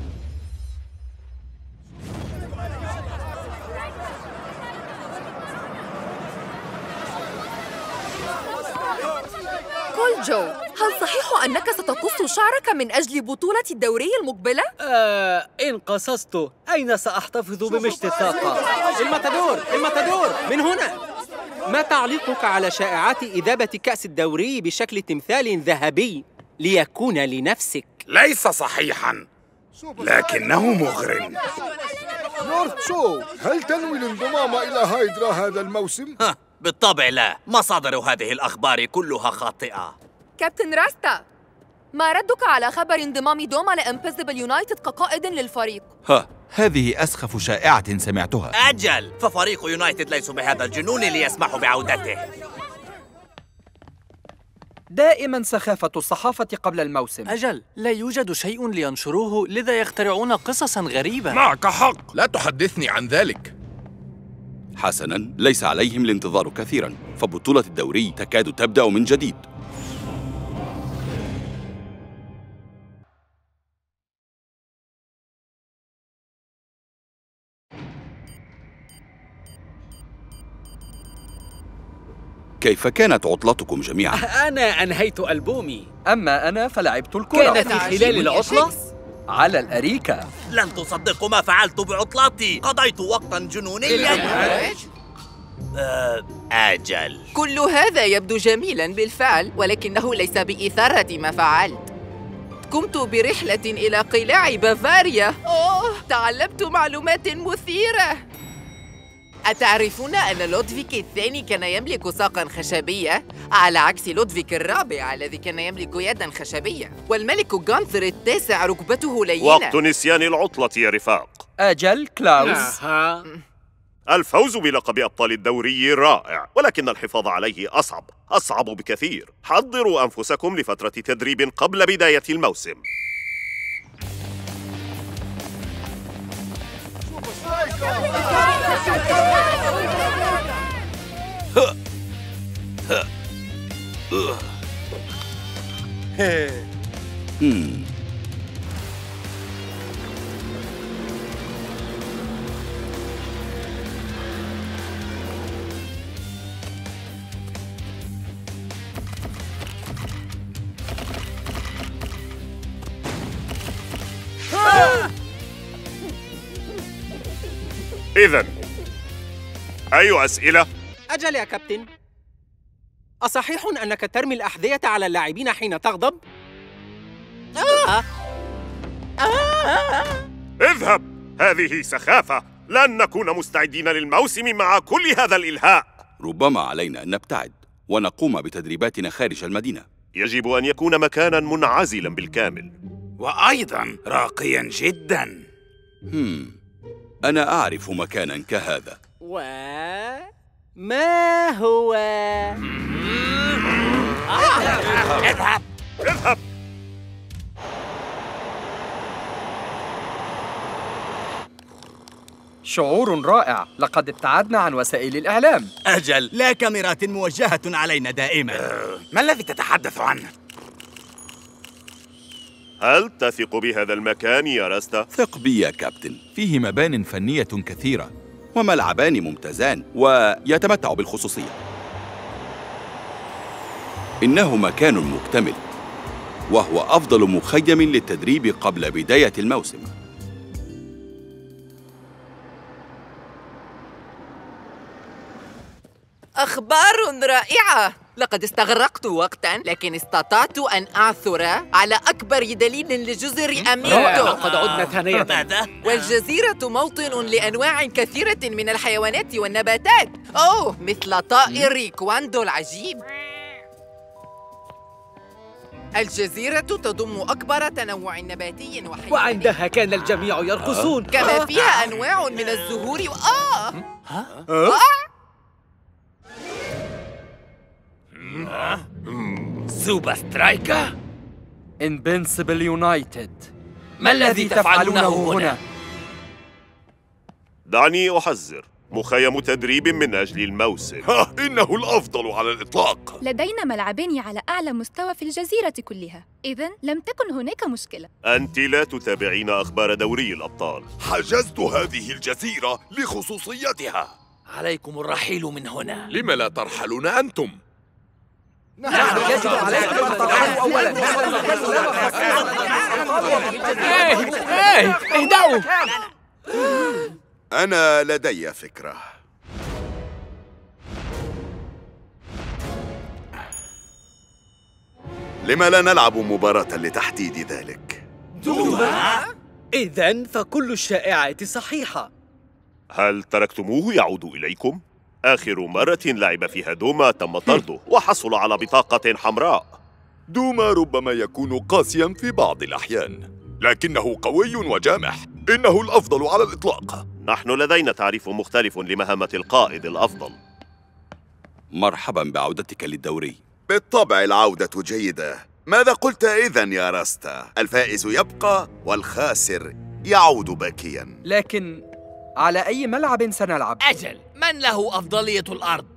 قل جو، هل صحيح أنك ستقص شعرك من أجل بطولة الدوري المقبلة؟ آه إن قصصت أين سأحتفظ بمشط الطاقة؟ الماتادور الماتادور من هنا. ما تعليقك على شائعات إذابة كأس الدوري بشكل تمثال ذهبي ليكون لنفسك؟ ليس صحيحاً، لكنه مغرٍ. نورث شو، هل تنوي الانضمام إلى هايدرا هذا الموسم؟ بالطبع لا، مصادر هذه الأخبار كلها خاطئة. كابتن راستا، ما ردك على خبر انضمام دوما لإمبيزبل يونايتد كقائد للفريق؟ ها، هذه أسخف شائعة سمعتها. أجل، ففريق يونايتد ليس بهذا الجنون ليسمح بعودته. دائما سخافة الصحافة قبل الموسم. أجل، لا يوجد شيء لينشروه، لذا يخترعون قصصا غريبة. معك حق، لا تحدثني عن ذلك. حسناً، ليس عليهم الانتظار كثيراً، فبطولة الدوري تكاد تبدأ من جديد. كيف كانت عطلتكم جميعاً؟ أنا أنهيت ألبومي. أما أنا فلعبت الكرة. كان في خلال العطلة على الأريكة. لن تصدقوا ما فعلت بعطلتي. قضيت وقتاً جنونياً. آه، أجل. كل هذا يبدو جميلاً بالفعل، ولكنه ليس بإثارة ما فعلت. قمت برحلة إلى قلاع بافاريا. أوه، تعلمت معلومات مثيرة. أتعرفون أن لودفيك الثاني كان يملك ساقاً خشبية على عكس لودفيك الرابع الذي كان يملك يداً خشبية، والملك غانثر التاسع ركبته لينة. وقت نسيان العطلة يا رفاق. أجل كلاوس. الفوز بلقب أبطال الدوري رائع، ولكن الحفاظ عليه أصعب، أصعب بكثير. حضروا أنفسكم لفترة تدريب قبل بداية الموسم. إذن أي أسئلة؟ أجل يا كابتن. أصحيح أنك ترمي الأحذية على اللاعبين حين تغضب؟ آه. آه. اذهب، هذه سخافة. لن نكون مستعدين للموسم مع كل هذا الإلهاء. ربما علينا أن نبتعد ونقوم بتدريباتنا خارج المدينة. يجب أن يكون مكاناً منعزلاً بالكامل، وأيضاً راقياً جداً. هم. أنا أعرف مكاناً كهذا. و ما هو؟ اذهب اذهب. شعور رائع. لقد ابتعدنا عن وسائل الإعلام. أجل، لا كاميرات موجهة علينا دائما. ما الذي تتحدث عنه؟ هل تثق بهذا المكان يا راستا؟ ثق بي يا كابتن، فيه مبان فنية كثيرة وملعبان ممتازان ويتمتع بالخصوصية. إنه مكان مكتمل، وهو أفضل مخيم للتدريب قبل بداية الموسم. أخبار رائعة. لقد استغرقت وقتاً، لكن استطعت أن أعثر على أكبر دليل لجزر أمينتو. لقد عدنا ثانية. ماذا؟ والجزيرة موطن لأنواع كثيرة من الحيوانات والنباتات. أوه، مثل طائر كواندو العجيب. الجزيرة تضم أكبر تنوع نباتي وحيواني، وعندها كان الجميع يرقصون. كما فيها أنواع من الزهور و... آه آه سوبر سترايكا؟ انفنسبل يونايتد. ما الذي تفعلونه هنا؟ دعني أحذر، مخيم تدريب من أجل الموسم. ها، إنه الأفضل على الإطلاق. لدينا ملعبين على أعلى مستوى في الجزيرة كلها، إذن لم تكن هناك مشكلة. أنت لا تتابعين أخبار دوري الأبطال. حجزت هذه الجزيرة لخصوصيتها. عليكم الرحيل من هنا. لم لا ترحلون أنتم؟ نحن يجب عليكم أن ترحلوا أولاً. إيه اهدأوا. أنا لدي فكرة. لم لا نلعب مباراة لتحديد ذلك؟ دوما؟ إذن فكل الشائعات صحيحة. هل تركتموه يعود إليكم؟ آخر مرة لعب فيها دوما تم طرده وحصل على بطاقة حمراء. دوما ربما يكون قاسياً في بعض الأحيان، لكنه قوي وجامح. إنه الأفضل على الإطلاق. نحن لدينا تعريف مختلف لمهمة القائد الأفضل. مرحباً بعودتك للدوري. بالطبع العودة جيدة. ماذا قلت إذن يا راستا؟ الفائز يبقى والخاسر يعود باكياً. لكن على أي ملعب سنلعب؟ أجل، من له أفضلية الأرض؟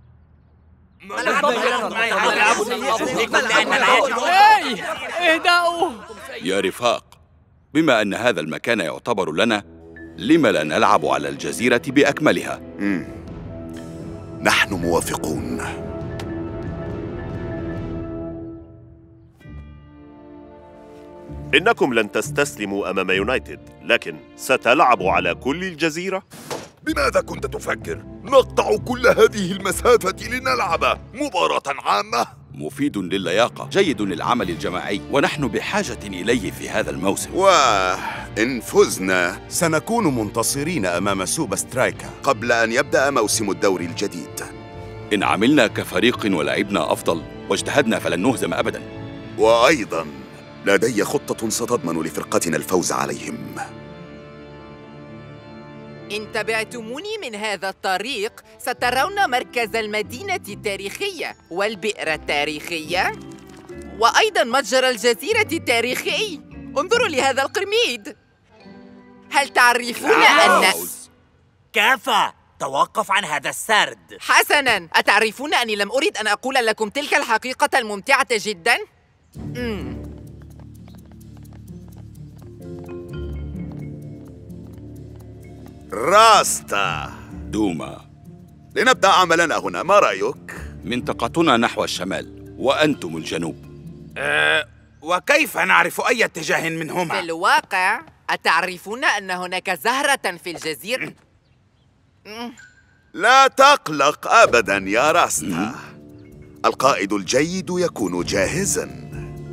اهدأوا يا رفاق، بما أن هذا المكان يعتبر لنا، لم لا نلعب على الجزيرة بأكملها؟ مم. نحن موافقون. إنكم لن تستسلموا أمام يونايتد، لكن ستلعب على كل الجزيرة؟ بماذا كنت تفكر؟ نقطع كل هذه المسافة لنلعب مباراة عامة؟ مفيد للياقة، جيد للعمل الجماعي، ونحن بحاجة إليه في هذا الموسم. وإن فزنا سنكون منتصرين أمام سوبر سترايكا قبل أن يبدأ موسم الدوري الجديد. إن عملنا كفريق ولعبنا أفضل واجتهدنا فلن نهزم أبداً. وأيضاً لدي خطة ستضمن لفرقتنا الفوز عليهم. إن تبعتموني من هذا الطريق سترون مركز المدينة التاريخية والبئر التاريخية وأيضاً متجر الجزيرة التاريخي. انظروا لهذا القرميد. هل تعرفون أن... كفى! توقف عن هذا السرد. حسناً، أتعرفون أني لم أريد أن أقول لكم تلك الحقيقة الممتعة جداً؟ مم. راستا دوما، لنبدأ عملنا هنا، ما رأيك؟ منطقتنا نحو الشمال وأنتم الجنوب. أه وكيف نعرف أي اتجاه منهما؟ في الواقع أتعرفون أن هناك زهرة في الجزيرة؟ لا تقلق أبدا يا راستا. القائد الجيد يكون جاهزا.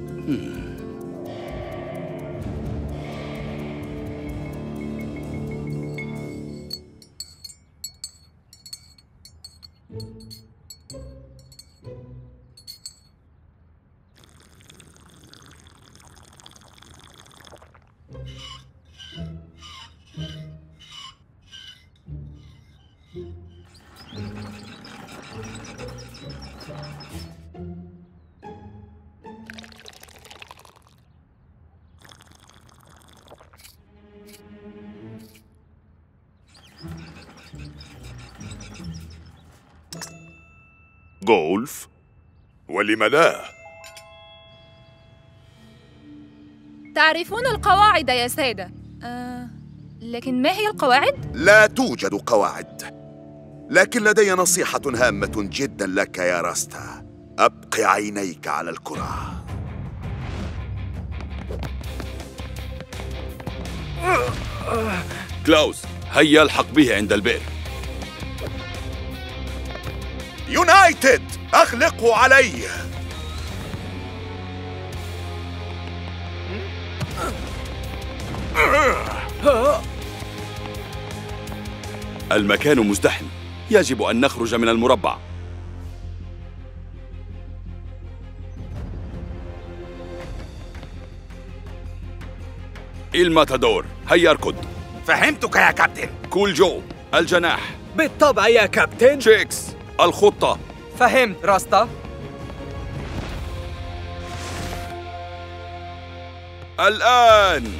جولف؟ ولم لا؟ تعرفون القواعد يا سادة. آه، لكن ما هي القواعد؟ لا توجد قواعد، لكن لدي نصيحة هامة جدا لك يا راستا. أبق عينيك على الكرة. كلاوس، هيا الحق به عند البئر. يونايتد، أغلقوا علي. المكان مزدحم، يجب أن نخرج من المربع. الماتادور، هيا اركض. فهمتك يا كابتن. كول جو، الجناح. بالطبع يا كابتن. شيكس، الخطة. فهمت راستا. الآن.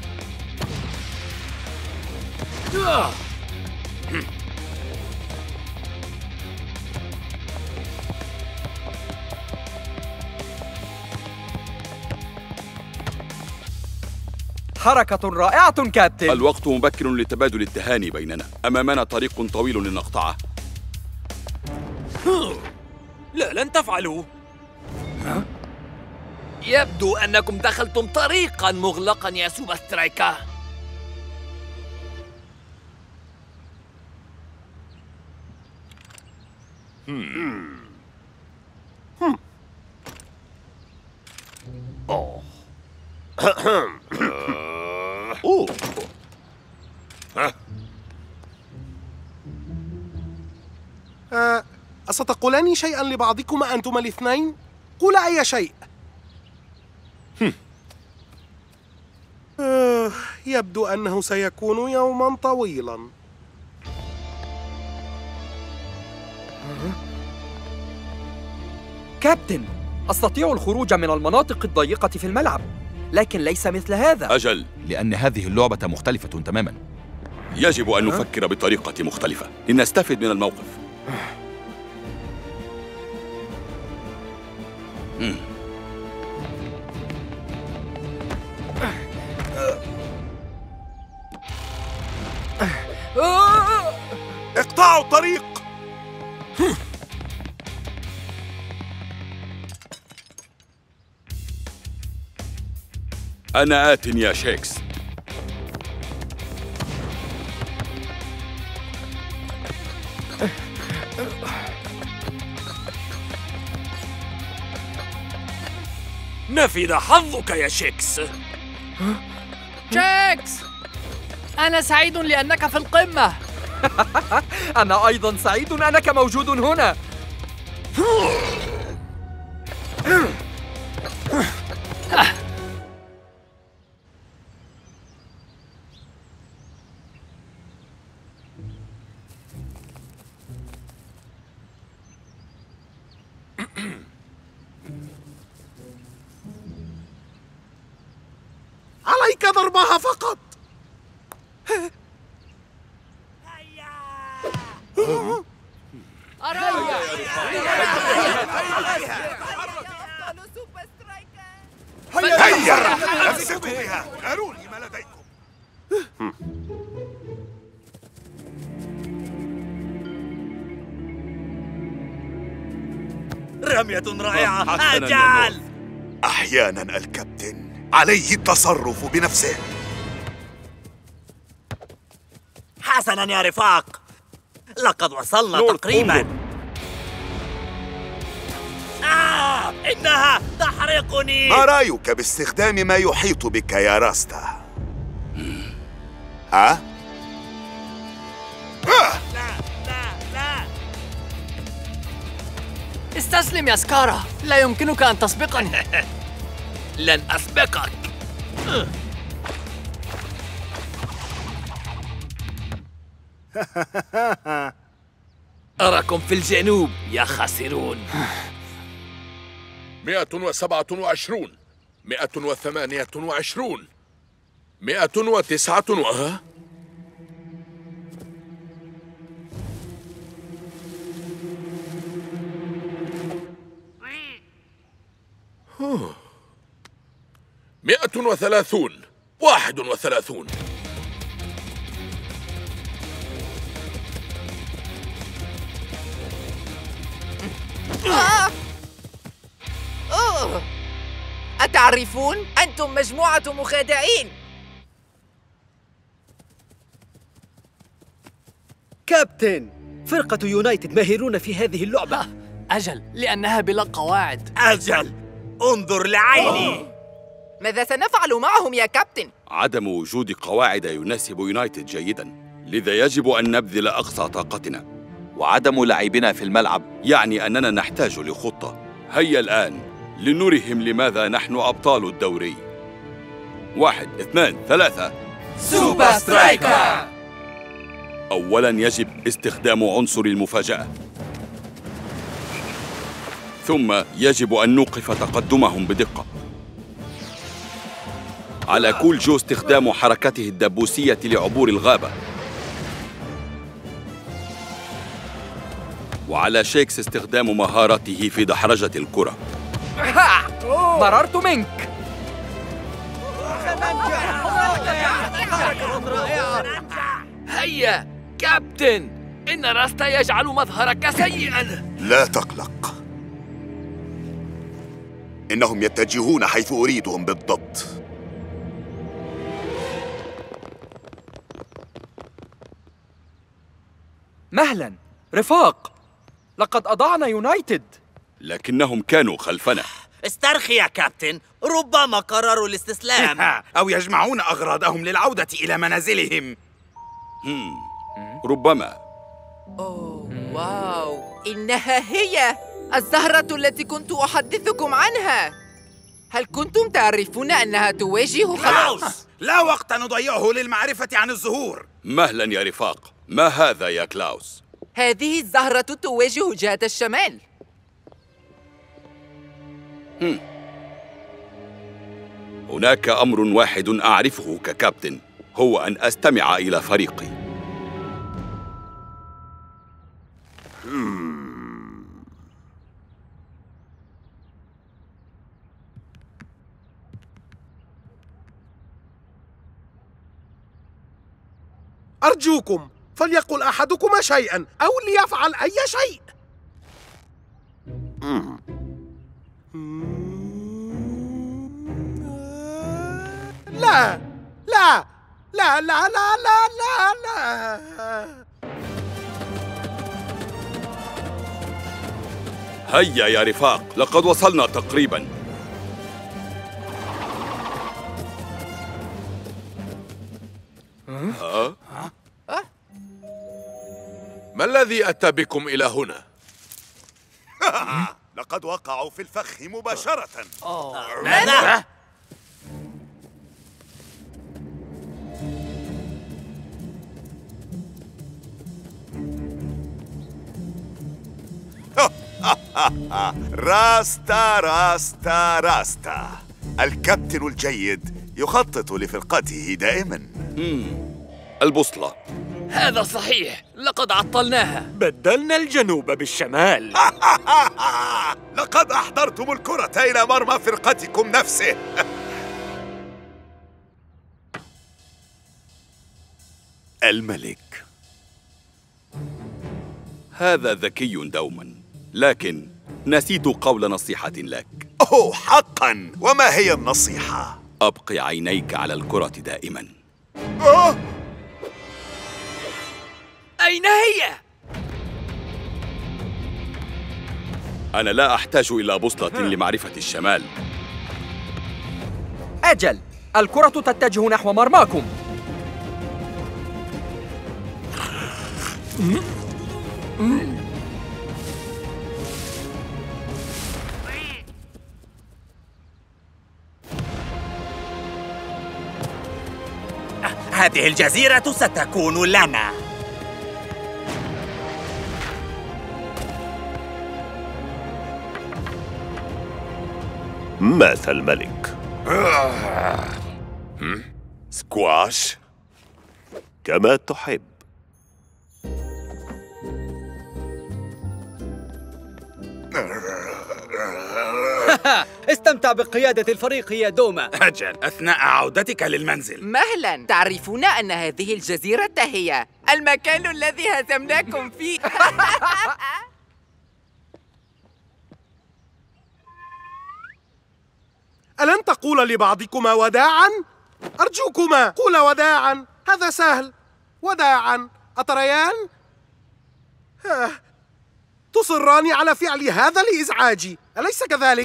حركة رائعة كابتن. الوقت مبكر لتبادل التهاني بيننا. أمامنا طريق طويل لنقطعه. لا، لن تفعلوا. يبدو أنكم دخلتم طريقاً مغلقاً يا سوبر سترايكا. أوه. ها؟ أه أستقولان شيئا لبعضكما أنتما الاثنين؟ قولا أي شيء. أه يبدو أنه سيكون يوما طويلا. كابتن، أستطيع الخروج من المناطق الضيقة في الملعب، لكن ليس مثل هذا. أجل، لأن هذه اللعبة مختلفة تماماً. يجب أن نفكر بطريقة مختلفة لنستفد من الموقف. اقطعوا الطريق. أنا آت يا شيكس. نفذ حظك يا شيكس. شيكس، أنا سعيد لأنك في القمة. أنا أيضا سعيد أنك موجود هنا. عليك ضربها فقط. هيا امسكوا بها. أروني ما لديكم. رمية رائعة. أجل. أحيانا الكابتن عليه التصرف بنفسه. حسنا يا رفاق، لقد وصلنا تقريبا. آه إنها تحرقني. ما رأيك باستخدام ما يحيط بك يا راستا؟ ها؟ استسلم يا سكارا، لا يمكنك أن تسبقني. لن أسبقك. أراكم في الجنوب يا خاسرون. مئة وسبعة وعشرون، مئة وثمانية وعشرون، مئة وتسعة و... مئة وثلاثون، واحد وثلاثون. آه. أوه. أتعرفون؟ أنتم مجموعة مخادعين. كابتن، فرقة يونايتد ماهرون في هذه اللعبة. أجل، لأنها بلا قواعد. أجل، انظر لعيني. ماذا سنفعل معهم يا كابتن؟ عدم وجود قواعد يناسب يونايتد جيداً، لذا يجب أن نبذل أقصى طاقتنا. وعدم لعبنا في الملعب يعني أننا نحتاج لخطة. هيا الآن لنرهم لماذا نحن أبطال الدوري. واحد، اثنان، ثلاثة. سوبر سترايكر! أولاً يجب استخدام عنصر المفاجأة، ثم يجب أن نوقف تقدمهم بدقة. على كول جو استخدام حركته الدبوسية لعبور الغابة، وعلى شيكس استخدام مهارته في دحرجة الكرة. مررت منك. هيا كابتن، إن راستا يجعل مظهرك سيئاً. لا تقلق، إنهم يتجهون حيث أريدهم بالضبط. مهلا رفاق، لقد أضعنا يونايتد. لكنهم كانوا خلفنا. استرخي يا كابتن، ربما قرروا الاستسلام. أو يجمعون أغراضهم للعودة إلى منازلهم. ربما. أوه واو، إنها هي الزهرة التي كنت أحدثكم عنها. هل كنتم تعرفون أنها تواجه كلاوس؟ لا وقت نضيعه للمعرفة عن الزهور. مهلا يا رفاق، ما هذا يا كلاوس؟ هذه الزهرة تواجه جهة الشمال. هم. هناك أمر واحد أعرفه ككابتن، هو أن أستمع إلى فريقي. أرجوكم فليقل أحدكما شيئاً أو ليفعل أي شيء. لا لا لا لا لا لا لا لا. هيا يا رفاق، لقد وصلنا تقريباً. ها؟ ما الذي أتى بكم إلى هنا؟ لقد وقعوا في الفخ مباشرة. ماذا؟ راستا راستا راستا، الكابتن الجيد يخطط لفرقته دائما. البوصلة. هذا صحيح، لقد عطلناها. بدلنا الجنوب بالشمال. لقد أحضرتم الكرة إلى مرمى فرقتكم نفسه. الملك. هذا ذكي دوما، لكن نسيت قول نصيحة لك. أوه حقا، وما هي النصيحة؟ أبق عينيك على الكرة دائما. أوه. أين هي؟ أنا لا أحتاج إلى بوصلة لمعرفة الشمال. أجل، الكرة تتجه نحو مرماكم. هذه الجزيرة ستكون لنا. مات الملك. سكواش كما تحب. استمتع بقيادة الفريق يا دوما. أجل، أثناء عودتك للمنزل. مهلا، تعرفون أن هذه الجزيرة هي المكان الذي هزمناكم فيه. ألن تقول لبعضكما وداعاً؟ أرجوكما قولا وداعاً، هذا سهل. وداعاً، أتريان؟ آه. تصران على فعل هذا لإزعاجي، أليس كذلك؟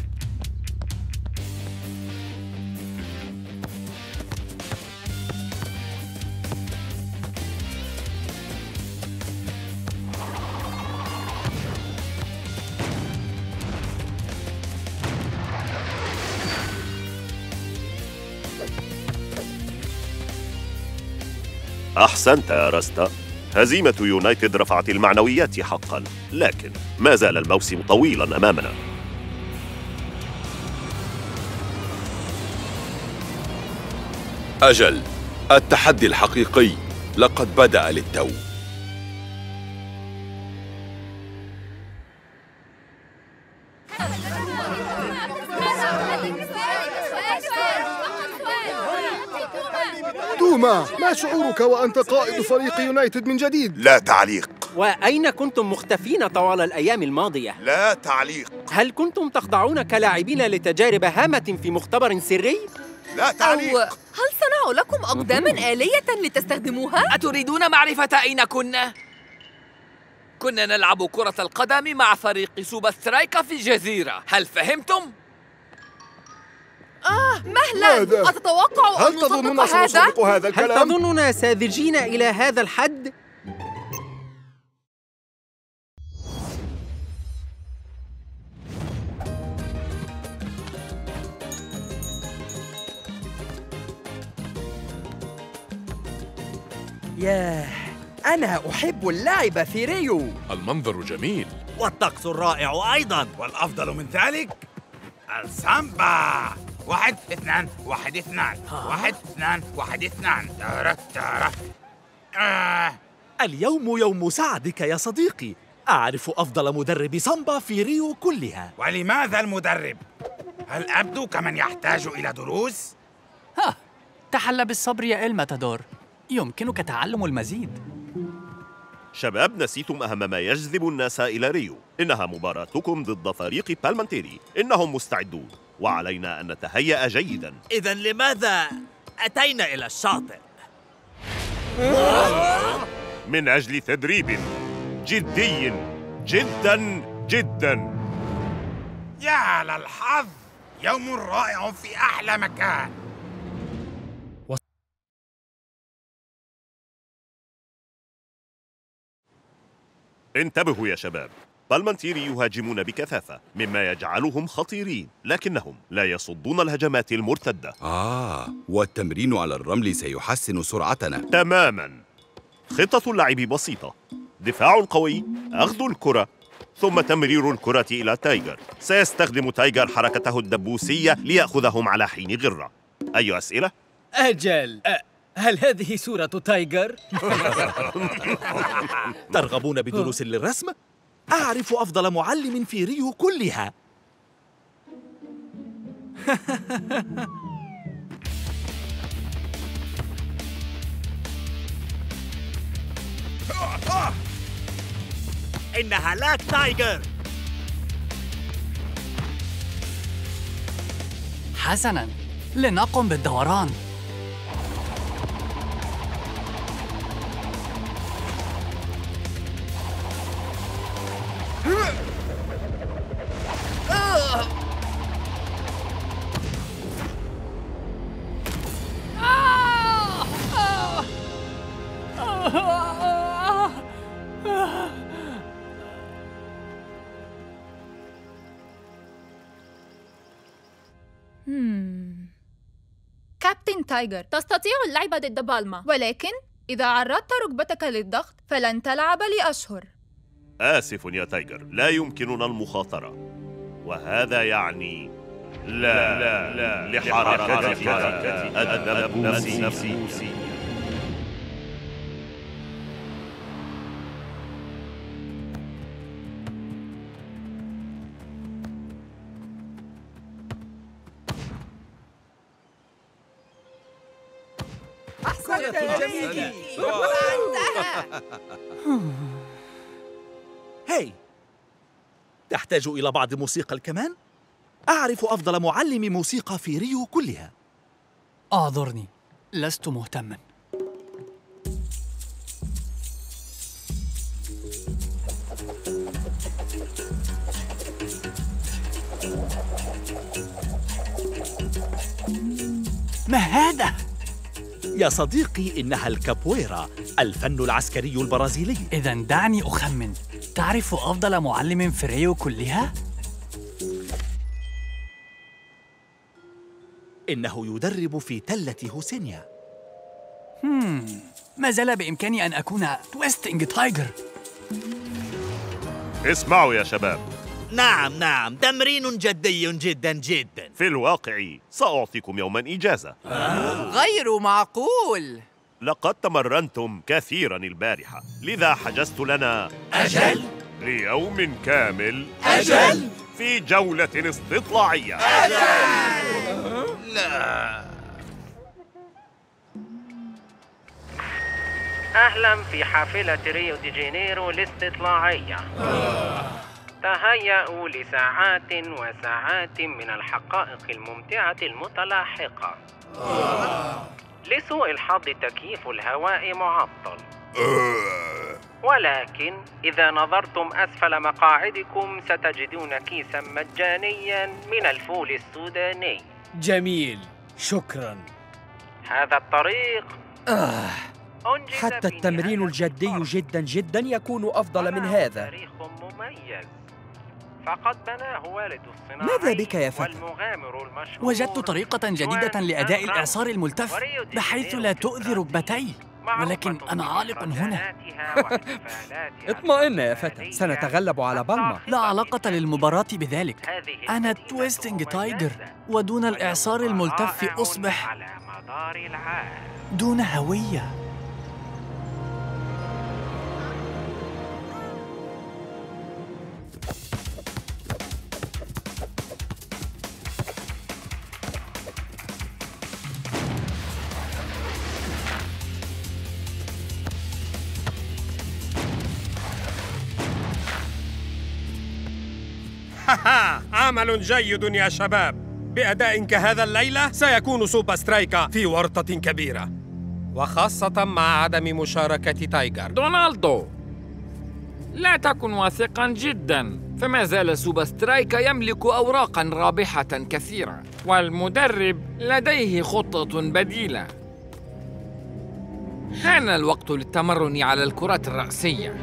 أحسنت يا راستا. هزيمة يونايتد رفعت المعنويات حقا، لكن ما زال الموسم طويلا أمامنا. أجل، التحدي الحقيقي لقد بدأ للتو. دوما، ما شعورك وأنت قائد فريق يونايتد من جديد؟ لا تعليق. وأين كنتم مختفين طوال الأيام الماضية؟ لا تعليق. هل كنتم تخضعون كلاعبين لتجارب هامة في مختبر سري؟ لا تعليق. أو هل صنعوا لكم أقداماً آلية لتستخدموها؟ أتريدون معرفة أين كنا؟ كنا نلعب كرة القدم مع فريق سوبر سترايكا في الجزيرة، هل فهمتم؟ آه مهلا، ماذا؟ أتتوقع أن هل تظنون نصدق هذا؟ سنصدق هذا هل الكلام؟ تظننا ساذجين إلى هذا الحد؟ ياه، أنا أحب اللعب في ريو. المنظر جميل والطقس الرائع أيضا، والأفضل من ذلك السامبا. واحد اثنان واحد اثنان واحد اثنان واحد اثنان تارة تارة. آه. اليوم يوم سعدك يا صديقي. أعرف أفضل مدرب سامبا في ريو كلها. ولماذا المدرب؟ هل أبدو كمن يحتاج إلى دروس؟ ها، تحلى بالصبر يا الماتادور، يمكنك تعلم المزيد. شباب، نسيتم أهم ما يجذب الناس إلى ريو. إنها مباراتكم ضد فريق بالمانتيري. إنهم مستعدون وعلينا أن نتهيأ جيدا. إذن لماذا أتينا إلى الشاطئ؟ من أجل تدريب جدي جدا جدا. يا للحظ، يوم رائع في أحلى مكان. انتبهوا يا شباب، بالمانتيري يهاجمون بكثافة مما يجعلهم خطيرين، لكنهم لا يصدون الهجمات المرتدة. آه، والتمرين على الرمل سيحسن سرعتنا. تماماً. خطة اللعب بسيطة: دفاع قوي، أخذ الكرة، ثم تمرير الكرة إلى تايجر. سيستخدم تايجر حركته الدبوسية ليأخذهم على حين غرة. أي أسئلة؟ أجل، هل هذه صورة تايجر؟ ترغبون بدروس للرسم؟ أعرف أفضل معلم في ريو كلها. إنها لاك تايجر. حسناً، لنقم بالدوران. مم. كابتن تايجر، تستطيع اللعب ضد بالما، ولكن إذا عرضت ركبتك للضغط فلن تلعب لأشهر. آسف يا تايجر، لا يمكننا المخاطرة، وهذا يعني لا لا لا لحركتك الدبوسية. أحسنت يا جميل. هاي، تحتاج إلى بعض موسيقى الكمان؟ أعرف أفضل معلم موسيقى في ريو كلها. أعذرني، لست مهتما. ما هذا؟ يا صديقي، إنها الكابويرا، الفن العسكري البرازيلي. إذا دعني أخمن، تعرف أفضل معلم في ريو كلها؟ إنه يدرب في تلة هوسينيا. هم. ما زال بإمكاني أن أكون تويستنج تايجر. اسمعوا يا شباب. نعم نعم، تمرين جدي جدا جدا. في الواقع سأعطيكم يوما إجازة. غير معقول. لقد تمرنتم كثيرا البارحة، لذا حجزت لنا أجل ليوم كامل أجل في جولة استطلاعية. أجل لا. أهلا في حافلة ريو دي جانيرو الاستطلاعية. تهيأوا لساعات وساعات من الحقائق الممتعة المتلاحقة. لسوء الحظ تكييف الهواء معطل، ولكن إذا نظرتم أسفل مقاعدكم ستجدون كيسا مجانيا من الفول السوداني. جميل، شكرا. هذا الطريق آه. حتى التمرين الجدي جدا جدا يكون أفضل من هذا. تاريخ مميز فقد بناه والد الصناعي. ماذا بك يا فتى؟ والمغامر المشهور. وجدت طريقة جديدة لأداء الإعصار الملتف بحيث لا تؤذي ركبتي، ولكن أنا عالق هنا. اطمئن يا فتى، سنتغلب على بالما. لا علاقة للمباراة بذلك. أنا تويستنج تايجر، ودون الإعصار الملتف أصبح دون هوية. عمل جيد يا شباب. بأداء كهذا الليلة سيكون سوبر سترايكا في ورطة كبيرة، وخاصة مع عدم مشاركة تايجر. دونالدو، لا تكن واثقا جدا، فما زال سوبر سترايكا يملك أوراقا رابحة كثيرة، والمدرب لديه خطة بديلة. حان الوقت للتمرن على الكرة الرأسية.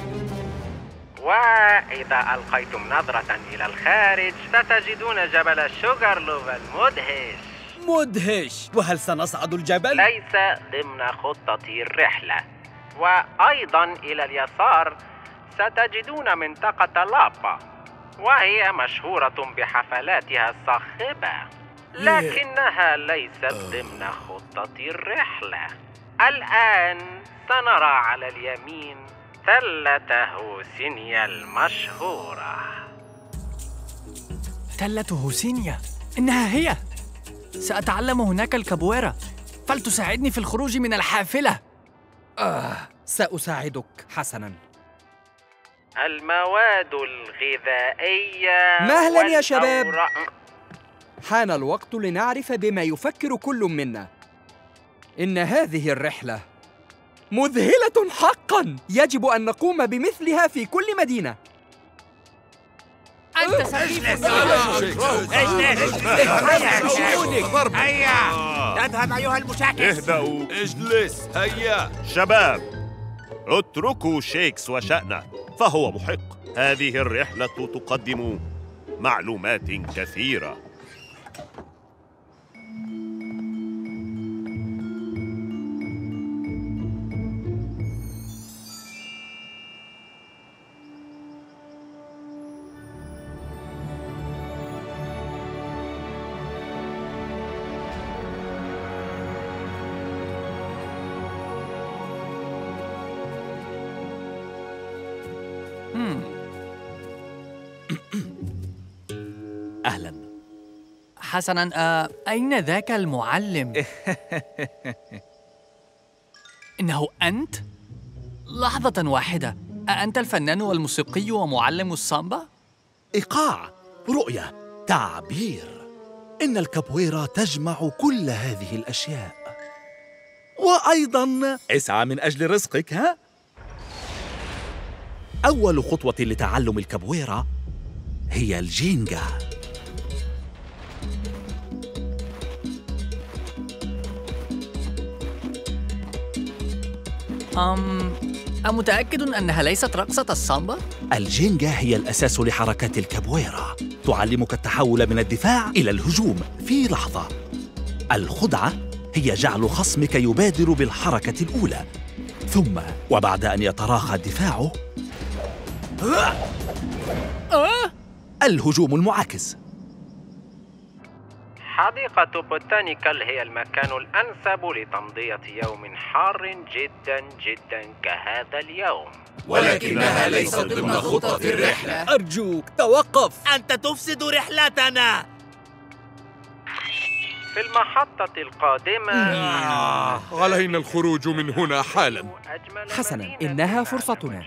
وإذا ألقيتم نظرة إلى الخارج ستجدون جبل الشوغر لوف المدهش. مدهش؟ وهل سنصعد الجبل؟ ليس ضمن خطة الرحلة. وأيضا إلى اليسار ستجدون منطقة لابا، وهي مشهورة بحفلاتها الصاخبة، لكنها ليست ضمن خطة الرحلة. الآن سنرى على اليمين تلة هوسينيا المشهورة. تلة هوسينيا، إنها هي. سأتعلم هناك الكابويرا، فلتساعدني في الخروج من الحافلة. آه، سأساعدك حسناً. المواد الغذائية مهلا يا شباب. والأوراق. حان الوقت لنعرف بما يفكر كل منا. إن هذه الرحلة مذهلة حقاً، يجب أن نقوم بمثلها في كل مدينة. أنت سخيف. هيا اذهب أيها المشاكس. اهدأوا. اجلس. هيا شباب، اتركوا شيكس وشأنه، فهو محق. هذه الرحلة تقدم معلومات كثيرة. أهلا. حسناً، آه، أين ذاك المعلم؟ إنه أنت؟ لحظة واحدة، أأنت الفنان والموسيقي ومعلم السامبا؟ إيقاع، رؤية، تعبير. إن الكابويرا تجمع كل هذه الأشياء. وأيضاً اسعى من أجل رزقك، ها؟ أول خطوة لتعلم الكابويرا هي الجينجا. أم أمتأكد أنها ليست رقصة السامبا؟ الجينجا هي الأساس لحركات الكابويرا، تعلمك التحول من الدفاع إلى الهجوم في لحظة. الخدعة هي جعل خصمك يبادر بالحركة الأولى، ثم وبعد أن يتراخى دفاعه الهجوم المعاكس. حديقة بوتانيكال هي المكان الأنسب لتمضية يوم حار جدا جدا كهذا اليوم، ولكنها ليست ضمن خطة الرحلة. أرجوك توقف، أنت تفسد رحلتنا. في المحطة القادمة علينا الخروج من هنا حالا. حسناً، إنها فرصتنا.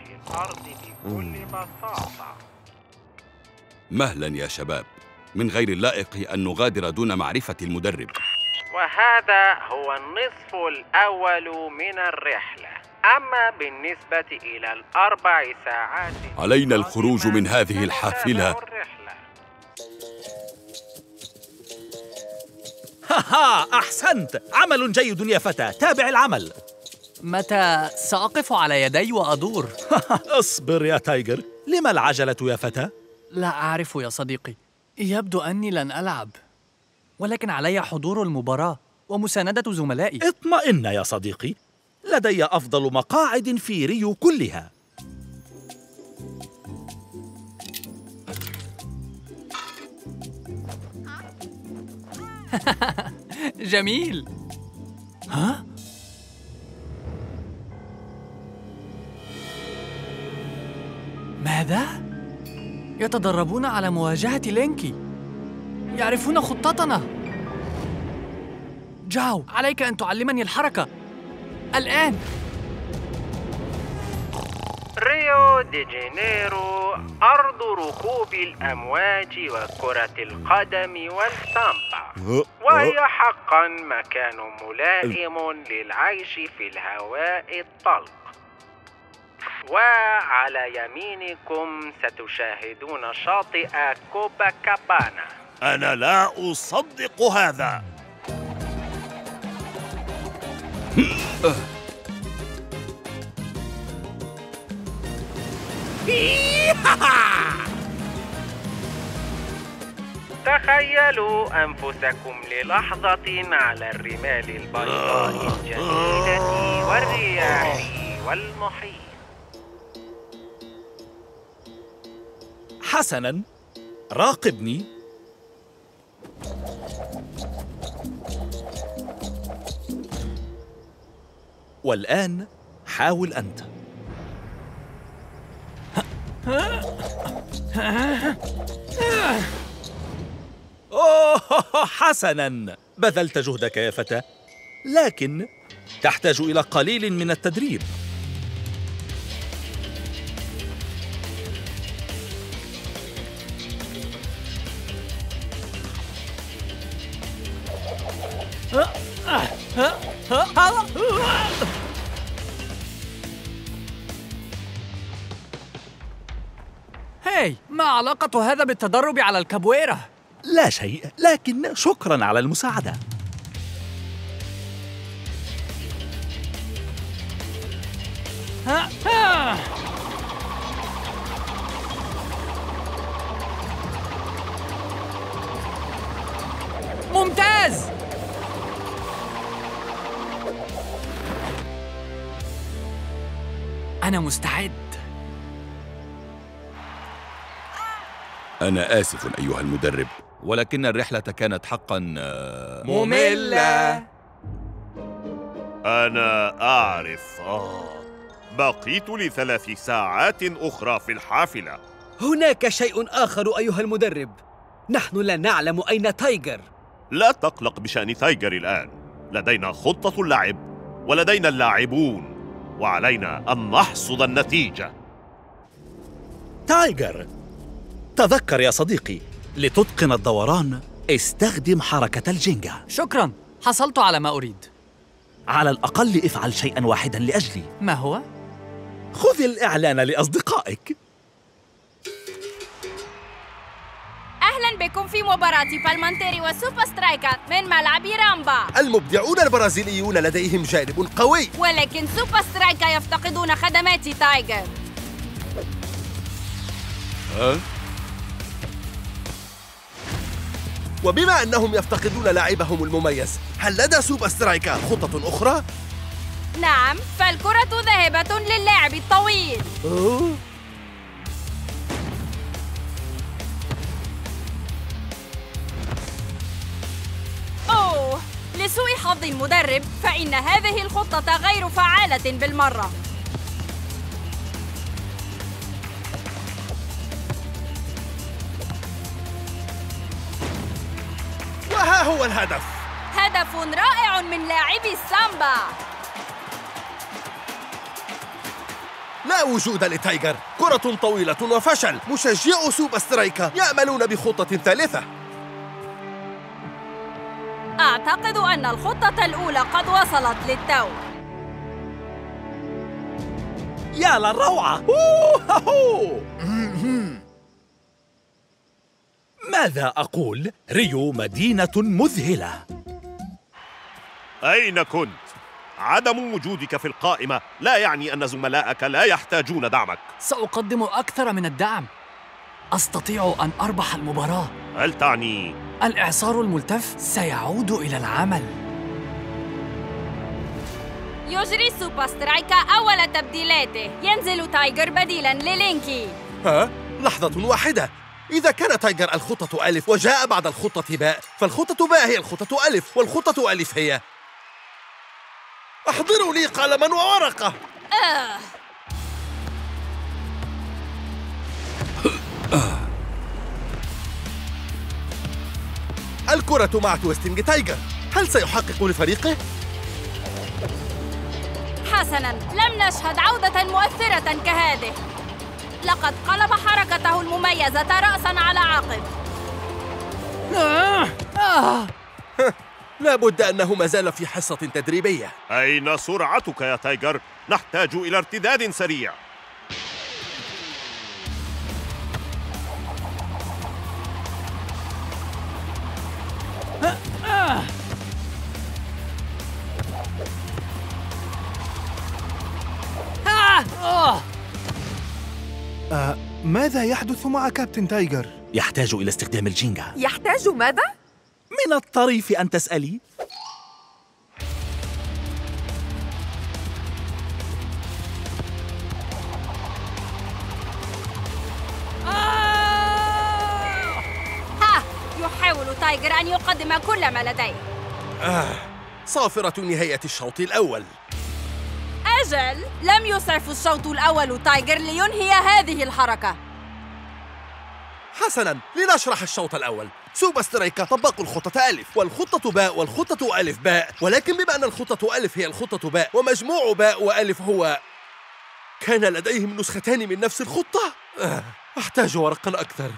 مهلا يا شباب، من غير اللائق أن نغادر دون معرفة المدرب. وهذا هو النصف الأول من الرحلة. أما بالنسبة إلى الأربع ساعات علينا الخروج من هذه الحافلة. هاها، أحسنت، عمل جيد يا فتى، تابع العمل. متى سأقف على يدي وأدور؟ اصبر يا تايجر، لما العجلة يا فتى؟ لا أعرف يا صديقي، يبدو أني لن ألعب، ولكن علي حضور المباراة ومساندة زملائي. اطمئن يا صديقي، لدي أفضل مقاعد في ريو كلها. جميل. ها؟ ماذا؟ يتدربون على مواجهة لينكي، يعرفون خطتنا. جاو، عليك أن تعلمني الحركة الآن. ريو دي جانيرو أرض ركوب الأمواج وكرة القدم والسامبا، وهي حقا مكان ملائم للعيش في الهواء الطلق. وعلى يمينكم ستشاهدون شاطئ كوباكابانا. أنا لا أصدق هذا. تخيلوا أنفسكم للحظة على الرمال البيضاء الجميلة والرياح والمحيط. حسناً، راقبني. والآن حاول أنت. أوه، حسناً، بذلت جهدك يا فتى، لكن تحتاج إلى قليل من التدريب. هاي، ما علاقة هذا بالتدرب على الكابويرا؟ لا شيء، لكن شكراً على المساعدة. ها ها. ممتاز. أنا مستعد. أنا آسف أيها المدرب، ولكن الرحلة كانت حقاً مملة. أنا أعرف. آه. بقيت لثلاث ساعات أخرى في الحافلة. هناك شيء آخر أيها المدرب. نحن لا نعلم أين تايجر. لا تقلق بشأن تايجر الآن. لدينا خطة اللعب ولدينا اللاعبون، وعلينا أن نحصد النتيجة. تايجر، تذكر يا صديقي، لتتقن الدوران استخدم حركة الجينجا. شكراً، حصلت على ما أريد. على الأقل افعل شيئاً واحداً لأجلي. ما هو؟ خذ الإعلان لأصدقائك. أهلا بكم في مباراة بالمانتيري وسوبر سترايكا من ملعب رامبا. المبدعون البرازيليون لديهم جانب قوي، ولكن سوبر سترايكا يفتقدون خدمات تايجر. أه؟ وبما أنهم يفتقدون لاعبهم المميز، هل لدى سوبر سترايكا خطة أخرى؟ نعم، فالكرة ذاهبة للاعب الطويل. أوه. أوه، لسوء حظ المدرب فإن هذه الخطة غير فعالة بالمرة. وها هو الهدف. هدف رائع من لاعبي السامبا. لا وجود لتايجر، كرة طويلة وفشل. مشجعو سوبر سترايكا يأملون بخطة ثالثة. أعتقد أن الخطة الأولى قد وصلت للتو. يا للروعة! ماذا أقول؟ ريو مدينة مذهلة. أين كنت؟ عدم وجودك في القائمة لا يعني أن زملائك لا يحتاجون دعمك. سأقدم أكثر من الدعم. أستطيع أن أربح المباراة. هل تعني؟ الإعصار الملتف سيعود إلى العمل. يجري سوبر سترايكا أول تبديلاته. ينزل تايجر بديلاً للينكي. ها؟ لحظة واحدة. إذا كان تايجر الخطة ألف وجاء بعد الخطة باء، فالخطة باء هي الخطة ألف، والخطة ألف هي... أحضروا لي قلماً وورقة. آه. الكرة مع تويستنج تايجر، هل سيحقق لفريقه؟ حسناً، لم نشهد عودة مؤثرة كهذه. لقد قلب حركته المميزة رأساً على عقب. آه. آه. لا بد أنه ما زال في حصة تدريبية. أين سرعتك يا تايجر؟ نحتاج إلى ارتداد سريع. آه. آه. آه. ماذا يحدث مع كابتن تايجر؟ يحتاج إلى استخدام الجينجا. يحتاج ماذا؟ من الطريف أن تسألي. ها، يحاول تايجر أن يقدم كل ما لديه. آه. صافرة نهاية الشوط الأول. أجل، لم يسعف الشوط الأول تايجر لينهي هذه الحركة. حسناً، لنشرح الشوط الأول. سوبر سترايكا طبقوا الخطة ألف، والخطة باء، والخطة ألف باء، ولكن بما أن الخطة ألف هي الخطة باء، ومجموع باء وألف هو... كان لديهم نسختان من نفس الخطة؟ آه. أحتاج ورقاً أكثر.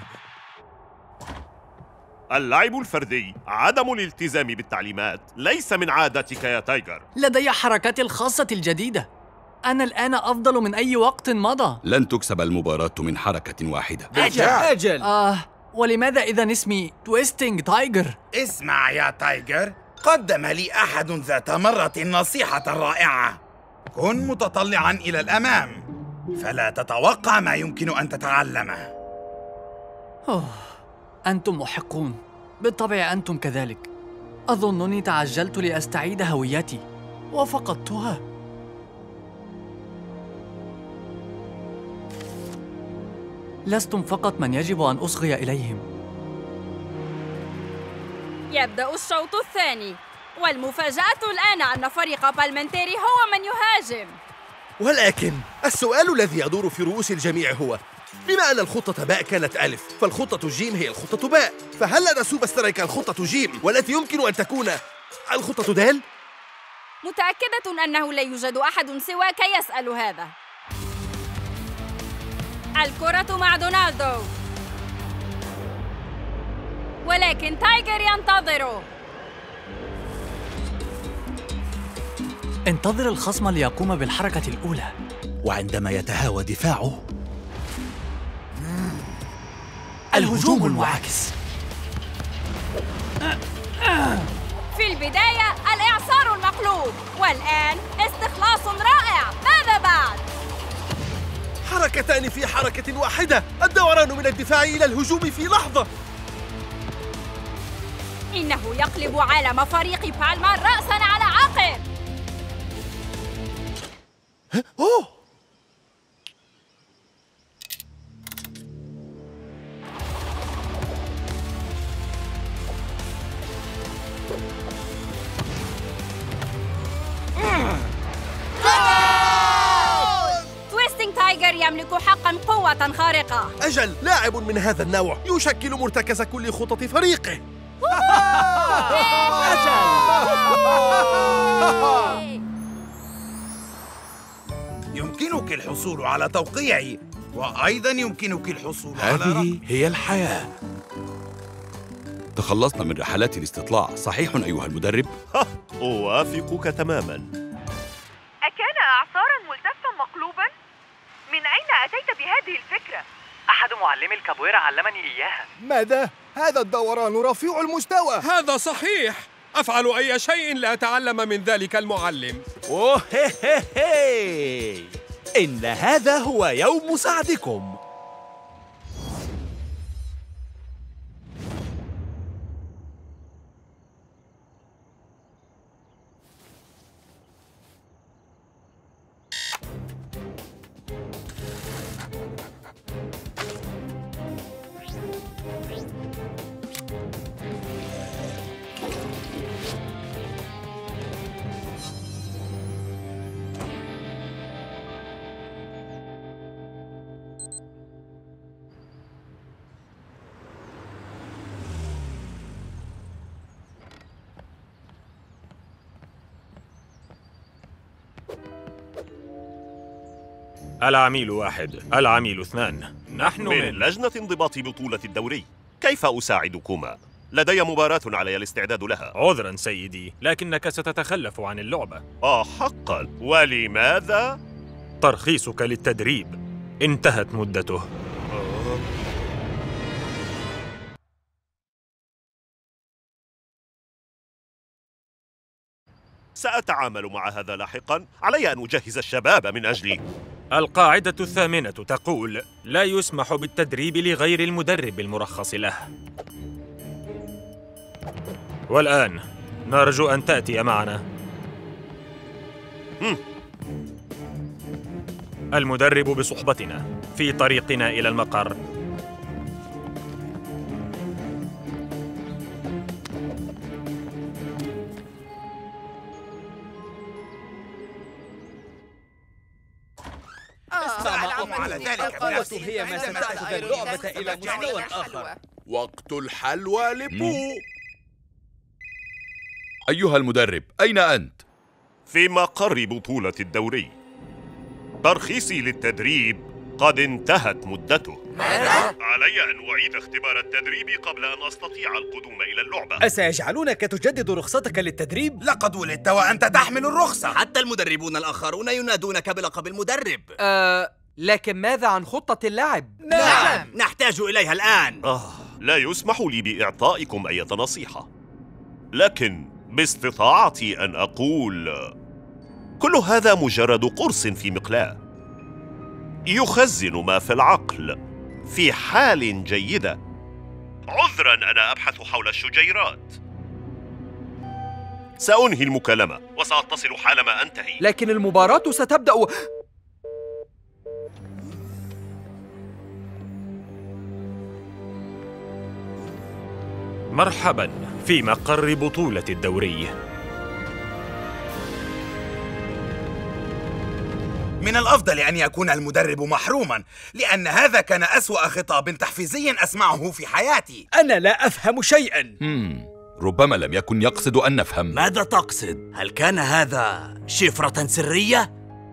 اللعب الفردي، عدم الالتزام بالتعليمات، ليس من عادتك يا تايجر. لدي حركاتي الخاصة الجديدة. أنا الآن أفضل من أي وقت مضى. لن تكسب المباراة من حركة واحدة. أجل أجل آه، ولماذا إذا اسمي تويستنج تايجر؟ اسمع يا تايجر، قدم لي أحد ذات مرة نصيحة رائعة. كن متطلعاً إلى الأمام، فلا تتوقع ما يمكن أن تتعلمه. أوه، أنتم محقون. بالطبع أنتم كذلك. أظنني تعجلت لأستعيد هويتي وفقدتها. لستم فقط من يجب أن أصغي إليهم. يبدأ الشوط الثاني، والمفاجأة الآن أن فريق بالمنتيري هو من يهاجم. ولكن السؤال الذي يدور في رؤوس الجميع هو: بما أن الخطة باء كانت ألف، فالخطة جيم هي الخطة باء. فهل لدى سوبر سترايكا الخطة جيم والتي يمكن أن تكون الخطة دال؟ متأكدة أنه لا يوجد أحد سواك يسأل هذا. الكرة مع دونالدو، ولكن تايجر ينتظره. انتظر الخصم ليقوم بالحركة الأولى. وعندما يتهاوى دفاعه الهجوم المعاكس. في البداية الإعصار المقلوب، والآن استخلاص رائع. ماذا بعد؟ حركتان في حركة واحدة، الدوران من الدفاع إلى الهجوم في لحظة. إنه يقلب عالم فريق بالما رأساً على عقب. أوه. تويستينج تايجر يملك حقاً قوة خارقة. أجل، لاعب من هذا النوع يشكل مرتكز كل خطط فريقه. يمكنك الحصول على توقيعي، وأيضا يمكنك الحصول على هذه هي الحياة. تخلصنا من رحلات الاستطلاع، صحيح أيها المدرب؟ أوافقك تماماً. أكان إعصاراً ملتفاً مقلوباً؟ من أين أتيت بهذه الفكرة؟ أحد معلمي الكابويرا علمني إياها. ماذا؟ هذا الدوران رفيع المستوى. هذا صحيح. أفعل أي شيء لأتعلم من ذلك المعلم. أوه هي هي هي. إن هذا هو يوم سعدكم. العميل واحد، العميل اثنان. نحن من, من لجنة انضباط بطولة الدوري. كيف أساعدكما؟ لدي مباراة علي الاستعداد لها. عذرا سيدي، لكنك ستتخلف عن اللعبة. آه حقا، ولماذا؟ ترخيصك للتدريب انتهت مدته. سأتعامل مع هذا لاحقا. علي أن أجهز الشباب من أجلي. القاعدة الثامنة تقول: لا يسمح بالتدريب لغير المدرب المرخص له. والآن نرجو أن تأتي معنا. م. المدرب بصحبتنا في طريقنا إلى المقر. على ذلك القوة هي ما ستأخذ اللعبة إلى مستوى آخر. وقت الحلوى لبو. أيها المدرب، أين أنت؟ في مقر بطولة الدوري. ترخيصي للتدريب قد انتهت مدته. ماذا؟ علي أن أعيد اختبار التدريب قبل أن أستطيع القدوم إلى اللعبة. أسيجعلونك تجدد رخصتك للتدريب؟ لقد ولدت وأنت تحمل الرخصة. حتى المدربون الآخرون ينادونك بلقب المدرب. أه لكن ماذا عن خطة اللعب؟ نعم، نحتاج إليها الآن. آه، لا يسمح لي بإعطائكم أي نصيحة، لكن باستطاعتي أن أقول كل هذا مجرد قرص في مقلاة يخزن ما في العقل في حال جيدة. عذراً، أنا أبحث حول الشجيرات. سأنهي المكالمة وسأتصل حالما أنتهي. لكن المباراة ستبدأ. مرحباً في مقر بطولة الدوري. من الأفضل أن يكون المدرب محروما، لأن هذا كان أسوأ خطاب تحفيزي أسمعه في حياتي. أنا لا أفهم شيئا. مم. ربما لم يكن يقصد أن نفهم. ماذا تقصد؟ هل كان هذا شفرة سرية؟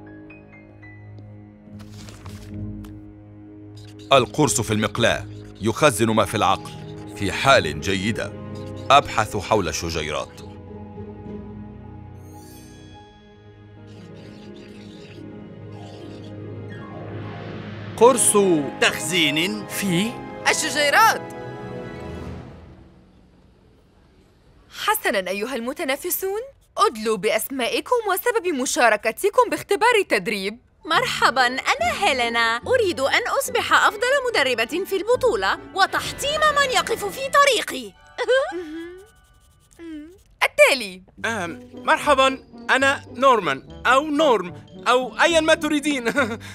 القرص في المقلاة يخزن ما في العقل. في حال جيدة. أبحث حول الشجيرات. قرص تخزين في الشجيرات. حسناً أيها المتنافسون، أدلوا بأسمائكم وسبب مشاركتكم باختبار التدريب. مرحباً، أنا هيلينا. أريد أن أصبح أفضل مدربة في البطولة وتحطيم من يقف في طريقي. التالي. مرحباً، أنا نورمان أو نورم أو أيا ما تريدين.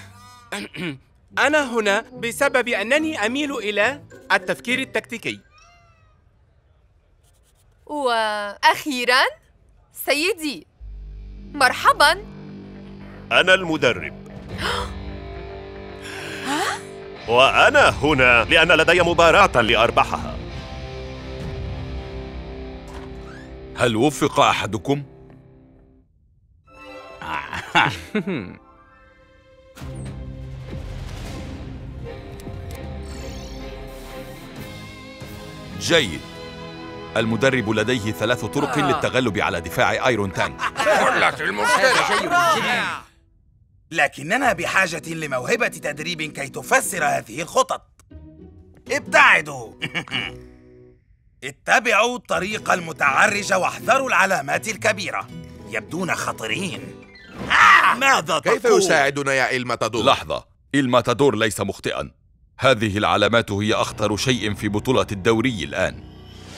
أنا هنا بسبب أنني أميل إلى التفكير التكتيكي. وأخيراً سيدي، مرحباً. أنا المدرب. وأنا هنا لأن لدي مباراة لأربحها. هل وفق أحدكم؟ جيد. المدرب لديه ثلاث طرق آه. للتغلب على دفاع ايرون تانك. قلة المشكلة. لكننا بحاجة لموهبة تدريب كي تفسر هذه الخطط. ابتعدوا. اتبعوا الطريق المتعرج واحذروا العلامات الكبيرة، يبدون خطرين. آه. ماذا تقول؟ كيف يساعدنا يا إلماتادور؟ لحظة، إلماتادور ليس مخطئا. هذه العلامات هي أخطر شيء في بطولة الدوري الآن.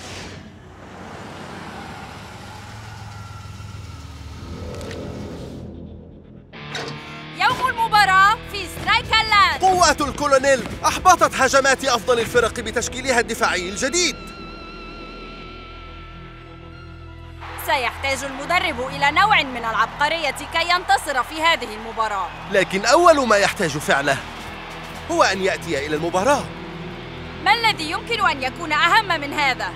يوم المباراة في سترايكا لاند. قوات الكولونيل أحبطت هجمات أفضل الفرق بتشكيلها الدفاعي الجديد. سيحتاج المدرب إلى نوع من العبقرية كي ينتصر في هذه المباراة. لكن أول ما يحتاج فعله هو أن يأتي إلى المباراة. ما الذي يمكن أن يكون أهم من هذا؟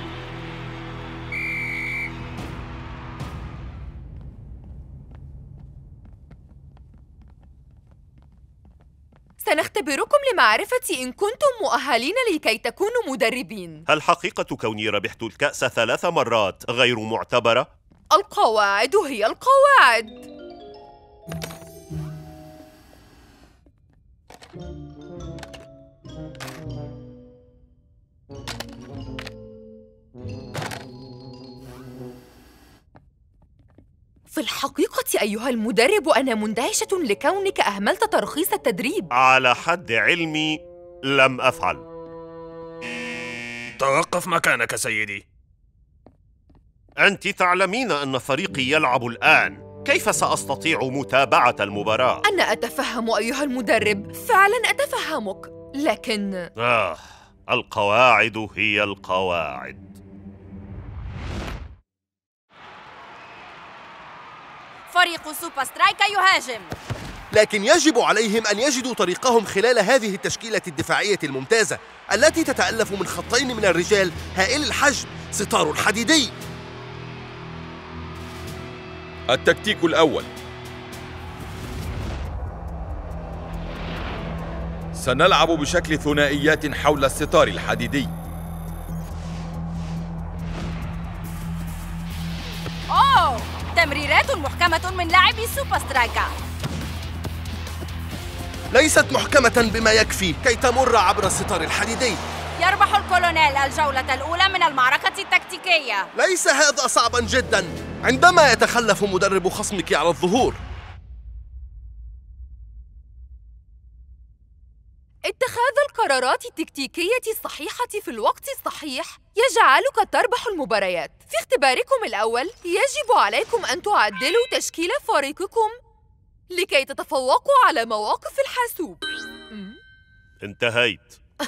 سنختبركم لمعرفة إن كنتم مؤهلين لكي تكونوا مدربين. هل حقيقة كوني ربحت الكأس ثلاث مرات غير معتبرة؟ القواعد هي القواعد. في الحقيقة أيها المدرب أنا مندهشة لكونك أهملت ترخيص التدريب. على حد علمي لم أفعل. توقف مكانك سيدي. أنت تعلمين أن فريقي يلعب الآن. كيف سأستطيع متابعة المباراة؟ أنا أتفهم أيها المدرب، فعلا أتفهمك، لكن آه، القواعد هي القواعد. فريق سوبر سترايكا يهاجم، لكن يجب عليهم أن يجدوا طريقهم خلال هذه التشكيلة الدفاعية الممتازة التي تتألف من خطين من الرجال هائل الحجم، ستار حديدي. التكتيك الأول: سنلعب بشكل ثنائيات حول الستار الحديدي. أوه، تمريرات محكمة من لاعبي سوبر سترايكا. ليست محكمة بما يكفي كي تمر عبر الستار الحديدي. يربح الكولونيل الجولة الأولى من المعركة التكتيكية. ليس هذا صعبا جدا عندما يتخلف مدرب خصمك على الظهور. اتخاذ القرارات التكتيكية الصحيحة في الوقت الصحيح يجعلك تربح المباريات. في اختباركم الأول يجب عليكم أن تعدلوا تشكيل فريقكم لكي تتفوقوا على مواقف الحاسوب. انتهيت.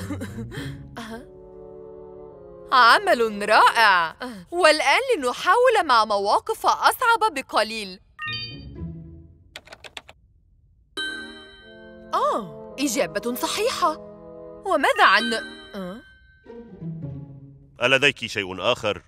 عمل رائع. والآن لنحاول مع مواقف أصعب بقليل. آه، إجابة صحيحة. وماذا عن... أه؟ ألديك شيء آخر؟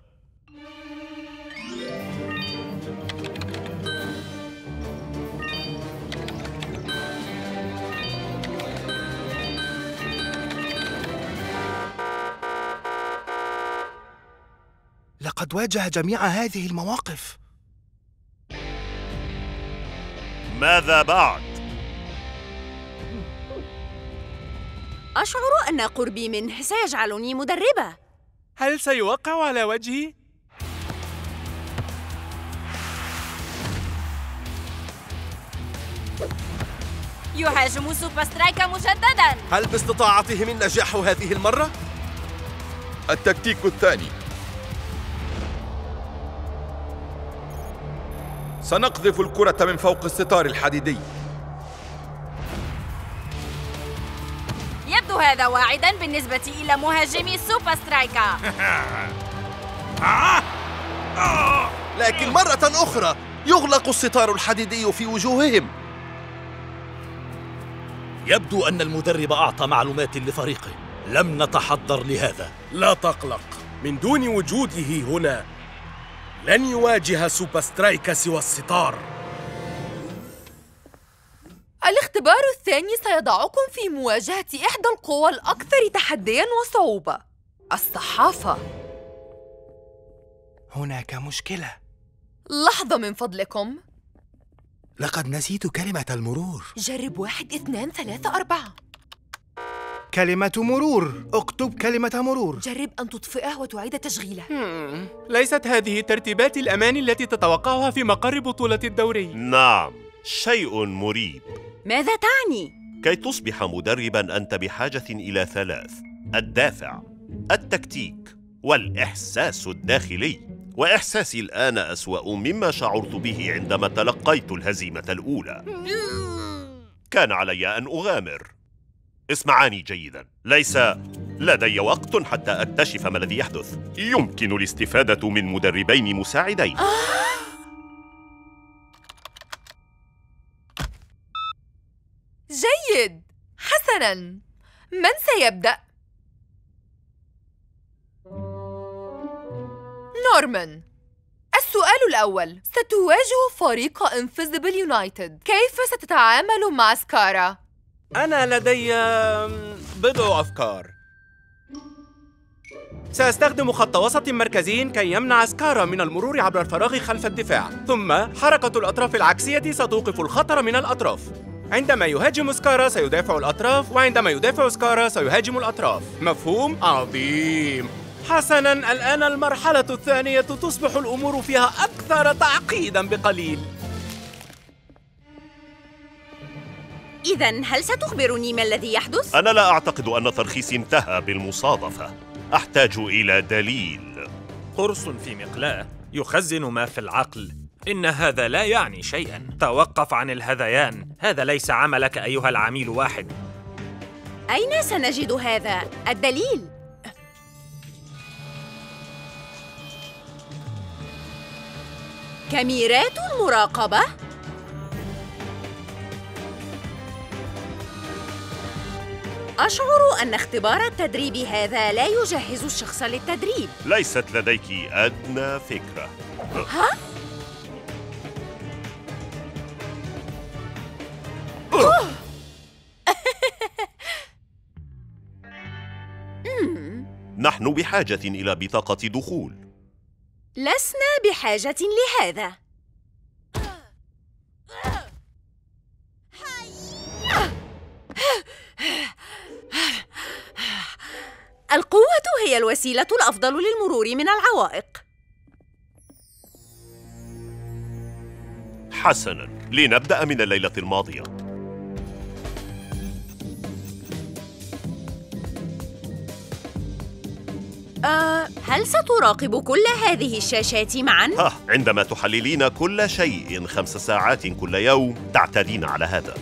لقد واجه جميع هذه المواقف. ماذا بعد؟ أشعر أن قربي منه سيجعلني مدربة. هل سيوقع على وجهي؟ يهاجم سوبر سترايكا مجدداً. هل باستطاعتهم النجاح هذه المرة؟ التكتيك الثاني. سنقذف الكرة من فوق الستار الحديدي. يبدو هذا واعداً بالنسبة إلى مهاجمي سوبر سترايكا. لكن مرة أخرى يغلق الستار الحديدي في وجوههم. يبدو أن المدرب أعطى معلومات لفريقه. لم نتحضر لهذا. لا تقلق، من دون وجوده هنا لن يواجه سوبر سترايكا سوى الستار. الاختبار الثاني سيضعكم في مواجهة إحدى القوى الأكثر تحدياً وصعوبة، الصحافة. هناك مشكلة. لحظة من فضلكم. لقد نسيت كلمة المرور. جرب واحد اثنان ثلاثة أربعة. كلمة مرور. اكتب كلمة مرور. جرب أن تطفئه وتعيد تشغيله. ليست هذه ترتيبات الأمان التي تتوقعها في مقر بطولة الدوري. نعم، شيء مريب. ماذا تعني؟ كي تصبح مدرباً أنت بحاجة إلى ثلاث: الدافع، التكتيك، والإحساس الداخلي. وإحساسي الآن أسوأ مما شعرت به عندما تلقيت الهزيمة الأولى. كان علي أن أغامر. اسمعاني جيداً، ليس لدي وقت حتى أكتشف ما الذي يحدث. يمكن الاستفادة من مدربين مساعدين. جيد، حسناً. من سيبدأ؟ نورمان. السؤال الأول، ستواجه فريق انفيزبل يونايتد، كيف ستتعامل مع سكارا؟ أنا لدي بضع أفكار. سأستخدم خط وسط مركزي كي يمنع سكارا من المرور عبر الفراغ خلف الدفاع، ثم حركة الأطراف العكسية ستوقف الخطر من الأطراف. عندما يهاجم سكارا سيدافع الأطراف، وعندما يدافع سكارا سيهاجم الأطراف. مفهوم؟ عظيم. حسناً، الآن المرحلة الثانية تصبح الأمور فيها أكثر تعقيداً بقليل. إذن هل ستخبرني ما الذي يحدث؟ أنا لا أعتقد أن ترخيصي انتهى بالمصادفة. أحتاج إلى دليل. قرص في مقلاة يخزن ما في العقل. إن هذا لا يعني شيئاً. توقف عن الهذيان، هذا ليس عملك أيها العميل واحد. أين سنجد هذا؟ الدليل؟ كاميرات المراقبة؟ أشعر أن اختبار التدريب هذا لا يجهز الشخص للتدريب. ليست لديك أدنى فكرة. ها؟ نحن بحاجة إلى بطاقة دخول. لسنا بحاجة لهذا. القوة هي الوسيلة الأفضل للمرور من العوائق. حسناً، لنبدأ من الليلة الماضية. أه، هل ستراقب كل هذه الشاشات معاً؟ ها، عندما تحللين كل شيء خمس ساعات كل يوم تعتادين على هذا.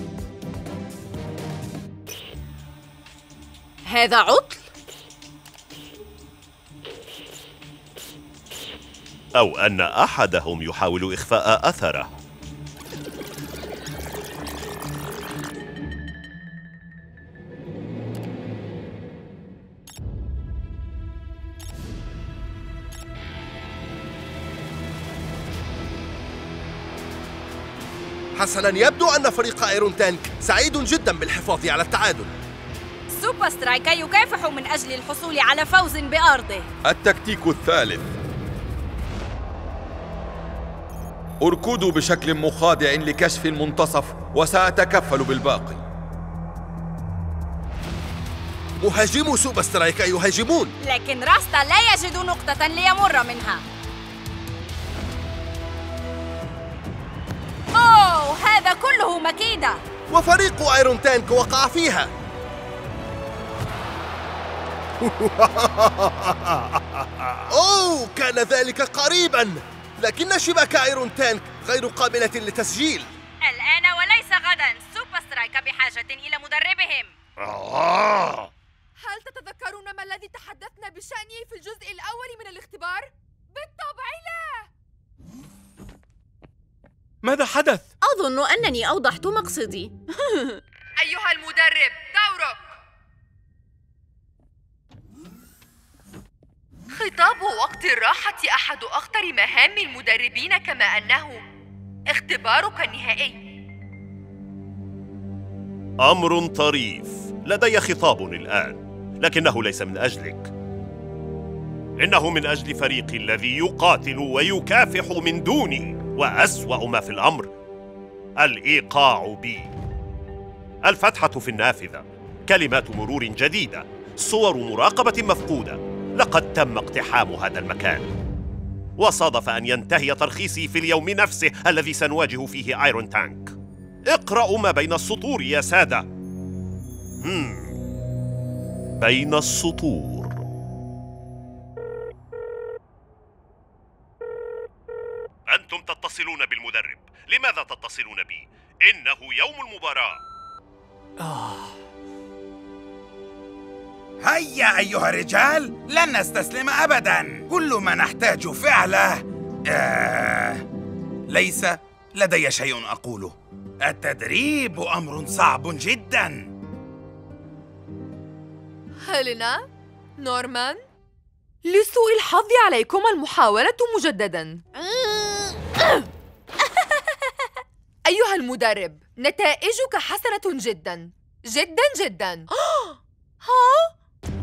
هذا عطل؟ أو أن أحدهم يحاول إخفاء أثره. حسناً، يبدو أن فريق ايرون تانك سعيد جداً بالحفاظ على التعادل. سوبر سترايكا يكافح من أجل الحصول على فوز بأرضه. التكتيك الثالث. اركضوا بشكل مخادع لكشف المنتصف وسأتكفل بالباقي. مهاجمو سوبر سترايكا يهاجمون، لكن راستا لا يجد نقطة ليمر منها. أوه، هذا كله مكيدة. وفريق ايرون تانك وقع فيها. أوه، كان ذلك قريباً، لكن شباك ايرون تانك غير قابلة للتسجيل. الآن وليس غداً، سوبر سترايكا بحاجة إلى مدربهم. هل تتذكرون ما الذي تحدثنا بشأنه في الجزء الأول من الاختبار؟ بالطبع لا. ماذا حدث؟ أظن أنني أوضحت مقصدي. أيها المدرب، دورك. خطاب وقت الراحة أحد أخطر مهام المدربين، كما أنه اختبارك النهائي. أمر طريف. لدي خطاب الآن، لكنه ليس من أجلك. إنه من أجل فريقي الذي يقاتل ويكافح من دوني، وأسوأ ما في الأمر الإيقاع بي. الفتحة في النافذة، كلمات مرور جديدة، صور مراقبة مفقودة. لقد تم اقتحام هذا المكان، وصادف أن ينتهي ترخيصي في اليوم نفسه الذي سنواجه فيه ايرون تانك. اقرأوا ما بين السطور يا سادة. هم. بين السطور. أنتم تتصلون بالمدرب، لماذا تتصلون بي؟ إنه يوم المباراة. آه. هيا أيها الرجال، لن نستسلم أبداً. كل ما نحتاج فعله آه... ليس لدي شيء أقوله. التدريب أمر صعب جداً. هيلينا، نورمان، لسوء الحظ عليكم المحاولة مجدداً. أيها المدرب، نتائجك حسنة جداً جداً جداً. ها؟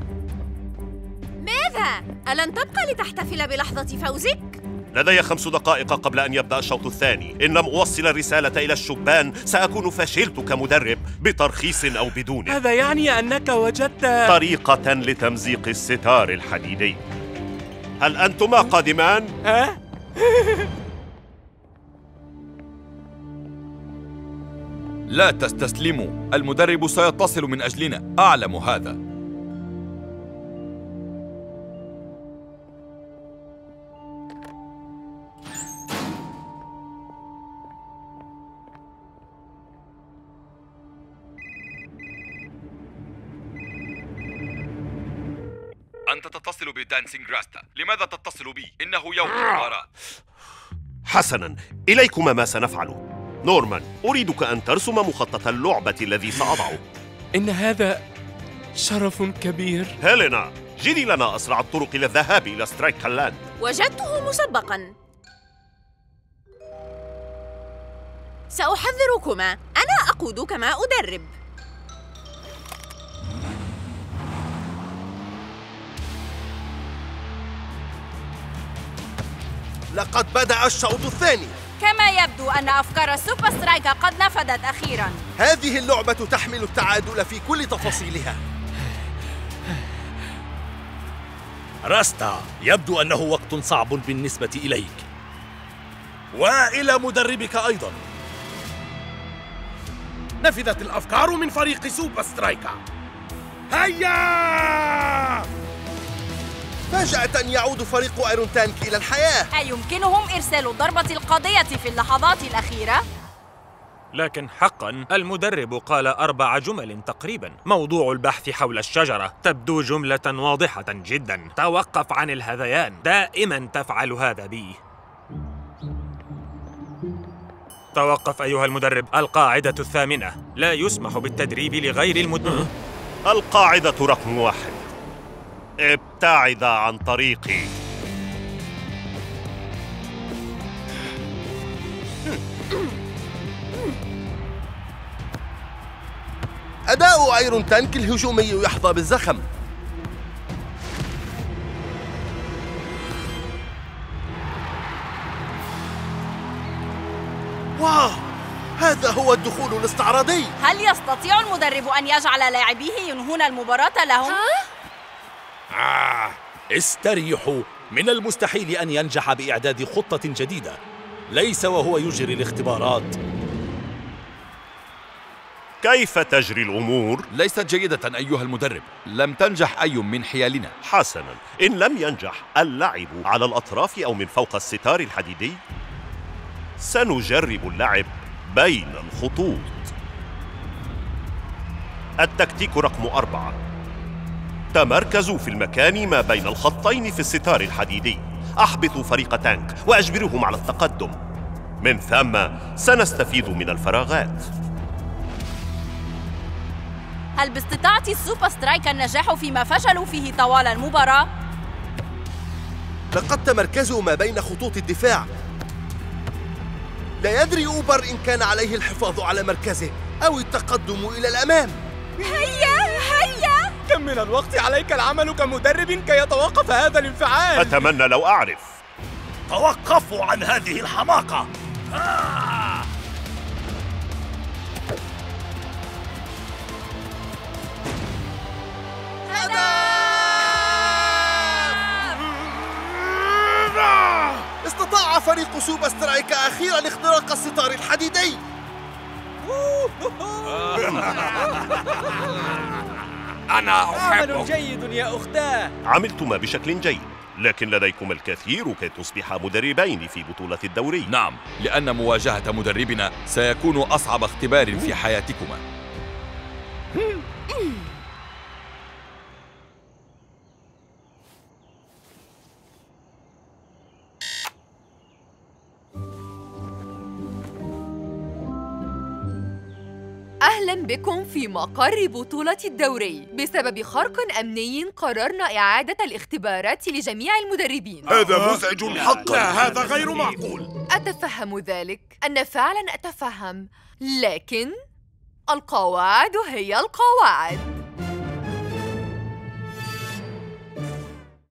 ماذا؟ ألن تبقى لتحتفل بلحظة فوزك؟ لدي خمس دقائق قبل أن يبدأ الشوط الثاني. إن لم أوصل الرسالة إلى الشبان سأكون فشلت كمدرب بترخيص أو بدونه. هذا يعني أنك وجدت طريقة لتمزيق الستار الحديدي. هل أنتما قادمان؟ ها؟ لا تستسلموا، المدرب سيتصل من أجلنا، أعلم هذا. أنت تتصل بدانسينغ راستا، لماذا تتصل بي؟ إنه يوم المباراة. حسناً، إليكما ما سنفعله. نورمان، أريدك أن ترسم مخطط اللعبة الذي سأضعه. إن هذا شرف كبير. هيلينا، جدي لنا أسرع الطرق إلى الذهاب إلى سترايك لاند. وجدته مسبقاً. سأحذركما، أنا أقود كما أدرب. لقد بدأ الشوط الثاني. كما يبدو أن أفكار سوبر سترايكا قد نفذت أخيراً. هذه اللعبة تحمل التعادل في كل تفاصيلها. راستا، يبدو أنه وقت صعب بالنسبة إليك. وإلى مدربك أيضاً. نفذت الأفكار من فريق سوبر سترايكا. هيا! فجأة يعود فريق ايرون تانك إلى الحياة. أيمكنهم إرسال الضربة القاضية في اللحظات الأخيرة؟ لكن حقاً المدرب قال أربع جمل تقريباً. موضوع البحث حول الشجرة تبدو جملة واضحة جداً. توقف عن الهذيان، دائماً تفعل هذا بي. توقف أيها المدرب. القاعدة الثامنة: لا يسمح بالتدريب لغير المدرب. القاعدة رقم واحد: ابتعد عن طريقي. أداء أيرون تانك الهجومي يحظى بالزخم. واو، هذا هو الدخول الاستعراضي. هل يستطيع المدرب أن يجعل لاعبيه ينهون المباراة لهم؟ آه، استريحوا. من المستحيل أن ينجح بإعداد خطة جديدة، ليس وهو يجري الاختبارات. كيف تجري الأمور؟ ليست جيدة أيها المدرب، لم تنجح أي من حيالنا. حسناً، إن لم ينجح اللعب على الأطراف أو من فوق الستار الحديدي، سنجرب اللعب بين الخطوط. التكتيك رقم أربعة: تمركزوا في المكان ما بين الخطين في الستار الحديدي. أحبطوا فريق تانك وأجبرهم على التقدم، من ثم سنستفيد من الفراغات. هل باستطاعة السوبر سترايكا النجاح فيما فشلوا فيه طوال المباراة؟ لقد تمركزوا ما بين خطوط الدفاع. لا يدري أوبر إن كان عليه الحفاظ على مركزه أو التقدم إلى الأمام. هيا هيا، كم من الوقت عليك العمل كمدرب كي يتوقف هذا الانفعال؟ أتمنى لو أعرف. توقفوا عن هذه الحماقة. آه. استطاع فريق سوبر سترايكا أخيراً اختراق الستار الحديدي. أنا أحبك. عمل جيد يا أختاه. عملتما بشكل جيد، لكن لديكما الكثير كي تصبحا مدربين في بطولة الدوري. نعم، لأن مواجهة مدربنا سيكون أصعب اختبار في حياتكما. أهلا بكم في مقر بطولة الدوري. بسبب خرق أمني قررنا إعادة الاختبارات لجميع المدربين. هذا مزعج حقا. لا، هذا غير معقول. أتفهم ذلك، أنا فعلا أتفهم، لكن القواعد هي القواعد.